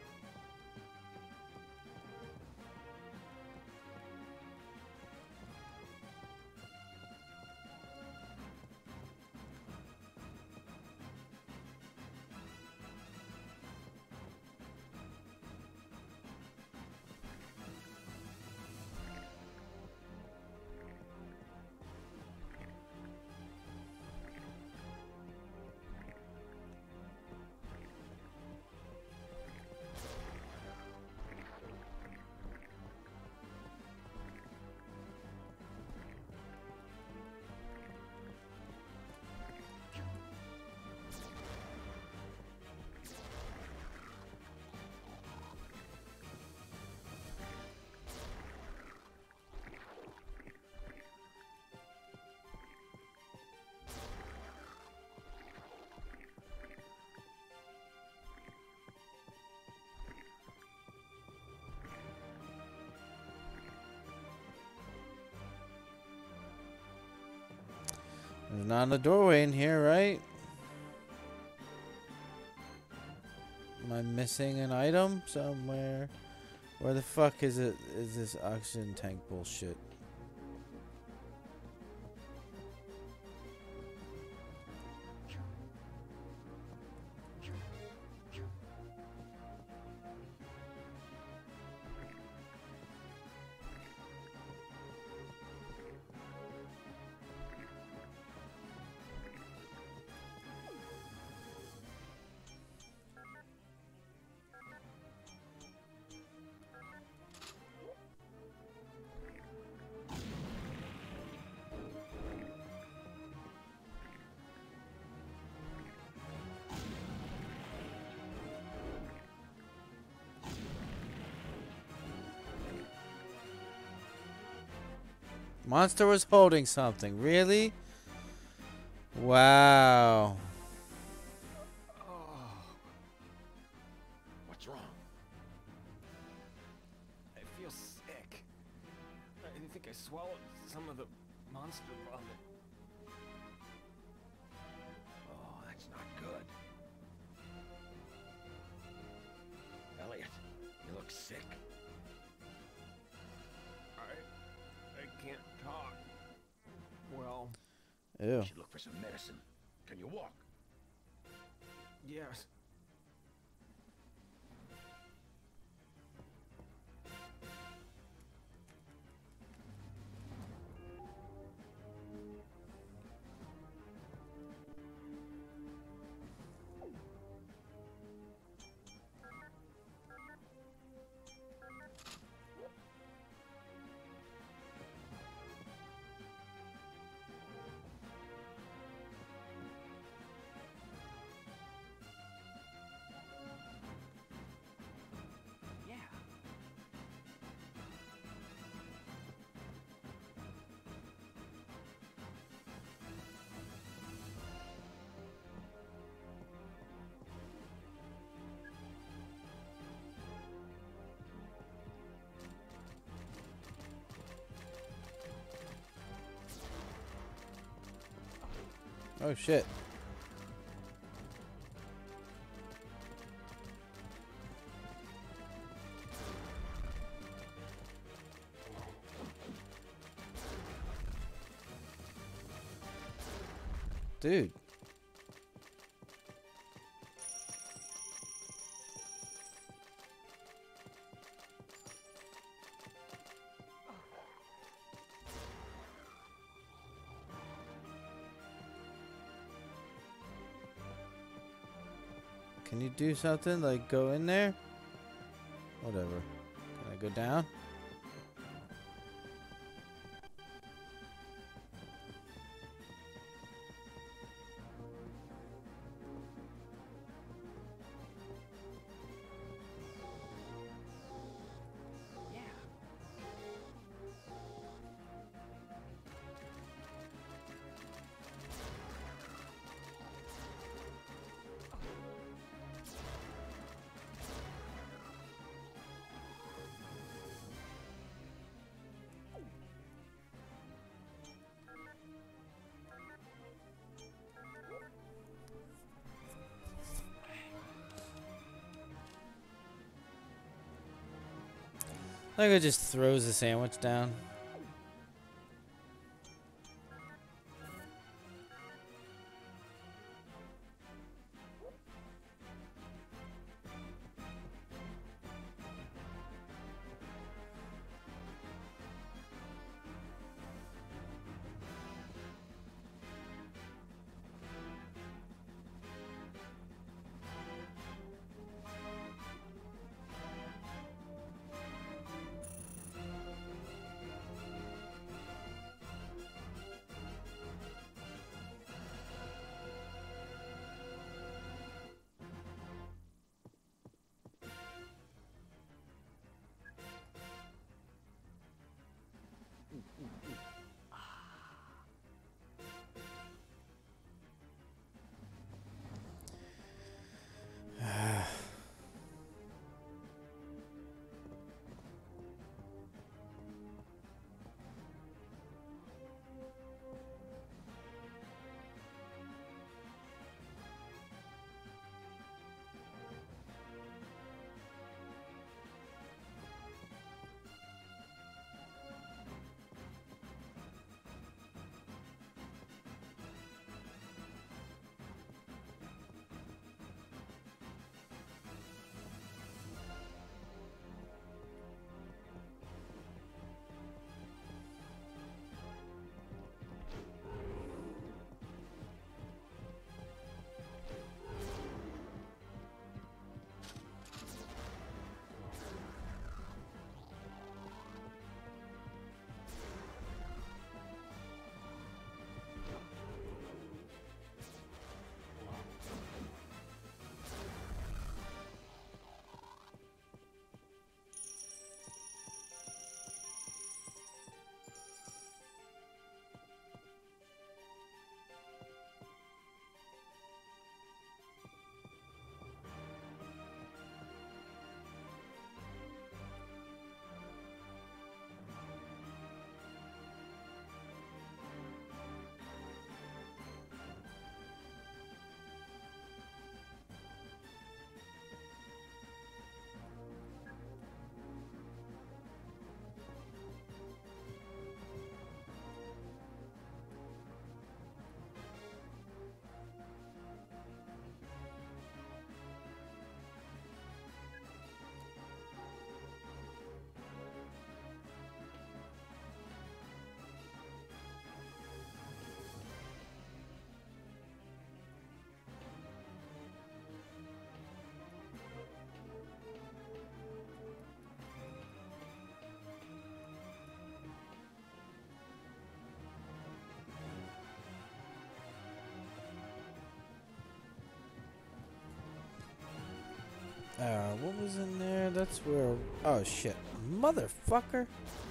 There's not a doorway in here, right? Am I missing an item somewhere? Where the fuck is it? Is this oxygen tank bullshit? Monster was holding something. Really? Wow. Oh. What's wrong? I feel sick. I didn't think I swallowed some of the monster vomit. Oh, that's not good. Elliot, you look sick. I... I can't talk. Well, Ew. You should look for some medicine. Can you walk? yes. Yeah. Oh shit. Dude. Can you do something? Like go in there? Whatever. Can I go down? Yeah. Like it just throws the sandwich down. Uh, what was in there? That's where. Oh shit, motherfucker!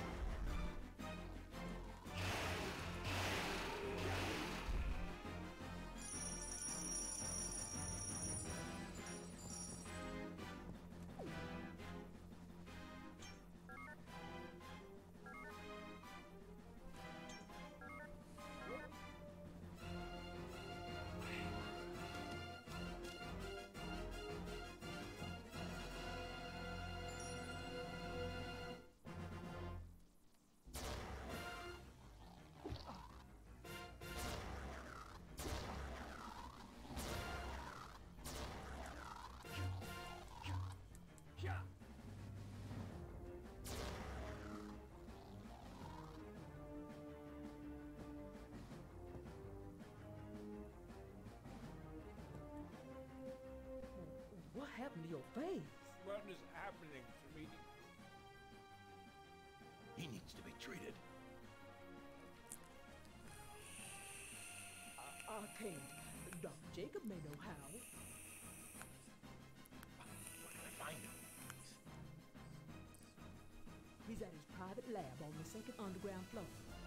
What happened to your face? What is happening to me? He needs to be treated. I, I can't. Doctor Jacob may know how. Where can I find him? He's at his private lab on the second underground floor.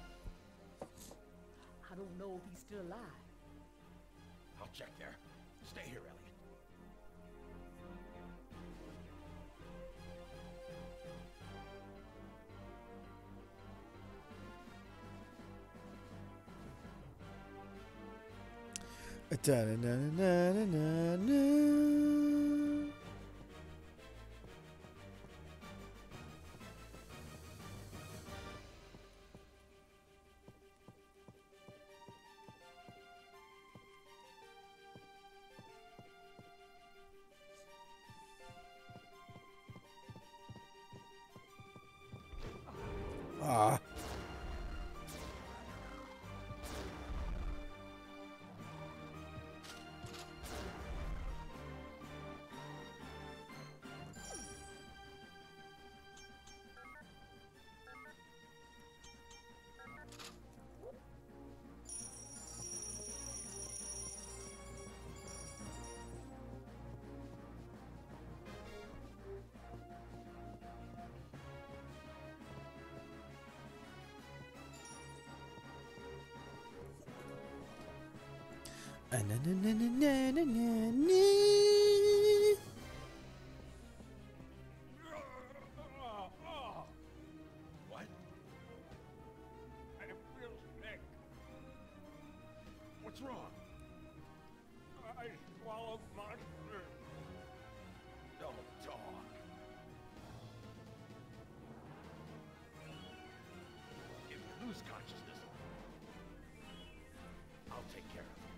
I don't know if he's still alive. I'll check there. Stay here, Elliot. Da-na-na-na-na-na-na. Ah. Ah, na, na, na, na, na, na, na. What? I feel sick. What's wrong? I swallowed monster. Don't talk. If you lose consciousness, I'll take care of it.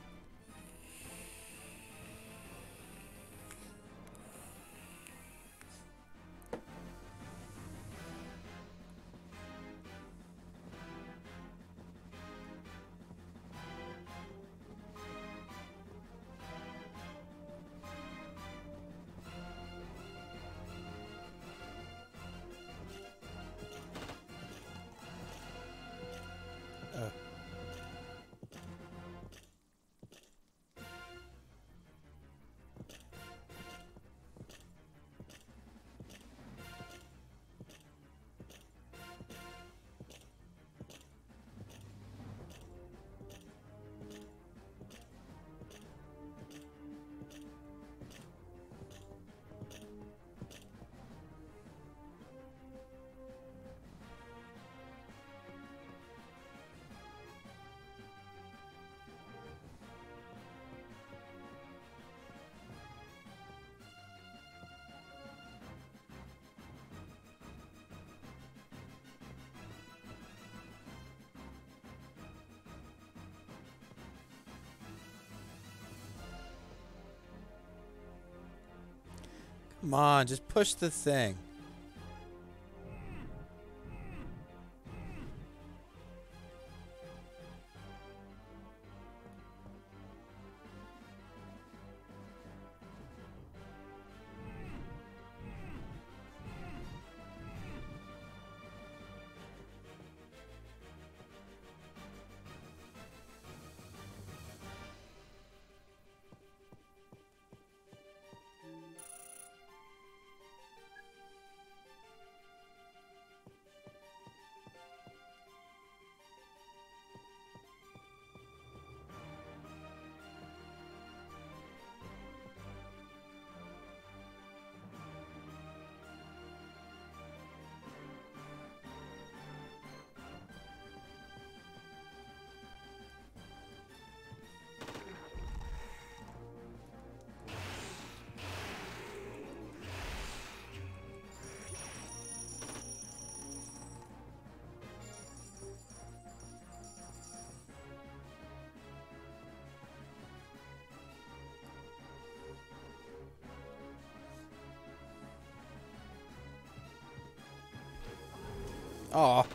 Come on, just push the thing. Oh.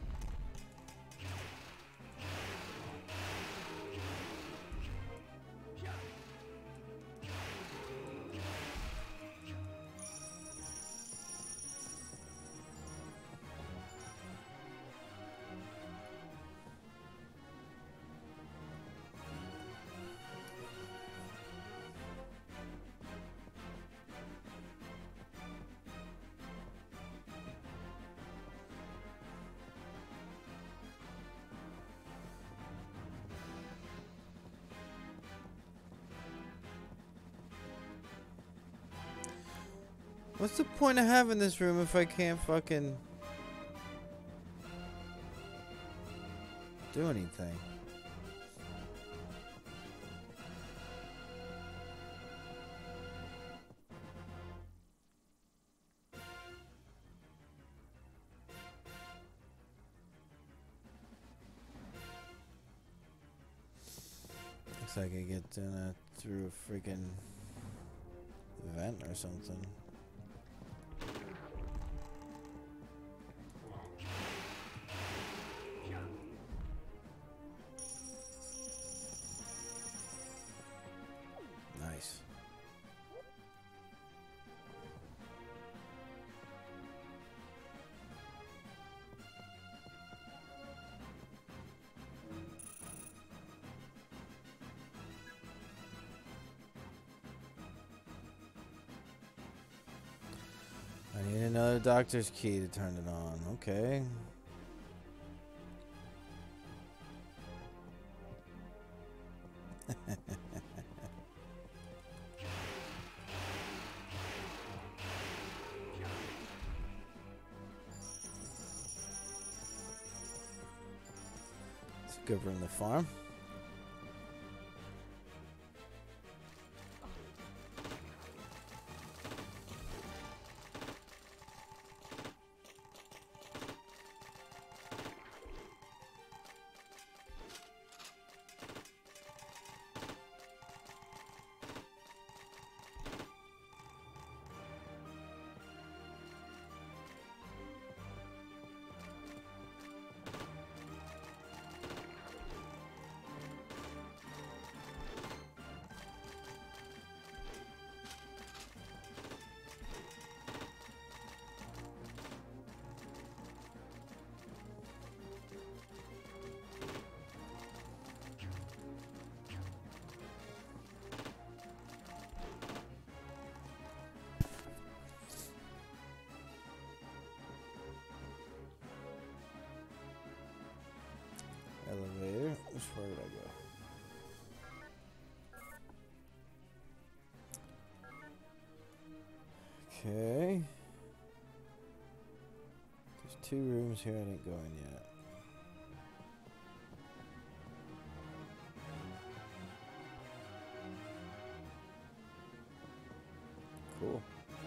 What's the point of having this room if I can't fucking do anything? Looks like I get uh, through a freaking vent or something. I need another doctor's key to turn it on. Okay. Let's go from the farm. Elevator. Which far did I go? Okay. There's two rooms here I didn't go in yet. Cool.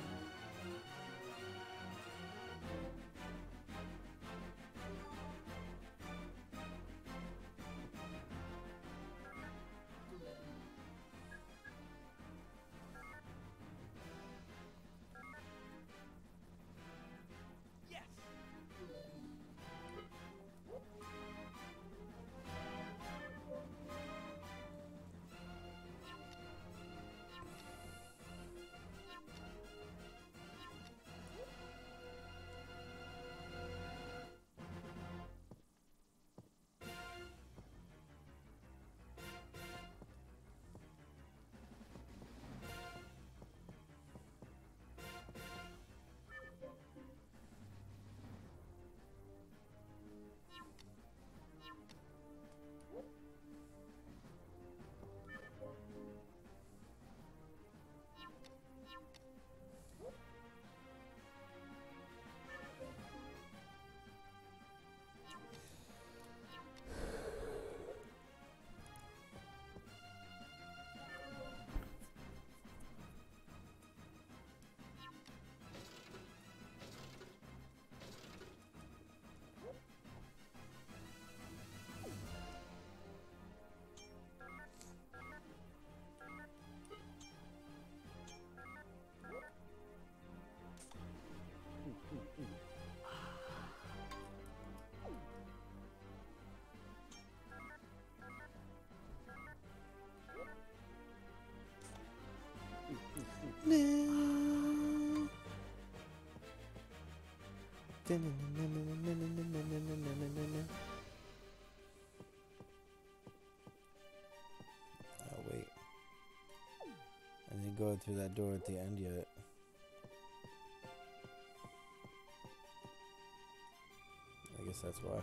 No. Oh wait, I didn't go through that door at the end yet. I guess that's why.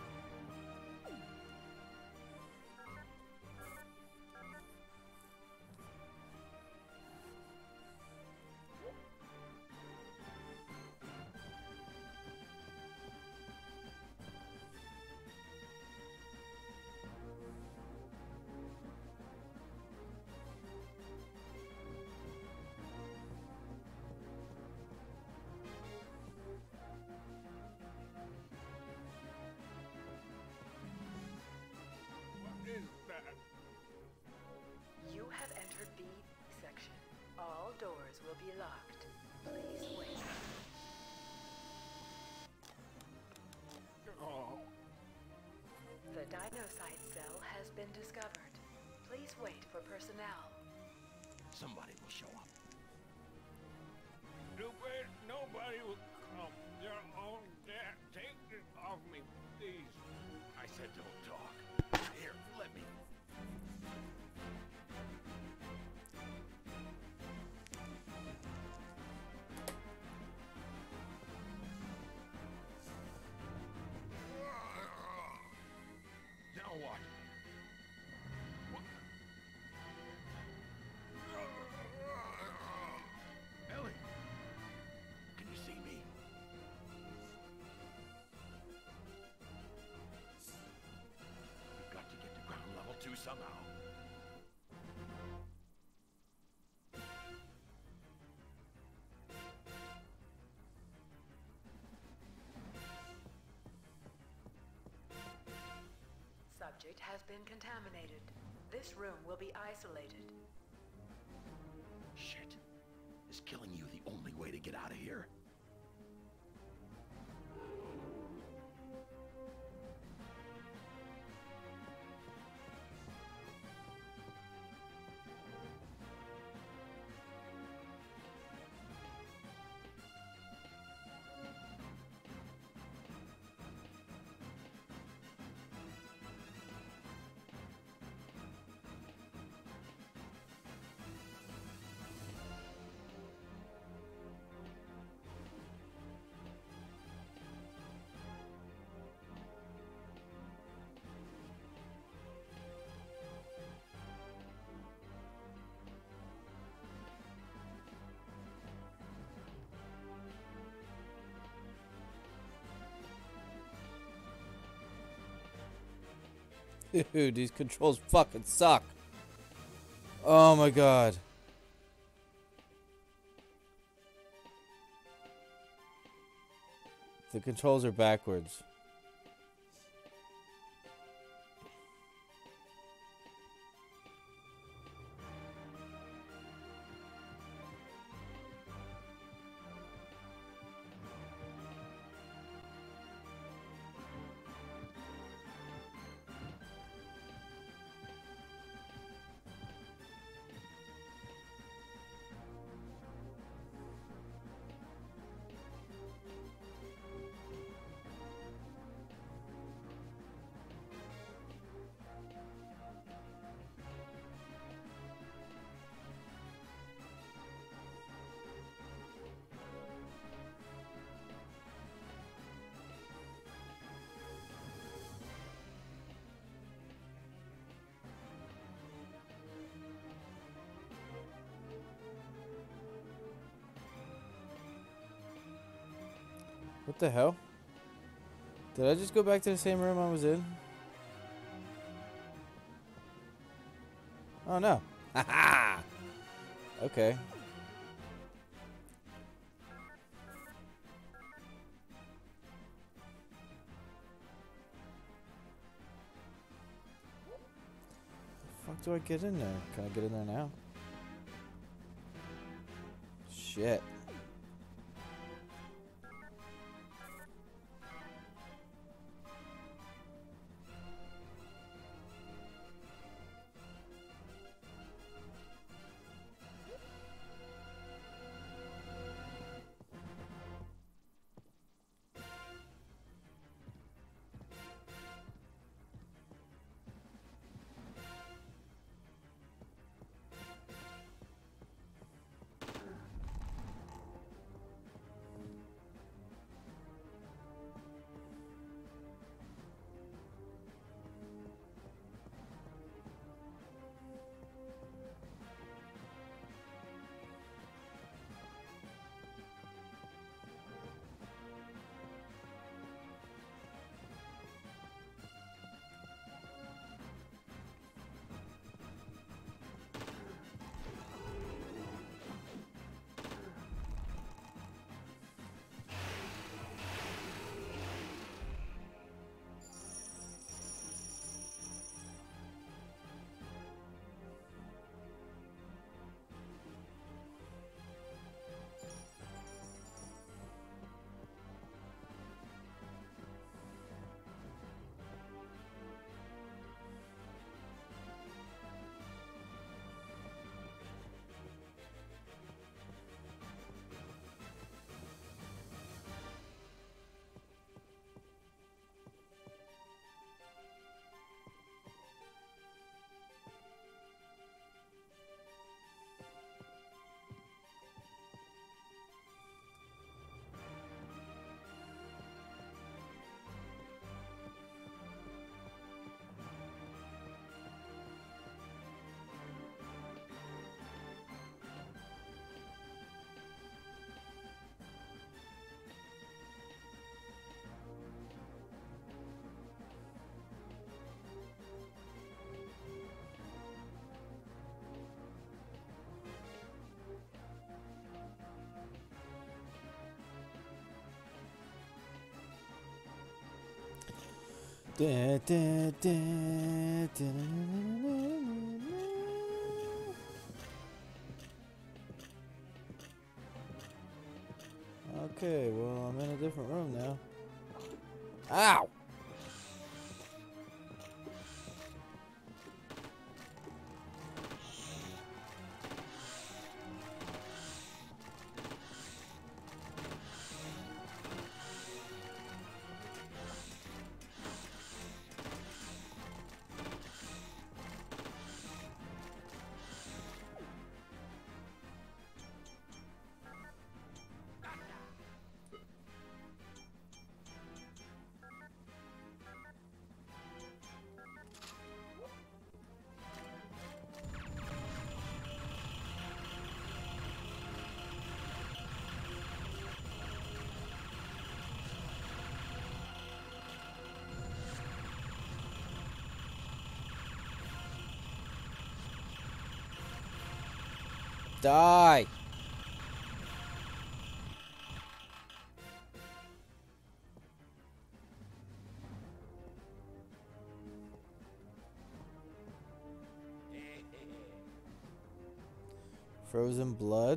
You have entered B section. All doors will be locked. Please wait. Oh. The dinocyte cell has been discovered. Please wait for personnel. Somebody will show up. Nobody, nobody will come. They're all dead. Take it off me, please. I said don't talk. Here, let me. somehow. Subject has been contaminated. This room will be isolated. Shit. Is killing you the only way to get out of here? Dude, these controls fucking suck. Oh my god. The controls are backwards. What the hell? Did I just go back to the same room I was in? Oh no. Haha! Okay. The fuck do I get in there? Can I get in there now? Shit. Da, da, da, da, okay, well, I'm in a different room now. Ow! Die! Frozen blood?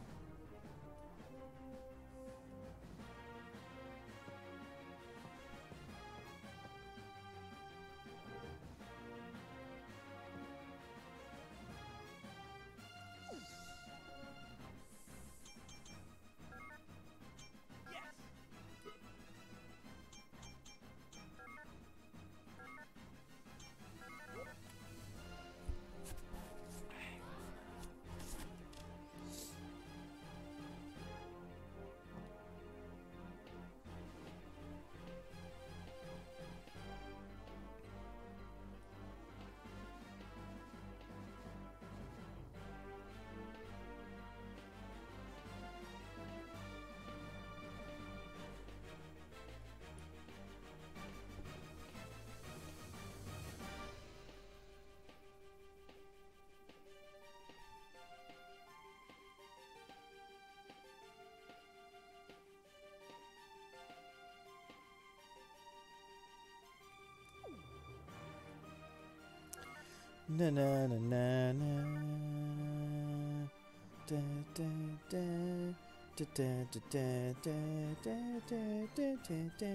Na na na na na. Da da da. Da da da da da da da da da.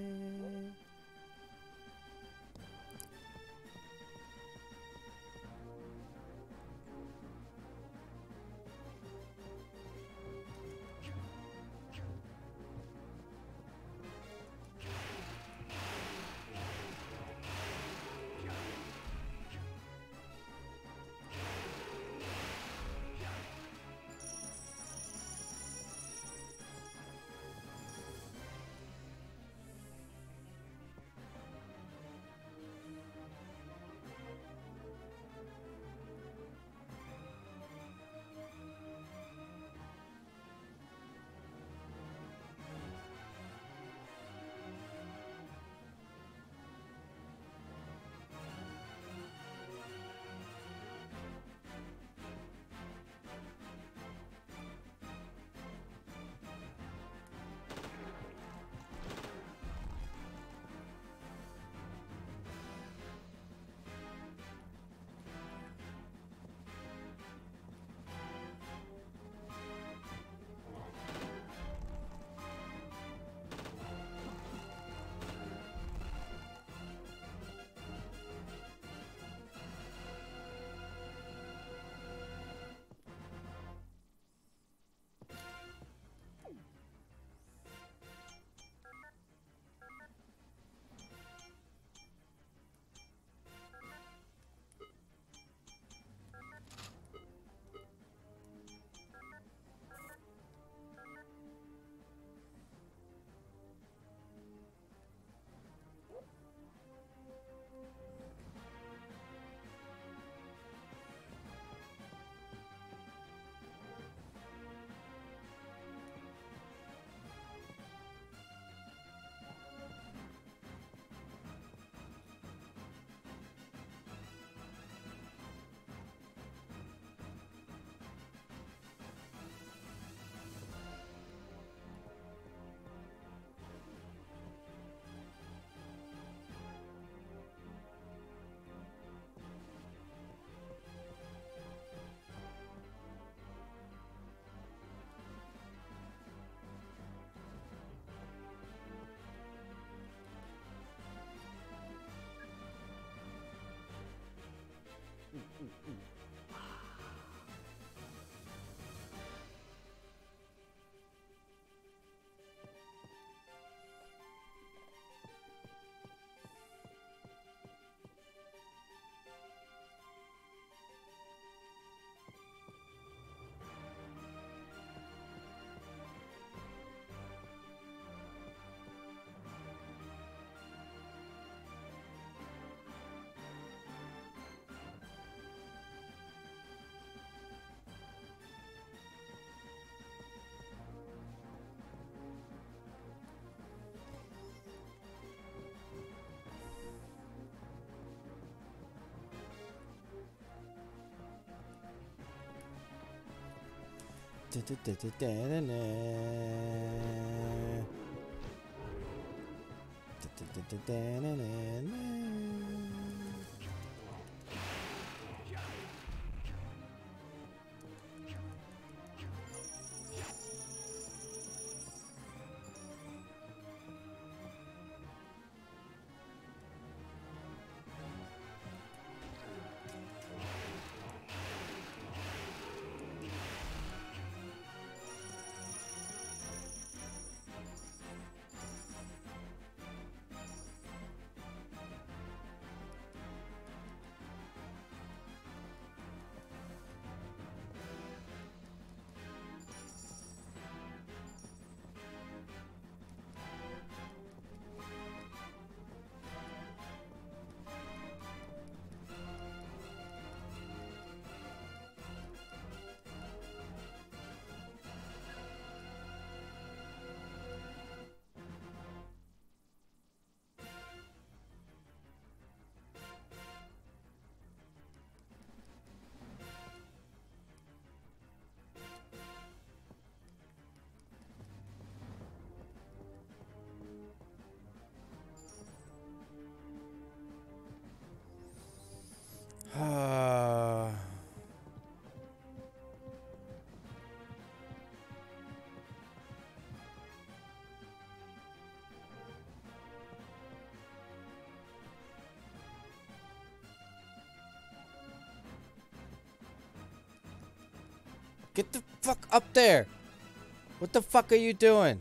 Get the fuck up there! What the fuck are you doing?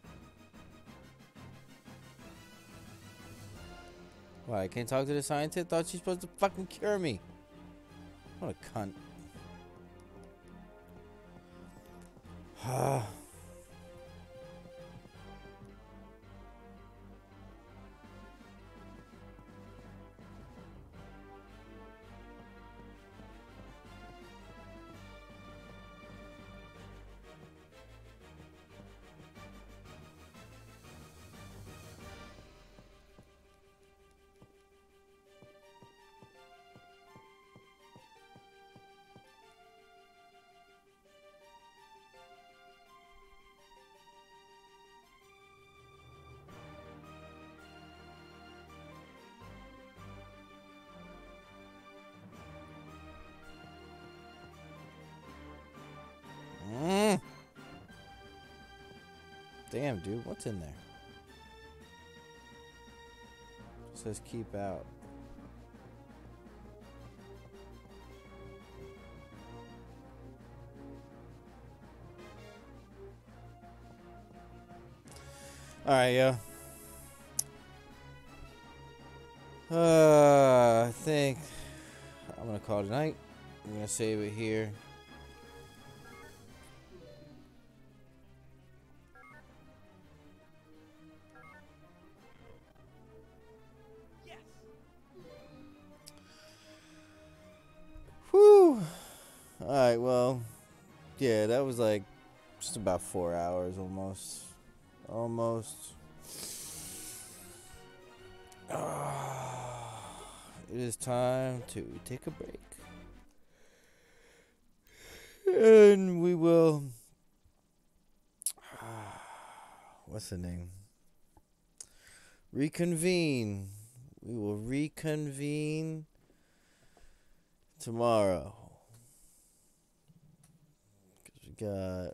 Why, I can't talk to the scientist? Thought she's supposed to fucking cure me. What a cunt. Mm. Damn, dude, what's in there? It says keep out. Alright, yo. Uh, I think I'm gonna call it a night. I'm gonna save it here. Whew. Alright, well, yeah, that was like just about four hours almost. Almost. Uh, it is time to take a break. And we will. What's the name? Reconvene. We will reconvene tomorrow. Because we got.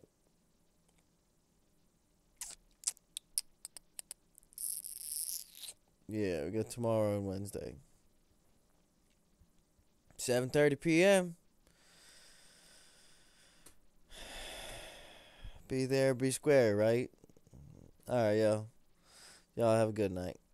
Yeah, we got tomorrow and Wednesday. seven thirty p.m. Be there, be square, right? Alright, yo. Y'all have a good night.